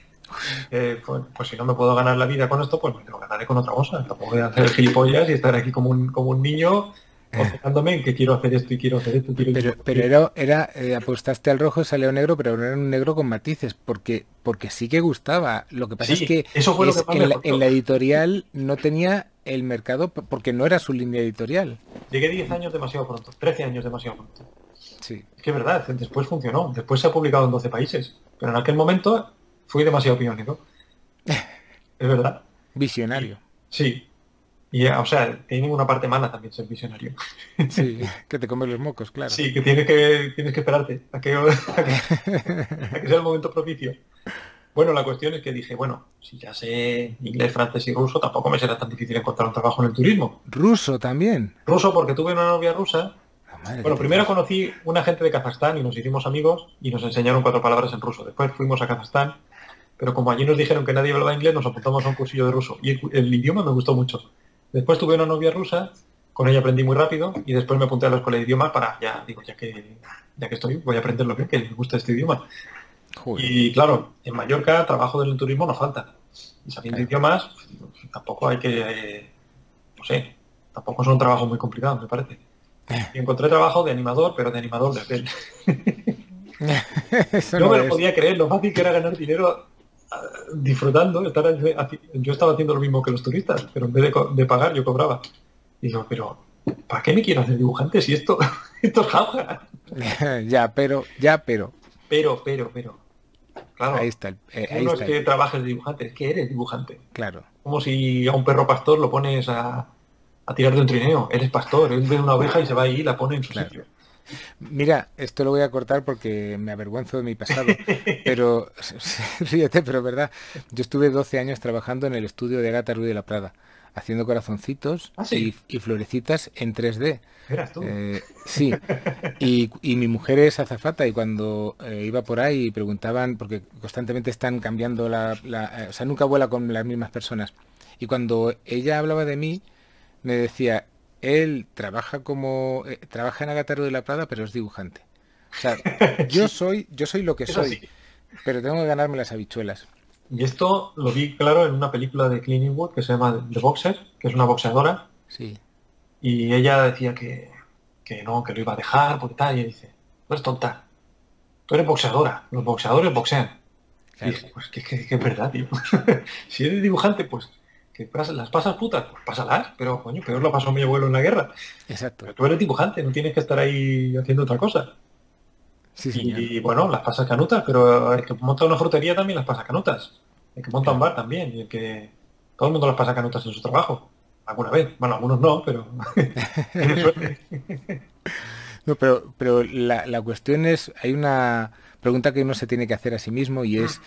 Speaker 2: Pues si no me puedo ganar la vida con esto, pues me lo ganaré con otra cosa. Tampoco voy a hacer gilipollas y estar aquí como un niño obcecándome en que quiero hacer esto y quiero hacer esto y quiero
Speaker 1: pero
Speaker 2: discutir.
Speaker 1: apostaste al rojo y salió negro, pero no era un negro con matices, porque sí que gustaba. Lo que pasa es
Speaker 2: Sí,
Speaker 1: que
Speaker 2: eso fue lo que más me
Speaker 1: en
Speaker 2: jodió.
Speaker 1: la editorial no tenía el mercado porque no era su línea editorial.
Speaker 2: Llegué 10 años demasiado pronto, 13 años demasiado pronto.
Speaker 1: Sí.
Speaker 2: Es que es verdad, después funcionó, después se ha publicado en 12 países, pero en aquel momento fui demasiado pionero. Es verdad. Y
Speaker 1: Visionario.
Speaker 2: sí, o sea, tiene una parte mala también ser visionario.
Speaker 1: Sí, que te comes los mocos, claro.
Speaker 2: Sí, que tienes que esperarte a que sea el momento propicio. Bueno, la cuestión es que dije, bueno, si ya sé inglés, francés y ruso, tampoco me será tan difícil encontrar un trabajo en el turismo.
Speaker 1: Ruso también.
Speaker 2: Ruso porque tuve una novia rusa.
Speaker 1: La madre que
Speaker 2: Bueno,
Speaker 1: te
Speaker 2: primero
Speaker 1: parió.
Speaker 2: conocí una gente de Kazajstán y nos hicimos amigos y nos enseñaron 4 palabras en ruso. Después fuimos a Kazajstán, pero como allí nos dijeron que nadie hablaba inglés, nos apuntamos a un cursillo de ruso. Y el idioma me gustó mucho. Después tuve una novia rusa, con ella aprendí muy rápido y después me apunté a la escuela de idiomas para, ya que estoy, voy a aprender lo que me gusta este idioma.
Speaker 1: Joder,
Speaker 2: Y claro, en Mallorca trabajo del turismo no falta. Y sabiendo
Speaker 1: claro.
Speaker 2: idiomas, pues, tampoco hay que, no sé, tampoco es un trabajo muy complicado, me parece. Y encontré trabajo de animador, pero de animador de hotel.
Speaker 1: Eso
Speaker 2: No
Speaker 1: no
Speaker 2: me lo
Speaker 1: es.
Speaker 2: podía creer, lo fácil que era ganar dinero disfrutando, yo estaba haciendo lo mismo que los turistas, pero en vez de pagar yo cobraba. Y digo, pero ¿para qué me quiero hacer dibujante si esto, esto es jauja?
Speaker 1: Ya, pero.
Speaker 2: Pero,
Speaker 1: Ahí
Speaker 2: claro,
Speaker 1: está,
Speaker 2: tú
Speaker 1: ahí
Speaker 2: no es
Speaker 1: está,
Speaker 2: que trabajes de dibujante, es que eres dibujante.
Speaker 1: claro.
Speaker 2: Como si a un perro pastor lo pones a tirar de un trineo. Eres pastor, él ve una oveja y se va ahí y la pone en su
Speaker 1: Claro.
Speaker 2: sitio.
Speaker 1: Mira, esto lo voy a cortar porque me avergüenzo de mi pasado, pero ríete, pero es verdad. Yo estuve 12 años trabajando en el estudio de Agatha Ruiz de la Prada, haciendo corazoncitos
Speaker 2: Ah,
Speaker 1: y,
Speaker 2: sí,
Speaker 1: y florecitas en 3D.
Speaker 2: eras tú.
Speaker 1: Sí, y mi mujer es azafata y cuando iba por ahí y preguntaban, porque constantemente están cambiando o sea, nunca vuela con las mismas personas. Y cuando ella hablaba de mí, me decía, él trabaja en Agataro de la Prada, pero es dibujante. O sea,
Speaker 2: Sí,
Speaker 1: yo soy lo que
Speaker 2: es así.
Speaker 1: soy, pero tengo que ganarme las habichuelas.
Speaker 2: Y esto lo vi claro en una película de Clint Eastwood que se llama The Boxer, que es una boxeadora,
Speaker 1: Sí,
Speaker 2: y ella decía que no, que lo iba a dejar, porque tal, y ella dice, no eres tonta, tú eres boxeadora, los boxeadores boxean. Y
Speaker 1: claro,
Speaker 2: dije, pues que es verdad, tío. Si eres dibujante, pues que las pasas putas, pues pásalas, pero coño, peor lo pasó mi abuelo en la guerra.
Speaker 1: exacto.
Speaker 2: Pero tú eres dibujante, no tienes que estar ahí haciendo otra cosa.
Speaker 1: Sí, señor,
Speaker 2: Y bueno, las pasas canutas, pero el que monta una frutería también las pasa canutas. El que monta un
Speaker 1: claro.
Speaker 2: bar también, y el que todo el mundo las pasa canutas en su trabajo. Alguna vez. Bueno, algunos no, pero tienen suerte.
Speaker 1: No, pero la cuestión es, hay una pregunta que uno se tiene que hacer a sí mismo y es,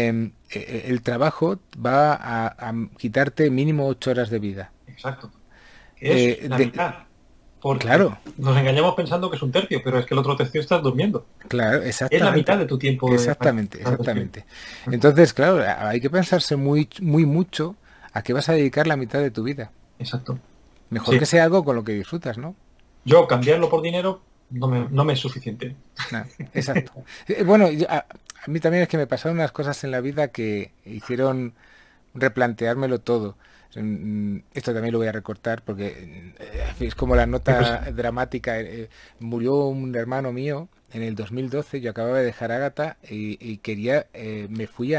Speaker 1: el trabajo va a quitarte mínimo 8 horas de vida.
Speaker 2: Exacto. Que es
Speaker 1: Eh,
Speaker 2: la
Speaker 1: de-
Speaker 2: mitad. Porque
Speaker 1: claro,
Speaker 2: nos engañamos pensando que es un tercio, pero es que el otro tercio estás durmiendo.
Speaker 1: claro,
Speaker 2: Es la mitad
Speaker 1: exactamente.
Speaker 2: de tu tiempo para
Speaker 1: Exactamente,
Speaker 2: estar despierto.
Speaker 1: exactamente. Entonces, claro, hay que pensarse muy, muy mucho a qué vas a dedicar la mitad de tu vida.
Speaker 2: Exacto.
Speaker 1: Mejor
Speaker 2: Sí.
Speaker 1: que sea algo con lo que disfrutas, ¿no?
Speaker 2: Yo cambiarlo por dinero no me es suficiente.
Speaker 1: Exacto. Bueno, a mí también es que me pasaron unas cosas en la vida que hicieron replanteármelo todo. Esto también lo voy a recortar porque es como la
Speaker 2: ¿Qué cosa?
Speaker 1: nota dramática. Murió un hermano mío en el 2012, yo acababa de dejar Ágata y quería, me fui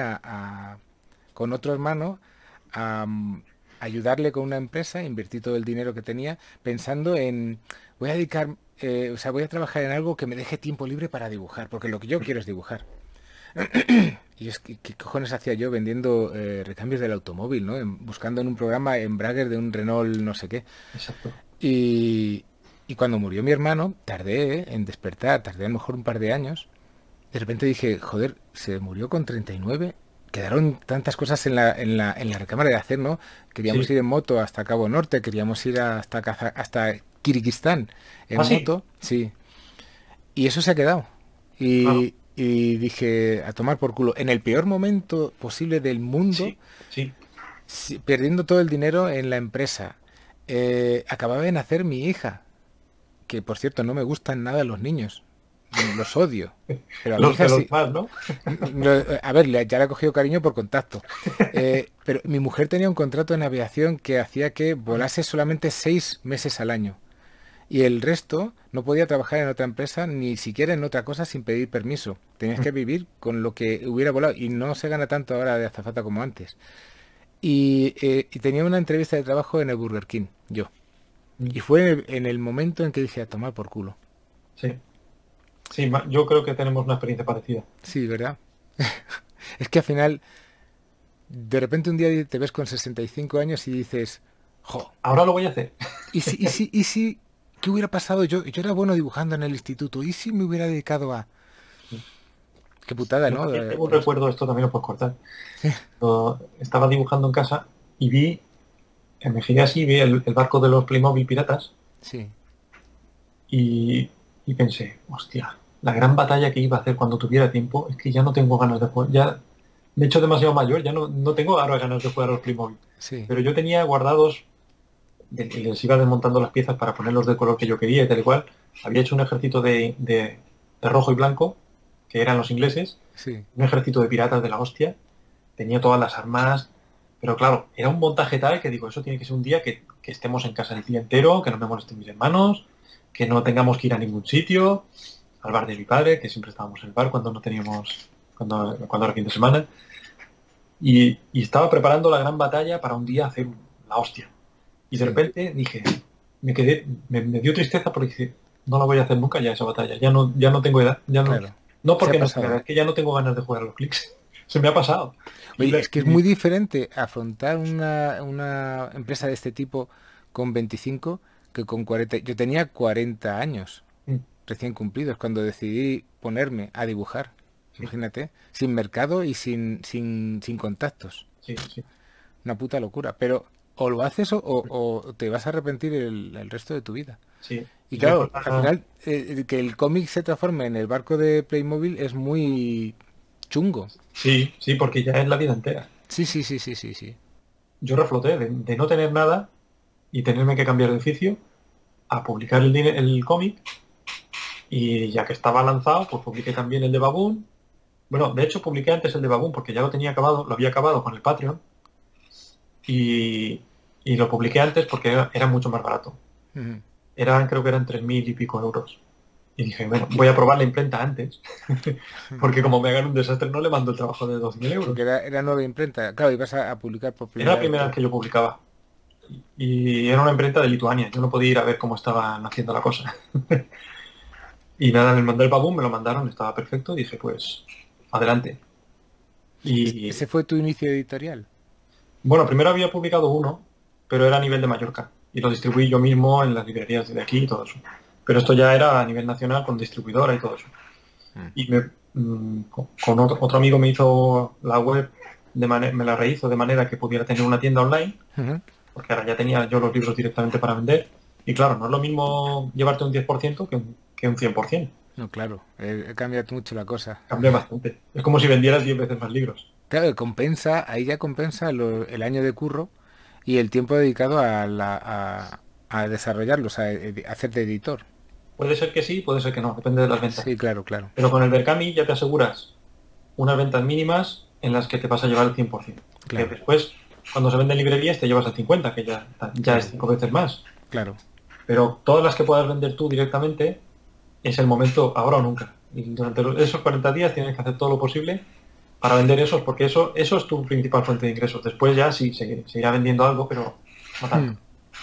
Speaker 1: con otro hermano a ayudarle con una empresa, invertí todo el dinero que tenía pensando en, voy a dedicar, o sea, voy a trabajar en algo que me deje tiempo libre para dibujar, porque lo que yo quiero es dibujar. Y es que, ¿qué cojones hacía yo vendiendo recambios del automóvil, ¿no? Buscando en un programa Embraer de un Renault no sé qué.
Speaker 2: Exacto.
Speaker 1: Y, y cuando murió mi hermano, tardé en despertar, tardé a lo mejor un par de años. De repente dije, joder, se murió con 39. Quedaron tantas cosas en la recámara de hacer, ¿no? Queríamos
Speaker 2: Sí.
Speaker 1: ir en moto hasta Cabo Norte, queríamos ir hasta Kirguistán en
Speaker 2: Ah, sí.
Speaker 1: moto, sí. Y eso se ha quedado.
Speaker 2: Claro.
Speaker 1: Y dije, a tomar por culo. En el peor momento posible del mundo,
Speaker 2: Sí. Sí.
Speaker 1: perdiendo todo el dinero en la empresa. Acababa de nacer mi hija, que por cierto no me gustan nada los niños. Los odio. Pero a mi
Speaker 2: Los
Speaker 1: hija
Speaker 2: de los
Speaker 1: sí.
Speaker 2: más, ¿no?
Speaker 1: A ver, ya le he cogido cariño por contacto. Pero mi mujer tenía un contrato en aviación que hacía que volase solamente 6 meses al año. Y el resto no podía trabajar en otra empresa ni siquiera en otra cosa sin pedir permiso. Tenías que vivir con lo que hubiera volado y no se gana tanto ahora de azafata como antes. Y tenía una entrevista de trabajo en el Burger King, yo. Y fue en el momento en que dije a tomar por culo.
Speaker 2: Sí. Sí, yo creo que tenemos una experiencia parecida.
Speaker 1: Sí, ¿verdad? Es que al final, de repente un día te ves con 65 años y dices, jo,
Speaker 2: Ahora lo voy a hacer.
Speaker 1: ¿qué hubiera pasado? Yo era bueno dibujando en el instituto. ¿Y si me hubiera dedicado a... Qué putada,
Speaker 2: Yo
Speaker 1: ¿no?
Speaker 2: también tengo un recuerdo, esto también lo puedes cortar. Estaba dibujando en casa y me giré así, vi el barco de los Playmobil piratas
Speaker 1: Sí,
Speaker 2: y, y pensé, hostia, la gran batalla que iba a hacer cuando tuviera tiempo es que ya no tengo ganas de jugar. Ya me he hecho demasiado mayor, ya no tengo ahora ganas de jugar a los Playmobil.
Speaker 1: sí,
Speaker 2: Pero yo tenía guardados, y les iba desmontando las piezas para ponerlos del color que yo quería y tal y cual. Había hecho un ejército de rojo y blanco, que eran los ingleses,
Speaker 1: sí.
Speaker 2: un ejército de piratas de la hostia, tenía todas las armas, pero claro, era un montaje tal que digo, eso tiene que ser un día que estemos en casa el día entero, que no me molesten mis hermanos, que no tengamos que ir a ningún sitio, al bar de mi padre, que siempre estábamos en el bar cuando no teníamos, cuando era fin de semana. y estaba preparando la gran batalla para un día hacer la hostia. Y de
Speaker 1: Sí,
Speaker 2: repente dije, me dio tristeza porque dije, no la voy a hacer nunca ya esa batalla. Ya no tengo edad. Ya no,
Speaker 1: claro.
Speaker 2: no
Speaker 1: Se ha
Speaker 2: porque no tenga edad,
Speaker 1: pasado.
Speaker 2: es que ya no tengo ganas de jugar a los clics. Se me ha pasado. Y,
Speaker 1: Oye, es que es muy diferente afrontar una empresa de este tipo con 25 que con 40. Yo tenía 40 años recién cumplidos cuando decidí ponerme a dibujar.
Speaker 2: sí,
Speaker 1: Imagínate, sin mercado y sin contactos.
Speaker 2: sí, sí,
Speaker 1: Una puta locura. Pero o lo haces o te vas a arrepentir el resto de tu vida.
Speaker 2: sí.
Speaker 1: Y
Speaker 2: Yo con
Speaker 1: claro, al final, que el cómic se transforme en el barco de Playmobil es muy chungo.
Speaker 2: sí, sí, porque ya es la vida entera.
Speaker 1: Sí, sí, sí, sí, sí, sí.
Speaker 2: Yo refloté de no tener nada y tenerme que cambiar de oficio a publicar el cómic y ya que estaba lanzado, pues publiqué también el de Baboon. Bueno, de hecho publiqué antes el de Baboon porque ya lo tenía acabado, lo había acabado con el Patreon y, y lo publiqué antes porque era mucho más barato.
Speaker 1: Ujú.
Speaker 2: Creo que eran 3.000 y pico euros. Y dije, bueno, voy a probar la imprenta antes, porque como me hagan un desastre no le mando el trabajo de 2.000
Speaker 1: Porque
Speaker 2: euros.
Speaker 1: era nueva imprenta. Claro, ibas a publicar por
Speaker 2: Era la
Speaker 1: primera vez
Speaker 2: primera
Speaker 1: tú.
Speaker 2: vez que yo publicaba. Y era una imprenta de Lituania. Yo no podía ir a ver cómo estaban haciendo la cosa. Y nada, me mandé el Baboon, me lo mandaron, estaba perfecto. Y dije, pues, adelante. Y
Speaker 1: Ese fue tu inicio editorial.
Speaker 2: bueno, primero había publicado uno, pero era a nivel de Mallorca. Y lo distribuí yo mismo en las librerías de aquí y todo eso. Pero esto ya era a nivel nacional con distribuidora y todo eso.
Speaker 1: Mm.
Speaker 2: Y con otro amigo me hizo la web, me la rehizo de manera que pudiera tener una tienda online,
Speaker 1: Ujú.
Speaker 2: porque ahora ya tenía yo los libros directamente para vender. Y claro, no es lo mismo llevarte un 10% que un 100%.
Speaker 1: No, claro, cambia mucho la cosa.
Speaker 2: Cambia bastante. Es como si vendieras 10 veces más libros.
Speaker 1: Claro, compensa, ahí ya compensa el año de curro y el tiempo dedicado a desarrollarlos, hacer de editor.
Speaker 2: Puede ser que sí, puede ser que no, depende de las ventas.
Speaker 1: Sí, claro, claro,
Speaker 2: Pero con el Berkami ya te aseguras unas ventas mínimas en las que te vas a llevar el 100%. Que
Speaker 1: claro,
Speaker 2: después, cuando se vende en librerías, te llevas el 50%, que ya es
Speaker 1: claro,
Speaker 2: 5 veces más.
Speaker 1: claro.
Speaker 2: Pero todas las que puedas vender tú directamente, es el momento ahora o nunca. Y durante esos 40 días tienes que hacer todo lo posible para vender esos, porque eso es tu principal fuente de ingresos. Después ya sí, seguirá vendiendo algo, pero no tanto.
Speaker 1: Mm,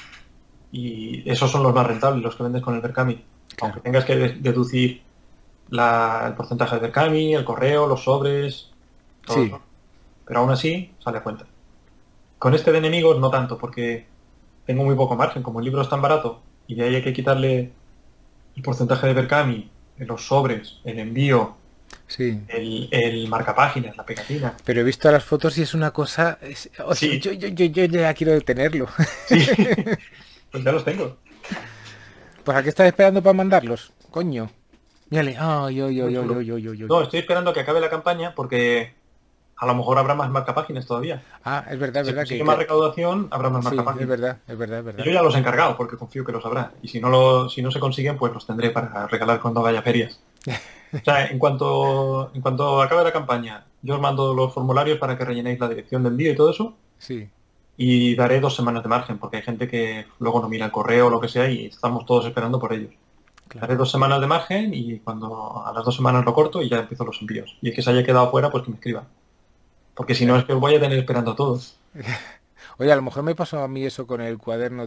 Speaker 2: Y esos son los más rentables, los que vendes con el Berkami. Aunque
Speaker 1: claro.
Speaker 2: tengas que deducir el porcentaje de Berkami, el correo, los sobres, todo
Speaker 1: Sí,
Speaker 2: eso. Pero aún así sale a cuenta. Con este de enemigos no tanto, porque tengo muy poco margen. Como el libro es tan barato y de ahí hay que quitarle el porcentaje de Berkami, los sobres, el envío,
Speaker 1: sí.
Speaker 2: el marcapáginas, la pegatina.
Speaker 1: Pero he visto las fotos y es una cosa... o sea,
Speaker 2: Sí,
Speaker 1: yo ya quiero detenerlo.
Speaker 2: sí, pues ya los tengo.
Speaker 1: Pues aquí estás esperando para mandarlos. Coño. Mírale. Ay, ay,
Speaker 2: Muy
Speaker 1: ay, ay,
Speaker 2: chulo.
Speaker 1: ay, ay, ay, ay.
Speaker 2: No, estoy esperando a que acabe la campaña porque a lo mejor habrá más marcapáginas todavía.
Speaker 1: Ah, es
Speaker 2: Si se
Speaker 1: verdad
Speaker 2: consigue más
Speaker 1: que...
Speaker 2: recaudación, habrá más
Speaker 1: Sí, es
Speaker 2: marcapáginas.
Speaker 1: verdad, es verdad, es
Speaker 2: Y yo
Speaker 1: verdad.
Speaker 2: ya los he encargado porque confío que los habrá. Y si no se consiguen, pues los tendré para regalar cuando vaya a ferias. O sea, en cuanto acabe la campaña, yo os mando los formularios para que rellenéis la dirección de envío y todo eso.
Speaker 1: Sí,
Speaker 2: Y daré 2 semanas de margen, porque hay gente que luego no mira el correo o lo que sea y estamos todos esperando por ellos. Daré
Speaker 1: claro.
Speaker 2: 2 semanas de margen y cuando a las 2 semanas lo corto y ya empiezo los envíos. Y el que se haya quedado fuera, pues que me escriba. Porque si no es que os voy a tener esperando a todos.
Speaker 1: Oye, a lo mejor me pasó a mí eso con el cuaderno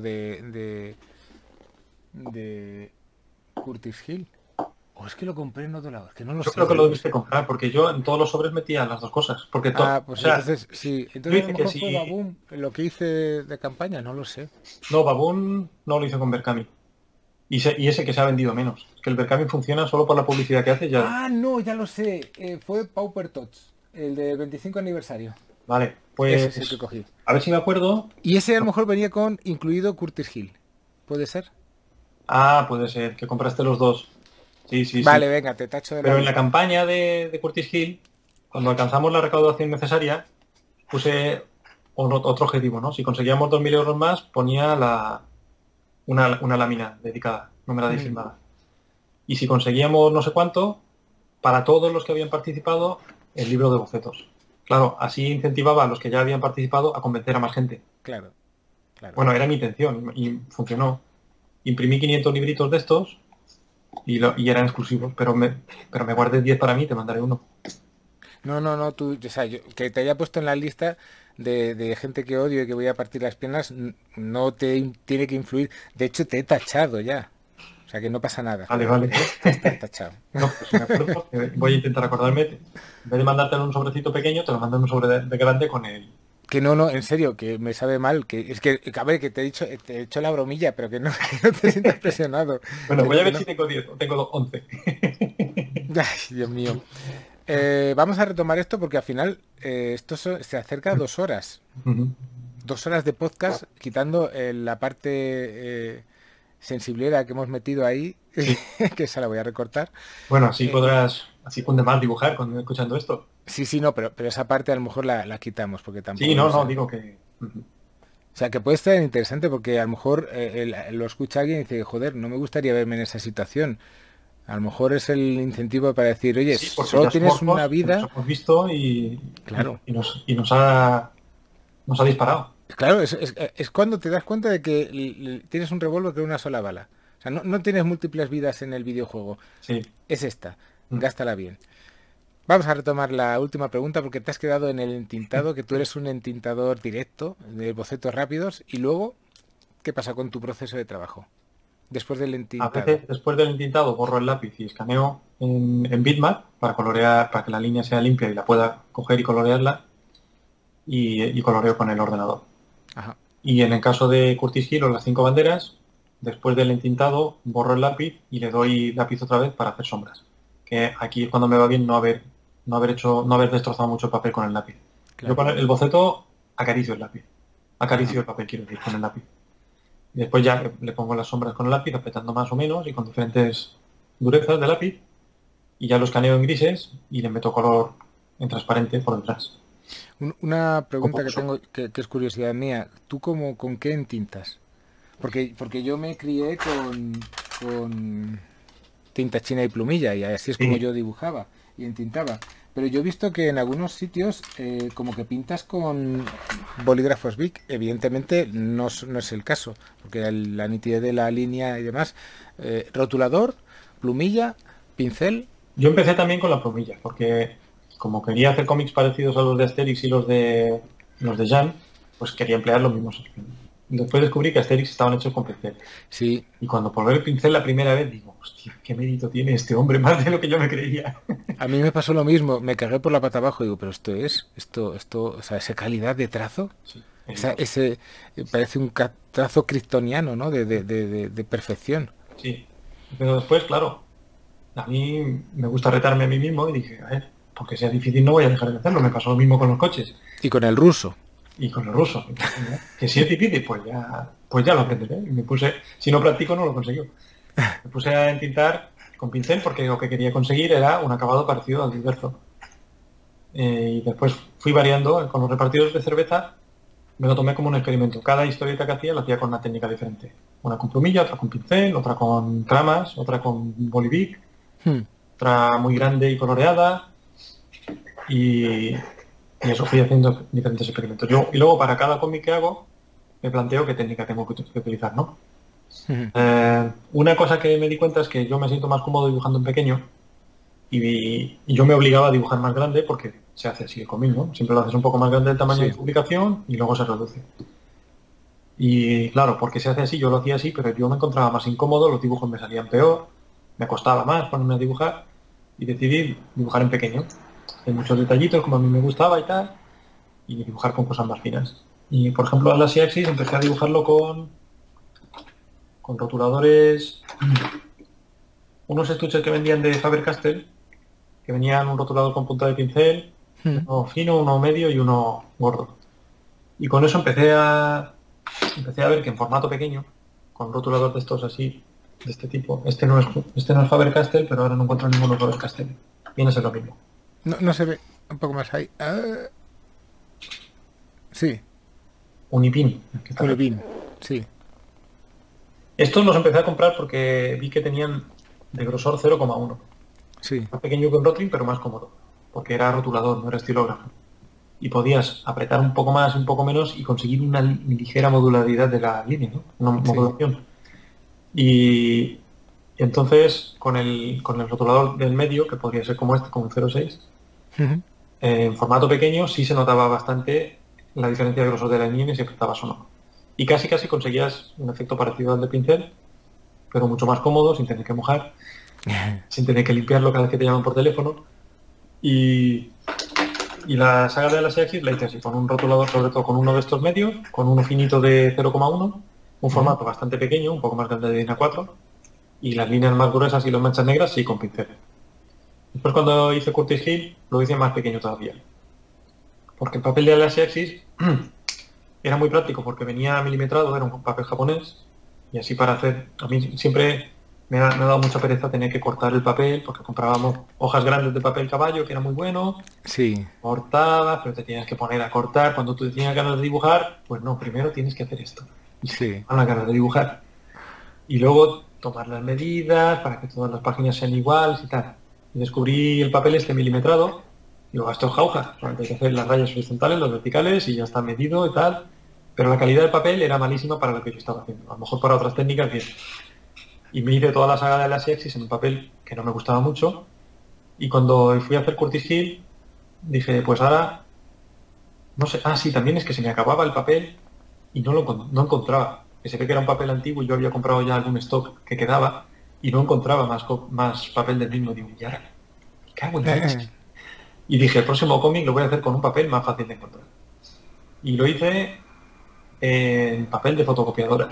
Speaker 1: de Curtis Hill. O es que lo compré en otro lado, es que no lo
Speaker 2: Yo
Speaker 1: sé,
Speaker 2: creo que
Speaker 1: tío.
Speaker 2: lo debiste comprar, porque yo en todos los sobres metía las dos cosas. Porque
Speaker 1: Ah,
Speaker 2: o
Speaker 1: pues
Speaker 2: sea,
Speaker 1: entonces sí.
Speaker 2: yo
Speaker 1: Entonces a lo
Speaker 2: hice que
Speaker 1: mejor fue
Speaker 2: si...
Speaker 1: Baboom lo que hice de campaña, no lo sé.
Speaker 2: No, Baboon no lo hizo con Berkami. Y ese que se ha vendido menos. Es que el Berkami funciona solo por la publicidad que hace ya.
Speaker 1: Ah, no, ya lo sé. Fue Pauper Tots, el de 25 aniversario.
Speaker 2: Vale,
Speaker 1: Ese es el que
Speaker 2: pues...
Speaker 1: cogí.
Speaker 2: A ver si me acuerdo.
Speaker 1: Y ese a lo mejor venía con incluido Curtis Hill. ¿Puede ser?
Speaker 2: Ah, puede ser, que compraste los dos. Sí, sí, sí.
Speaker 1: Vale, venga, te tacho de la
Speaker 2: Pero en la
Speaker 1: lista.
Speaker 2: campaña de Curtis Hill, cuando alcanzamos la recaudación necesaria, puse otro objetivo, ¿no? Si conseguíamos 2.000 euros más, ponía una lámina dedicada, numerada y
Speaker 1: Mm,
Speaker 2: firmada. Y si conseguíamos no sé cuánto, para todos los que habían participado, el libro de bocetos. Claro, así incentivaba a los que ya habían participado a convencer a más gente.
Speaker 1: claro, claro.
Speaker 2: Bueno, era mi intención y funcionó. Imprimí 500 libritos de estos y eran exclusivos, pero me guardé 10 para mí y te mandaré uno.
Speaker 1: No, no, no, tú, o sea, que te haya puesto en la lista de gente que odio y que voy a partir las piernas, no te tiene que influir. De hecho, te he tachado ya. O sea, que no pasa nada.
Speaker 2: Vale, vale.
Speaker 1: ¿Ves? Ya estás tachado.
Speaker 2: No, pues me acuerdo, voy a intentar acordarme. En vez de mandarte en un sobrecito pequeño, te lo mando en un sobre de grande con el...
Speaker 1: Que no, no, en serio, que me sabe mal, que es que, a ver, que te he hecho la bromilla, pero que no, que no te sientas presionado.
Speaker 2: Bueno, voy a
Speaker 1: Que
Speaker 2: ver
Speaker 1: no.
Speaker 2: si tengo 10 o tengo 11.
Speaker 1: Ay, Dios mío. Vamos a retomar esto porque al final se acerca a 2 horas.
Speaker 2: Ujú.
Speaker 1: 2 horas de podcast, quitando la parte sensiblera que hemos metido ahí,
Speaker 2: Sí.
Speaker 1: que esa la voy a recortar.
Speaker 2: Bueno, así
Speaker 1: Eh,
Speaker 2: podrás, así cunde más dibujar cuando escuchando esto.
Speaker 1: sí, sí, no, pero esa parte a lo mejor la quitamos porque
Speaker 2: Sí,
Speaker 1: tampoco
Speaker 2: no,
Speaker 1: nos...
Speaker 2: no, digo que... Ujú.
Speaker 1: O sea, que puede estar interesante porque a lo mejor lo escucha alguien y dice, joder, no me gustaría verme en esa situación. A lo mejor es el incentivo para decir, oye,
Speaker 2: Sí, porque
Speaker 1: solo
Speaker 2: ya
Speaker 1: tienes
Speaker 2: somos
Speaker 1: una
Speaker 2: dos, que nos
Speaker 1: vida,
Speaker 2: hemos visto y,
Speaker 1: claro.
Speaker 2: nos ha disparado.
Speaker 1: Claro, es cuando te das cuenta de que tienes un revólver con una sola bala. O sea, no, no tienes múltiples vidas en el videojuego.
Speaker 2: Sí.
Speaker 1: Es esta.
Speaker 2: Mm.
Speaker 1: Gástala bien. Vamos a retomar la última pregunta porque te has quedado en el entintado, que tú eres un entintador directo de bocetos rápidos. Y luego, ¿qué pasa con tu proceso de trabajo? Después del
Speaker 2: A
Speaker 1: entintado.
Speaker 2: veces, después del entintado, borro el lápiz y escaneo en bitmap para colorear, para que la línea sea limpia y la pueda coger y colorearla y coloreo con el ordenador.
Speaker 1: Ajá.
Speaker 2: Y en el caso de Curtis Hill o las 5 banderas, después del entintado, borro el lápiz y le doy lápiz otra vez para hacer sombras. Que aquí es cuando me va bien no haber destrozado mucho el papel con el lápiz. Yo
Speaker 1: Claro.
Speaker 2: con el boceto acaricio el lápiz.
Speaker 1: Ajá.
Speaker 2: Acaricio el papel, quiero decir, con el lápiz. Y después ya le pongo las sombras con el lápiz, apretando más o menos y con diferentes durezas de lápiz. Y ya lo escaneo en grises y le meto color en transparente por detrás.
Speaker 1: Una
Speaker 2: Con
Speaker 1: pregunta
Speaker 2: poco
Speaker 1: que
Speaker 2: sombra.
Speaker 1: tengo, que es curiosidad mía. ¿Tú con qué entintas? Porque yo me crié con tinta china y plumilla y así es como
Speaker 2: Sí,
Speaker 1: yo dibujaba y entintaba. Pero yo he visto que en algunos sitios como que pintas con bolígrafos Bic. Evidentemente no es el caso, porque la nitidez de la línea y demás. Rotulador, plumilla, pincel.
Speaker 2: yo empecé también con la plumilla, porque como quería hacer cómics parecidos a los de Asterix y los de Jan, pues quería emplear los mismos. Después descubrí que Asterix estaban hechos con pincel.
Speaker 1: Sí,
Speaker 2: Y cuando probé el pincel la primera vez, digo, hostia, qué mérito tiene este hombre, más de lo que yo me creía.
Speaker 1: a mí me pasó lo mismo. Me cagué por la pata abajo y digo, pero o sea, esa calidad de trazo.
Speaker 2: Sí,
Speaker 1: Ese parece un trazo kryptoniano, ¿no? De perfección.
Speaker 2: sí. Pero después, claro, a mí me gusta retarme a mí mismo y dije, a ver, porque sea difícil no voy a dejar de hacerlo. Me pasó lo mismo con los coches
Speaker 1: Y con el ruso.
Speaker 2: y con el ruso. Que si es difícil, pues ya lo aprenderé. Y me puse, si no practico no lo consigo. Me puse a entintar con pincel porque lo que quería conseguir era un acabado parecido al del Verzo. Y después fui variando con los repartidos de cerveza, me lo tomé como un experimento. Cada historieta que hacía la hacía con una técnica diferente. Una con plumilla, otra con pincel, otra con tramas, otra con bolivic,
Speaker 1: Hmm.
Speaker 2: otra muy grande y coloreada. Y eso fui haciendo diferentes experimentos. Y luego para cada cómic que hago, me planteo qué técnica tengo que utilizar, ¿no?
Speaker 1: Hmm.
Speaker 2: Una cosa que me di cuenta es que yo me siento más cómodo dibujando en pequeño y yo me obligaba a dibujar más grande porque se hace así el cómic, ¿no? Siempre lo haces un poco más grande el tamaño
Speaker 1: Sí.
Speaker 2: de publicación y luego se reduce. Y claro, porque se hace así, yo lo hacía así, pero yo me encontraba más incómodo, los dibujos me salían peor, me costaba más ponerme a dibujar y decidí dibujar en pequeño. Hay muchos detallitos como a mí me gustaba y tal, y dibujar con cosas más finas. Y por ejemplo, Atlas y Axis empecé a dibujarlo con rotuladores, unos estuches que vendían de Faber-Castell, que venían un rotulador con punta de pincel,
Speaker 1: Hmm.
Speaker 2: uno fino, uno medio y uno gordo. Y con eso empecé a ver que en formato pequeño, con un rotulador de estos así, de este tipo, este no es Faber-Castell, pero ahora no encuentro ninguno Faber-Castell. Viene a ser lo mismo.
Speaker 1: No, no se ve. Un poco más ahí. Sí,
Speaker 2: Unipin. Que está aquí.
Speaker 1: Unipin. Sí.
Speaker 2: Estos los empecé a comprar porque vi que tenían de grosor 0,1.
Speaker 1: Sí.
Speaker 2: Más pequeño que un Rotring, pero más cómodo. Porque era rotulador, no era estilógrafo. Y podías apretar un poco más, un poco menos y conseguir una ligera modularidad de la línea, ¿no? Una
Speaker 1: Sí.
Speaker 2: modulación. Y entonces, con el rotulador del medio, que podría ser como este, con un 0,6,
Speaker 1: Ujú.
Speaker 2: en formato pequeño sí se notaba bastante la diferencia de grosor de la línea si apretabas o no. Y casi conseguías un efecto parecido al de pincel, pero mucho más cómodo, sin tener que mojar, sin tener que limpiarlo cada vez que te llaman por teléfono. Y la saga de las Axis la hice así, con un rotulador, sobre todo con uno de estos medios, con uno finito de 0,1, un formato bastante pequeño, un poco más grande de DIN A4, y las líneas más gruesas y las manchas negras sí con pincel. Después cuando hice Curtis Hill lo hice más pequeño todavía, porque el papel de las Axis era muy práctico porque venía milimetrado, era un papel japonés, y así para hacer, a mí siempre me ha dado mucha pereza tener que cortar el papel, porque comprábamos hojas grandes de papel caballo, que era muy bueno,
Speaker 1: Sí,
Speaker 2: cortabas, pero te tenías que poner a cortar, cuando tú tenías ganas de dibujar, pues no, primero tienes que hacer esto, y
Speaker 1: sí,
Speaker 2: con las ganas de dibujar, y luego tomar las medidas para que todas las páginas sean iguales y tal. Y descubrí el papel este milimetrado, y luego esto es jauja, solamente hay que hacer las rayas horizontales, las verticales, y ya está medido y tal. Pero la calidad del papel era malísima para lo que yo estaba haciendo. A lo mejor para otras técnicas bien. Y me hice toda la saga de las Axis en un papel que no me gustaba mucho. Y cuando fui a hacer Curtis Hill, dije, pues ahora, no sé, sí, también es que se me acababa el papel y no encontraba. Que se ve que era un papel antiguo y yo había comprado ya algún stock que quedaba y no encontraba más papel del mismo. Digo, y ahora, me cago en la leche. Y dije, el próximo cómic lo voy a hacer con un papel más fácil de encontrar. Y lo hice en papel de fotocopiadora.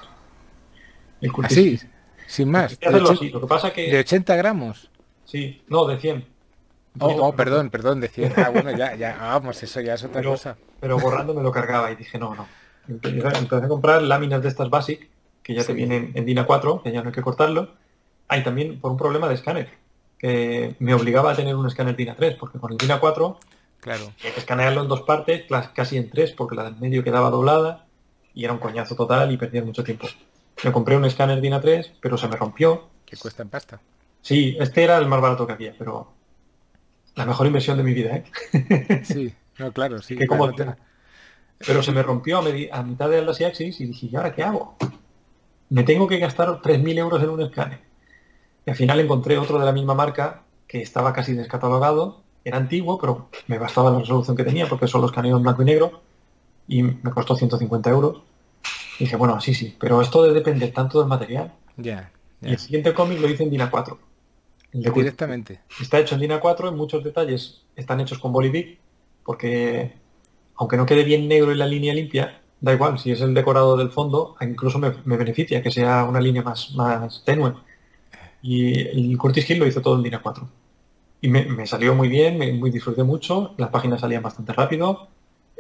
Speaker 2: El Curtis
Speaker 1: así,
Speaker 2: Hill.
Speaker 1: sin más.
Speaker 2: Empecé a hacerlo así. Lo que pasa
Speaker 1: De
Speaker 2: que...
Speaker 1: 80 gramos.
Speaker 2: Sí, no, de 100. Un poquito más rápido.
Speaker 1: Perdón, de 100. Ah, bueno, ya, vamos, eso ya es otra cosa.
Speaker 2: Pero borrando me lo cargaba y dije, no. Empecé a comprar láminas de estas Basic, que ya te
Speaker 1: Sí,
Speaker 2: vienen en DIN A4, que ya no hay que cortarlo. Hay también por un problema de escáner, que me obligaba a tener un escáner DIN A3, porque con el DIN A4
Speaker 1: claro.
Speaker 2: hay que escanearlo en dos partes, casi en tres, porque la del medio quedaba doblada y era un coñazo total y perdía mucho tiempo. Me compré un escáner DIN A3, pero se me rompió.
Speaker 1: Que cuesta en pasta.
Speaker 2: Sí, este era el más barato que había, pero la mejor inversión de mi vida, ¿eh?
Speaker 1: Sí, no, claro, sí.
Speaker 2: Qué
Speaker 1: Para no
Speaker 2: comodidad. Pero se me rompió a mitad de las Axis y dije, ¿y ahora qué hago? Me tengo que gastar 3.000 euros en un escáner. Y al final encontré otro de la misma marca que estaba casi descatalogado. Era antiguo, pero me bastaba la resolución que tenía porque solo escaneo en blanco y negro y me costó 150 euros. Y dije, bueno, sí, pero esto depende tanto del material.
Speaker 1: Ya,
Speaker 2: Y el siguiente cómic lo hice en DIN A4. El de Curtis.
Speaker 1: directamente.
Speaker 2: Está hecho en DIN A4, en muchos detalles están hechos con Bolivic, porque aunque no quede bien negro y la línea limpia, da igual, si es el decorado del fondo, incluso me beneficia que sea una línea más tenue. Y el Curtis Hill lo hizo todo en DIN A4. Y me salió muy bien, muy disfruté mucho, las páginas salían bastante rápido,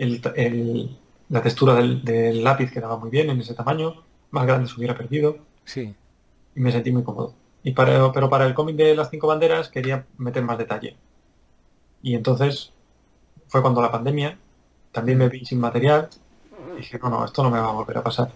Speaker 2: la textura del lápiz quedaba muy bien en ese tamaño, más grande se hubiera perdido,
Speaker 1: Sí,
Speaker 2: y me sentí muy cómodo. Pero para el cómic de las 5 banderas quería meter más detalle. Y entonces fue cuando la pandemia, también me vi sin material, y dije, no, esto no me va a volver a pasar.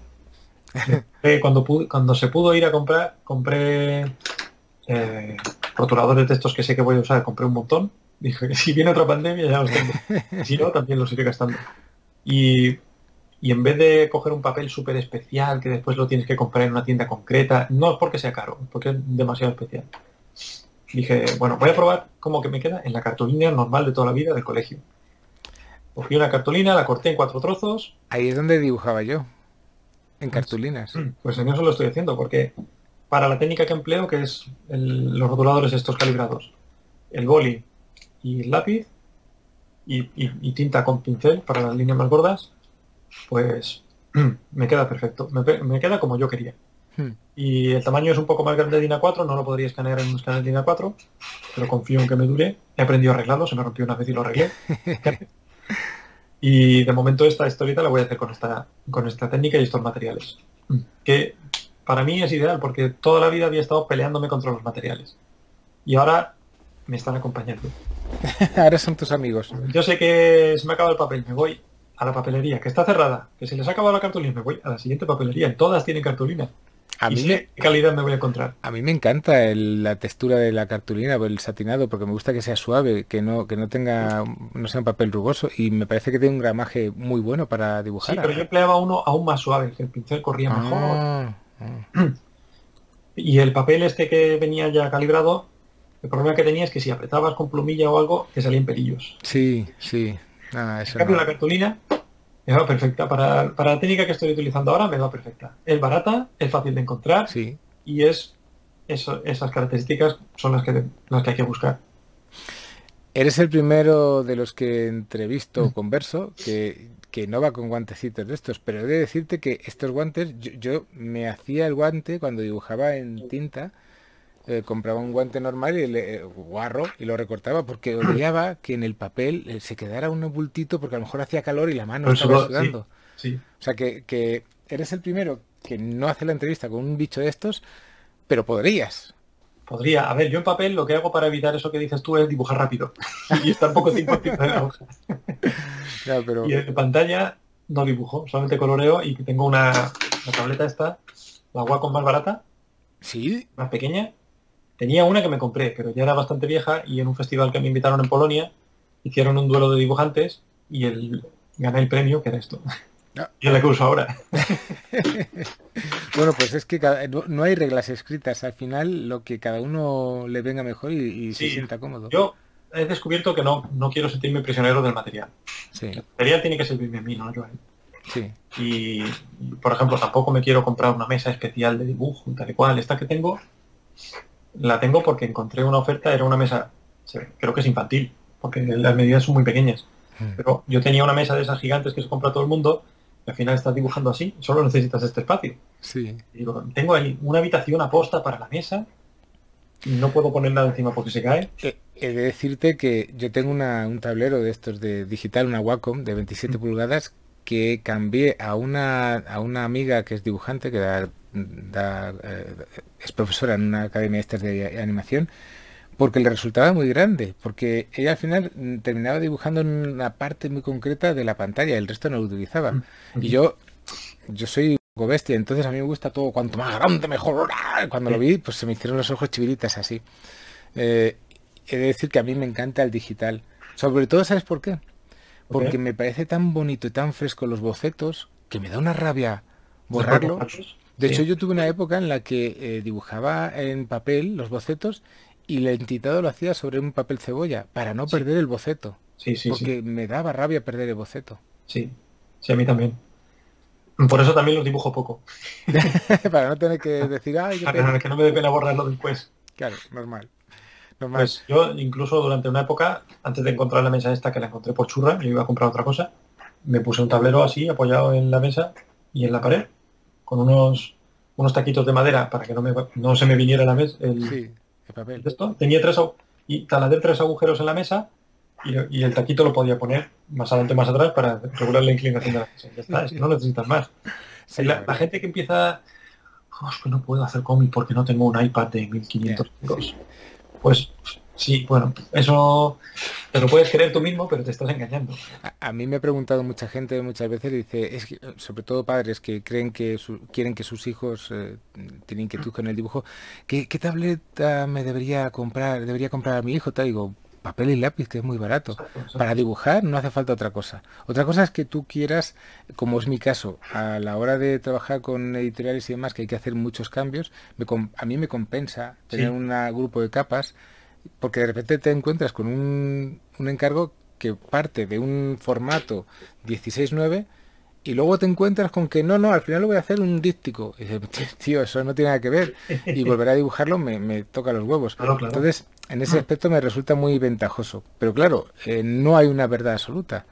Speaker 2: Cuando se pudo ir a comprar, compré rotuladores de estos que sé que voy a usar, compré un montón. Dije que si viene otra pandemia ya los tengo. Si no, también los iré gastando. Y, y en vez de coger un papel súper especial que después lo tienes que comprar en una tienda concreta, no es porque sea caro, es porque es demasiado especial. Dije, bueno, voy a probar cómo que me queda en la cartulina normal de toda la vida del colegio. Cogí una cartulina, la corté en 4 trozos.
Speaker 1: ahí es donde dibujaba yo, en cartulinas.
Speaker 2: Pues en eso lo estoy haciendo, porque para la técnica que empleo, que es los rotuladores estos calibrados, el boli y el lápiz y tinta con pincel para las líneas más gordas, pues me queda perfecto. Me queda como yo quería.
Speaker 1: Hmm.
Speaker 2: Y el tamaño es un poco más grande de DIN A4, no lo podría escanear en un escáner DIN A4, pero confío en que me dure. He aprendido a arreglarlo, se me rompió una vez y lo arreglé. Y de momento esta historieta la voy a hacer con esta técnica y estos materiales. Que para mí es ideal porque toda la vida había estado peleándome contra los materiales. Y ahora me están acompañando.
Speaker 1: Ahora son tus amigos.
Speaker 2: Yo sé que se me acaba el papel, me voy a la papelería, que está cerrada, que se les ha acabado la cartulina, me voy a la siguiente papelería. En todas tienen cartulina.
Speaker 1: A
Speaker 2: Y
Speaker 1: mí
Speaker 2: sé qué calidad me voy a encontrar.
Speaker 1: A mí me encanta la textura de la cartulina, el satinado, porque me gusta que sea suave, que no tenga, no sea un papel rugoso, y me parece que tiene un gramaje muy bueno para dibujar.
Speaker 2: Sí, pero yo empleaba uno aún más suave, que el pincel corría mejor.
Speaker 1: Ah,
Speaker 2: Y el papel este que venía ya calibrado, El problema que tenía es que si apretabas con plumilla o algo, te salían pelillos.
Speaker 1: Sí, sí. Nada,
Speaker 2: En
Speaker 1: eso
Speaker 2: cambio,
Speaker 1: no.
Speaker 2: la cartulina me va perfecta. Para la técnica que estoy utilizando ahora, me va perfecta. Es barata, es fácil de encontrar
Speaker 1: Sí.
Speaker 2: y esas características son las que hay que buscar.
Speaker 1: Eres el primero de los que entrevisto o converso que no va con guantecitos de estos, pero he de decirte que estos guantes, yo me hacía el guante cuando dibujaba en tinta, compraba un guante normal y guarro y lo recortaba porque odiaba que en el papel se quedara un bultito porque a lo mejor hacía calor y la mano
Speaker 2: Por
Speaker 1: estaba
Speaker 2: eso, sí,
Speaker 1: sudando.
Speaker 2: sí.
Speaker 1: O sea que eres el primero que no hace la entrevista con un bicho de estos, pero podrías.
Speaker 2: Podría. A ver, yo en papel lo que hago para evitar eso que dices tú es dibujar rápido y estar poco tiempo encima de la hoja.
Speaker 1: Claro,
Speaker 2: Y
Speaker 1: pero
Speaker 2: en pantalla no dibujo, solamente coloreo y tengo la tableta esta, la Wacom más barata,
Speaker 1: sí.
Speaker 2: más pequeña. Tenía una que me compré, pero ya era bastante vieja y en un festival que me invitaron en Polonia hicieron un duelo de dibujantes y gané el premio, que era esto.
Speaker 1: No.
Speaker 2: Y es la que uso ahora.
Speaker 1: Bueno, pues es que no hay reglas escritas. Al final, lo que cada uno le venga mejor y se
Speaker 2: Sí,
Speaker 1: sienta cómodo.
Speaker 2: yo he descubierto que no quiero sentirme prisionero del material.
Speaker 1: Sí,
Speaker 2: El material tiene que servirme a mí, no yo a él.
Speaker 1: sí,
Speaker 2: Y, por ejemplo, tampoco me quiero comprar una mesa especial de dibujo, tal y cual. Esta que tengo, la tengo porque encontré una oferta, era una mesa, creo que es infantil, porque las medidas son muy pequeñas. Pero yo tenía una mesa de esas gigantes que se compra todo el mundo, y al final estás dibujando así, solo necesitas este espacio.
Speaker 1: sí.
Speaker 2: Y digo, tengo ahí una habitación aposta para la mesa, y no puedo poner nada encima porque se cae.
Speaker 1: He de decirte que yo tengo un tablero de estos de digital, una Wacom de 27 pulgadas, que cambié a una amiga que es dibujante, que es profesora en una academia de estas de animación, porque le resultaba muy grande, porque ella al final terminaba dibujando en una parte muy concreta de la pantalla, el resto no lo utilizaba. Y yo soy un poco bestia, entonces a mí me gusta todo, cuanto más grande mejor. ¡Ah! Cuando lo
Speaker 2: Sí,
Speaker 1: vi, pues se me hicieron los ojos chiviritas así. Eh, He de decir que a mí me encanta el digital. Sobre todo, ¿sabes por qué? Porque
Speaker 2: ok.
Speaker 1: me parece tan bonito y tan fresco los bocetos que me da una rabia
Speaker 2: Después
Speaker 1: borrarlo.
Speaker 2: borrachos.
Speaker 1: De hecho,
Speaker 2: Sí,
Speaker 1: yo tuve una época en la que dibujaba en papel los bocetos y el entintado lo hacía sobre un papel cebolla para no
Speaker 2: sí,
Speaker 1: perder el boceto.
Speaker 2: sí, sí, sí,
Speaker 1: Porque me daba rabia perder el boceto.
Speaker 2: sí. Sí, a mí también. Por eso también los dibujo poco.
Speaker 1: Para no tener que decir, ay, qué
Speaker 2: Para
Speaker 1: pena.
Speaker 2: que no me dé pena borrarlo después.
Speaker 1: Claro, normal, normal.
Speaker 2: Pues yo incluso durante una época, antes de encontrar la mesa esta, que la encontré por churra, yo iba a comprar otra cosa, me puse un tablero así apoyado en la mesa y en la pared, con unos taquitos de madera para que no se me viniera la mesa,
Speaker 1: Sí, el papel.
Speaker 2: esto. Tenía y taladré 3 agujeros en la mesa y el taquito lo podía poner más adelante, más atrás para regular la inclinación de la mesa. Ya está, es que no necesitas más.
Speaker 1: Sí, la
Speaker 2: La
Speaker 1: verdad.
Speaker 2: gente que empieza, es que no puedo hacer cómic porque no tengo un iPad de mil
Speaker 1: Ya,
Speaker 2: quinientos
Speaker 1: sí.
Speaker 2: euros. Pues sí, bueno, eso te lo puedes creer tú mismo, pero te estás engañando.
Speaker 1: A mí me ha preguntado mucha gente muchas veces, dice, es que, sobre todo padres que creen que quieren que sus hijos tienen inquietud con el dibujo, ¿qué tableta me debería comprar a mi hijo? Te digo, papel y lápiz, que es muy barato.
Speaker 2: Exacto,
Speaker 1: Para
Speaker 2: exacto.
Speaker 1: dibujar no hace falta otra cosa. Otra cosa es que tú quieras, como es mi caso, a la hora de trabajar con editoriales y demás, que hay que hacer muchos cambios, a mí me compensa tener
Speaker 2: Sí,
Speaker 1: un grupo de capas porque de repente te encuentras con un encargo que parte de un formato 16:9 y luego te encuentras con que no, al final lo voy a hacer un díptico. Y dices, tío, eso no tiene nada que ver. Y volver a dibujarlo me toca los huevos.
Speaker 2: claro, claro.
Speaker 1: Entonces, en ese aspecto me resulta muy ventajoso. Pero claro, no hay una verdad absoluta.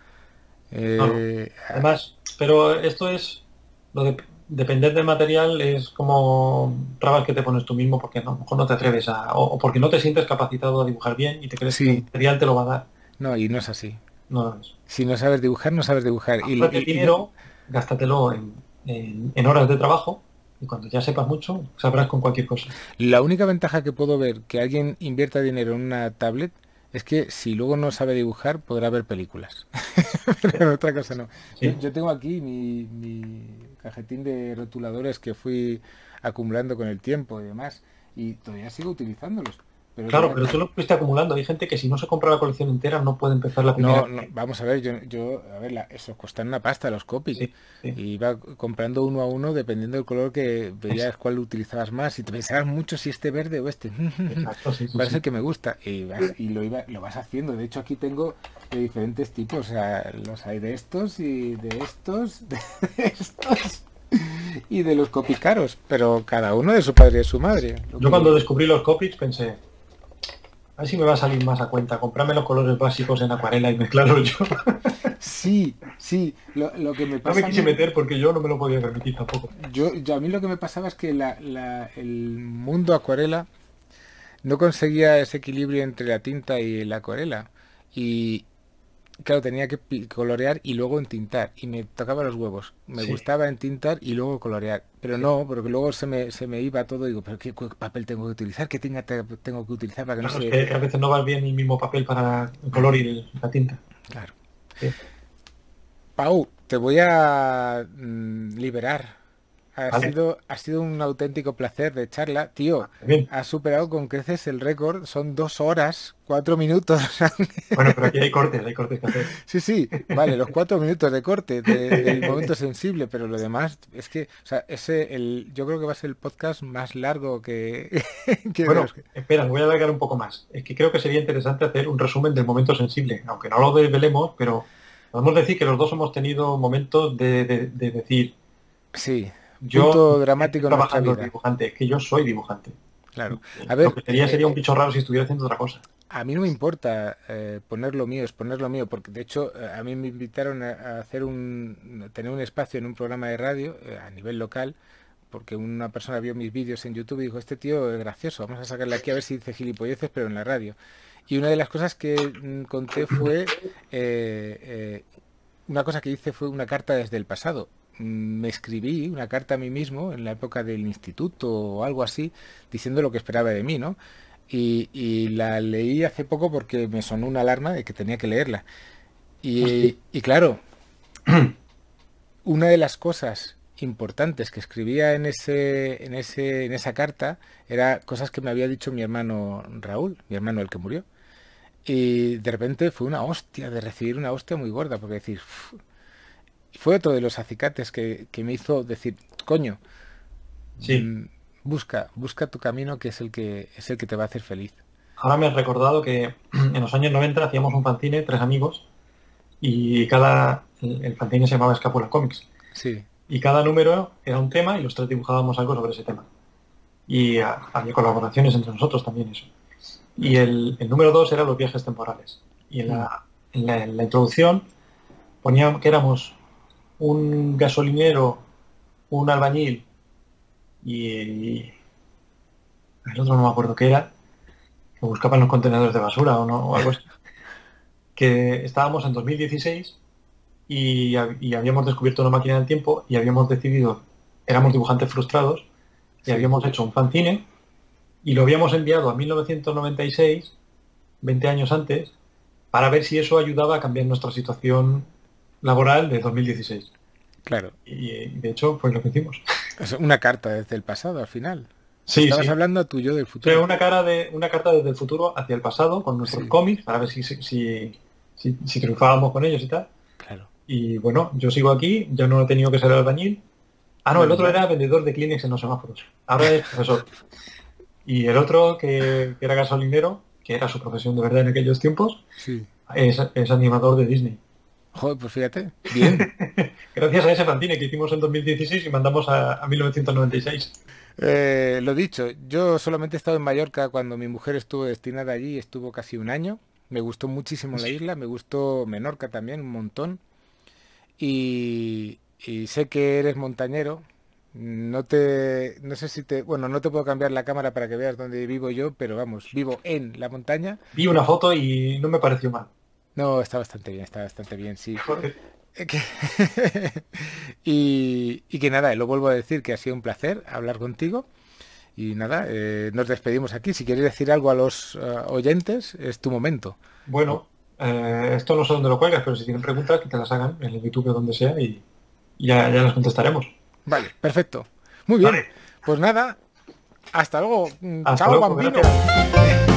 Speaker 2: No, no.
Speaker 1: Eh,
Speaker 2: Además, pero esto es, lo de depender del material es como trabas que te pones tú mismo porque a lo mejor no te atreves o porque no te sientes capacitado a dibujar bien y te crees que el
Speaker 1: sí,
Speaker 2: material te lo va a dar.
Speaker 1: no, y no es así.
Speaker 2: No lo es.
Speaker 1: Si no sabes dibujar, no sabes dibujar.
Speaker 2: Ahorrate el dinero, gástatelo en horas de trabajo y cuando ya sepas mucho, sabrás con cualquier cosa.
Speaker 1: La única ventaja que puedo ver que alguien invierta dinero en una tablet es que si luego no sabe dibujar podrá ver películas. Pero otra cosa no. Yo,
Speaker 2: Sí,
Speaker 1: yo tengo aquí mi cajetín de rotuladores que fui acumulando con el tiempo y demás y todavía sigo utilizándolos. Pero
Speaker 2: Claro, pero tú lo fuiste acumulando. Hay gente que si no se compra la colección entera no puede empezar la primera.
Speaker 1: no, no, vamos a ver, a ver, eso costan una pasta los Copic.
Speaker 2: Sí, sí.
Speaker 1: Y iba comprando uno a uno dependiendo del color que veías cuál utilizabas más. Y te pensabas mucho si este verde o este.
Speaker 2: Exacto, sí, sí,
Speaker 1: ¿Cuál es el
Speaker 2: sí.
Speaker 1: que me gusta? Y lo vas haciendo. De hecho, aquí tengo de diferentes tipos. O sea, los hay de estos y de estos, de estos y de los copicaros. Pero cada uno de su padre y de su madre. Lo
Speaker 2: Yo
Speaker 1: que...
Speaker 2: cuando descubrí los Copics pensé, a ver si me va a salir más a cuenta, comprarme los colores básicos en acuarela y mezclarlos yo.
Speaker 1: Sí, sí. Lo que me
Speaker 2: No me
Speaker 1: pasa a
Speaker 2: quise
Speaker 1: mí...
Speaker 2: meter porque yo no me lo podía permitir tampoco.
Speaker 1: Yo a mí lo que me pasaba es que el mundo acuarela no conseguía ese equilibrio entre la tinta y la acuarela. Y claro, tenía que colorear y luego entintar. Y me tocaba los huevos. Me
Speaker 2: Sí.
Speaker 1: gustaba entintar y luego colorear. Pero
Speaker 2: Sí.
Speaker 1: no, porque luego se me iba todo. Digo, ¿pero qué papel tengo que utilizar? ¿Qué tinta tengo que utilizar para que no
Speaker 2: Claro, es
Speaker 1: se...
Speaker 2: que a veces no va bien el mismo papel para el color y la tinta.
Speaker 1: Claro.
Speaker 2: Sí.
Speaker 1: Pau, te voy a liberar.
Speaker 2: Vale,
Speaker 1: Ha sido un auténtico placer de charla. Tío,
Speaker 2: bien.
Speaker 1: has superado con creces el récord. Son 2 horas, 4 minutos.
Speaker 2: Bueno, pero aquí hay cortes que hacer.
Speaker 1: Sí, sí, vale, los 4 minutos de corte del momento sensible, pero lo demás es que, o sea, yo creo que va a ser el podcast más largo que, que de
Speaker 2: Bueno,
Speaker 1: los que...
Speaker 2: espera, voy a alargar un poco más. Es que creo que sería interesante hacer un resumen del momento sensible, aunque no lo desvelemos, pero podemos decir que los dos hemos tenido momentos de decir,
Speaker 1: Sí,
Speaker 2: yo
Speaker 1: punto
Speaker 2: estoy
Speaker 1: dramático en nuestra
Speaker 2: trabajando de
Speaker 1: vida,
Speaker 2: dibujante, es que yo soy dibujante.
Speaker 1: claro. A
Speaker 2: Lo
Speaker 1: ver,
Speaker 2: que sería un bicho raro si estuviera haciendo otra cosa.
Speaker 1: a mí no me importa poner lo mío, es poner lo mío, porque de hecho a mí me invitaron a hacer tener un espacio en un programa de radio a nivel local, porque una persona vio mis vídeos en YouTube y dijo, este tío es gracioso, vamos a sacarle aquí a ver si dice gilipolleces, pero en la radio. Y una de las cosas que conté fue, una cosa que hice fue una carta desde el pasado. Me escribí una carta a mí mismo en la época del instituto o algo así, diciendo lo que esperaba de mí, ¿no? Y la leí hace poco porque me sonó una alarma de que tenía que leerla.
Speaker 2: Hostia.
Speaker 1: Y claro, una de las cosas importantes que escribía en esa carta era cosas que me había dicho mi hermano Raúl, mi hermano el que murió. Y de repente fue una hostia, de recibir una hostia muy gorda, porque decir, fue otro de los acicates que me hizo decir, coño,
Speaker 2: Sí,
Speaker 1: mm, busca tu camino que es el que te va a hacer feliz.
Speaker 2: ahora me has recordado que en los años 90 hacíamos un fanzine, tres amigos, y el fanzine se llamaba Escápula Comics.
Speaker 1: Sí,
Speaker 2: Y cada número era un tema y los tres dibujábamos algo sobre ese tema. Y había colaboraciones entre nosotros también eso. Y el número dos era los viajes temporales. Y
Speaker 1: mm,
Speaker 2: en la introducción poníamos que éramos un gasolinero, un albañil y el otro no me acuerdo qué era, que buscaban los contenedores de basura o, no, o algo así. Que estábamos en 2016 y habíamos descubierto una máquina del tiempo y habíamos decidido, éramos dibujantes frustrados y
Speaker 1: sí,
Speaker 2: habíamos hecho un fanzine y lo habíamos enviado a 1996, 20 años antes, para ver si eso ayudaba a cambiar nuestra situación laboral de 2016.
Speaker 1: claro.
Speaker 2: Y de hecho fue lo que hicimos.
Speaker 1: Es una carta desde el pasado al final.
Speaker 2: Sí,
Speaker 1: Estabas
Speaker 2: sí.
Speaker 1: hablando a tu yo del
Speaker 2: Fue
Speaker 1: futuro.
Speaker 2: una carta desde el futuro hacia el pasado con nuestros
Speaker 1: Sí,
Speaker 2: cómics para ver si triunfábamos con ellos y tal.
Speaker 1: claro.
Speaker 2: Y bueno, yo sigo aquí, ya no he tenido que ser albañil. Ah, no, el
Speaker 1: Menos
Speaker 2: otro
Speaker 1: mal.
Speaker 2: era vendedor de Kleenex en los semáforos. Ahora es profesor. Y el otro, que era gasolinero, que era su profesión de verdad en aquellos tiempos,
Speaker 1: Sí.
Speaker 2: es animador de Disney.
Speaker 1: Joder, pues fíjate. Bien.
Speaker 2: Gracias a ese fanzine que hicimos en 2016 y mandamos a 1996.
Speaker 1: Lo dicho, yo solamente he estado en Mallorca cuando mi mujer estuvo destinada allí, estuvo casi un año. Me gustó muchísimo la isla, me gustó Menorca también, un montón. Y sé que eres montañero. No sé si bueno, no te puedo cambiar la cámara para que veas dónde vivo yo, pero vamos, vivo en la montaña.
Speaker 2: Vi una foto y no me pareció mal.
Speaker 1: No, está bastante bien, sí.
Speaker 2: Joder.
Speaker 1: Que- y que nada, lo vuelvo a decir que ha sido un placer hablar contigo. Y nada, nos despedimos aquí. Si quieres decir algo a los oyentes, es tu momento. O-
Speaker 2: Bueno, esto no sé dónde lo cuelgas, pero si tienen preguntas, que te las hagan en el YouTube o donde sea y ya las contestaremos.
Speaker 1: Vale, perfecto. Muy bien.
Speaker 2: Vale,
Speaker 1: Pues nada, hasta luego.
Speaker 2: hasta
Speaker 1: Chao,
Speaker 2: luego,
Speaker 1: bambino.
Speaker 2: gracias.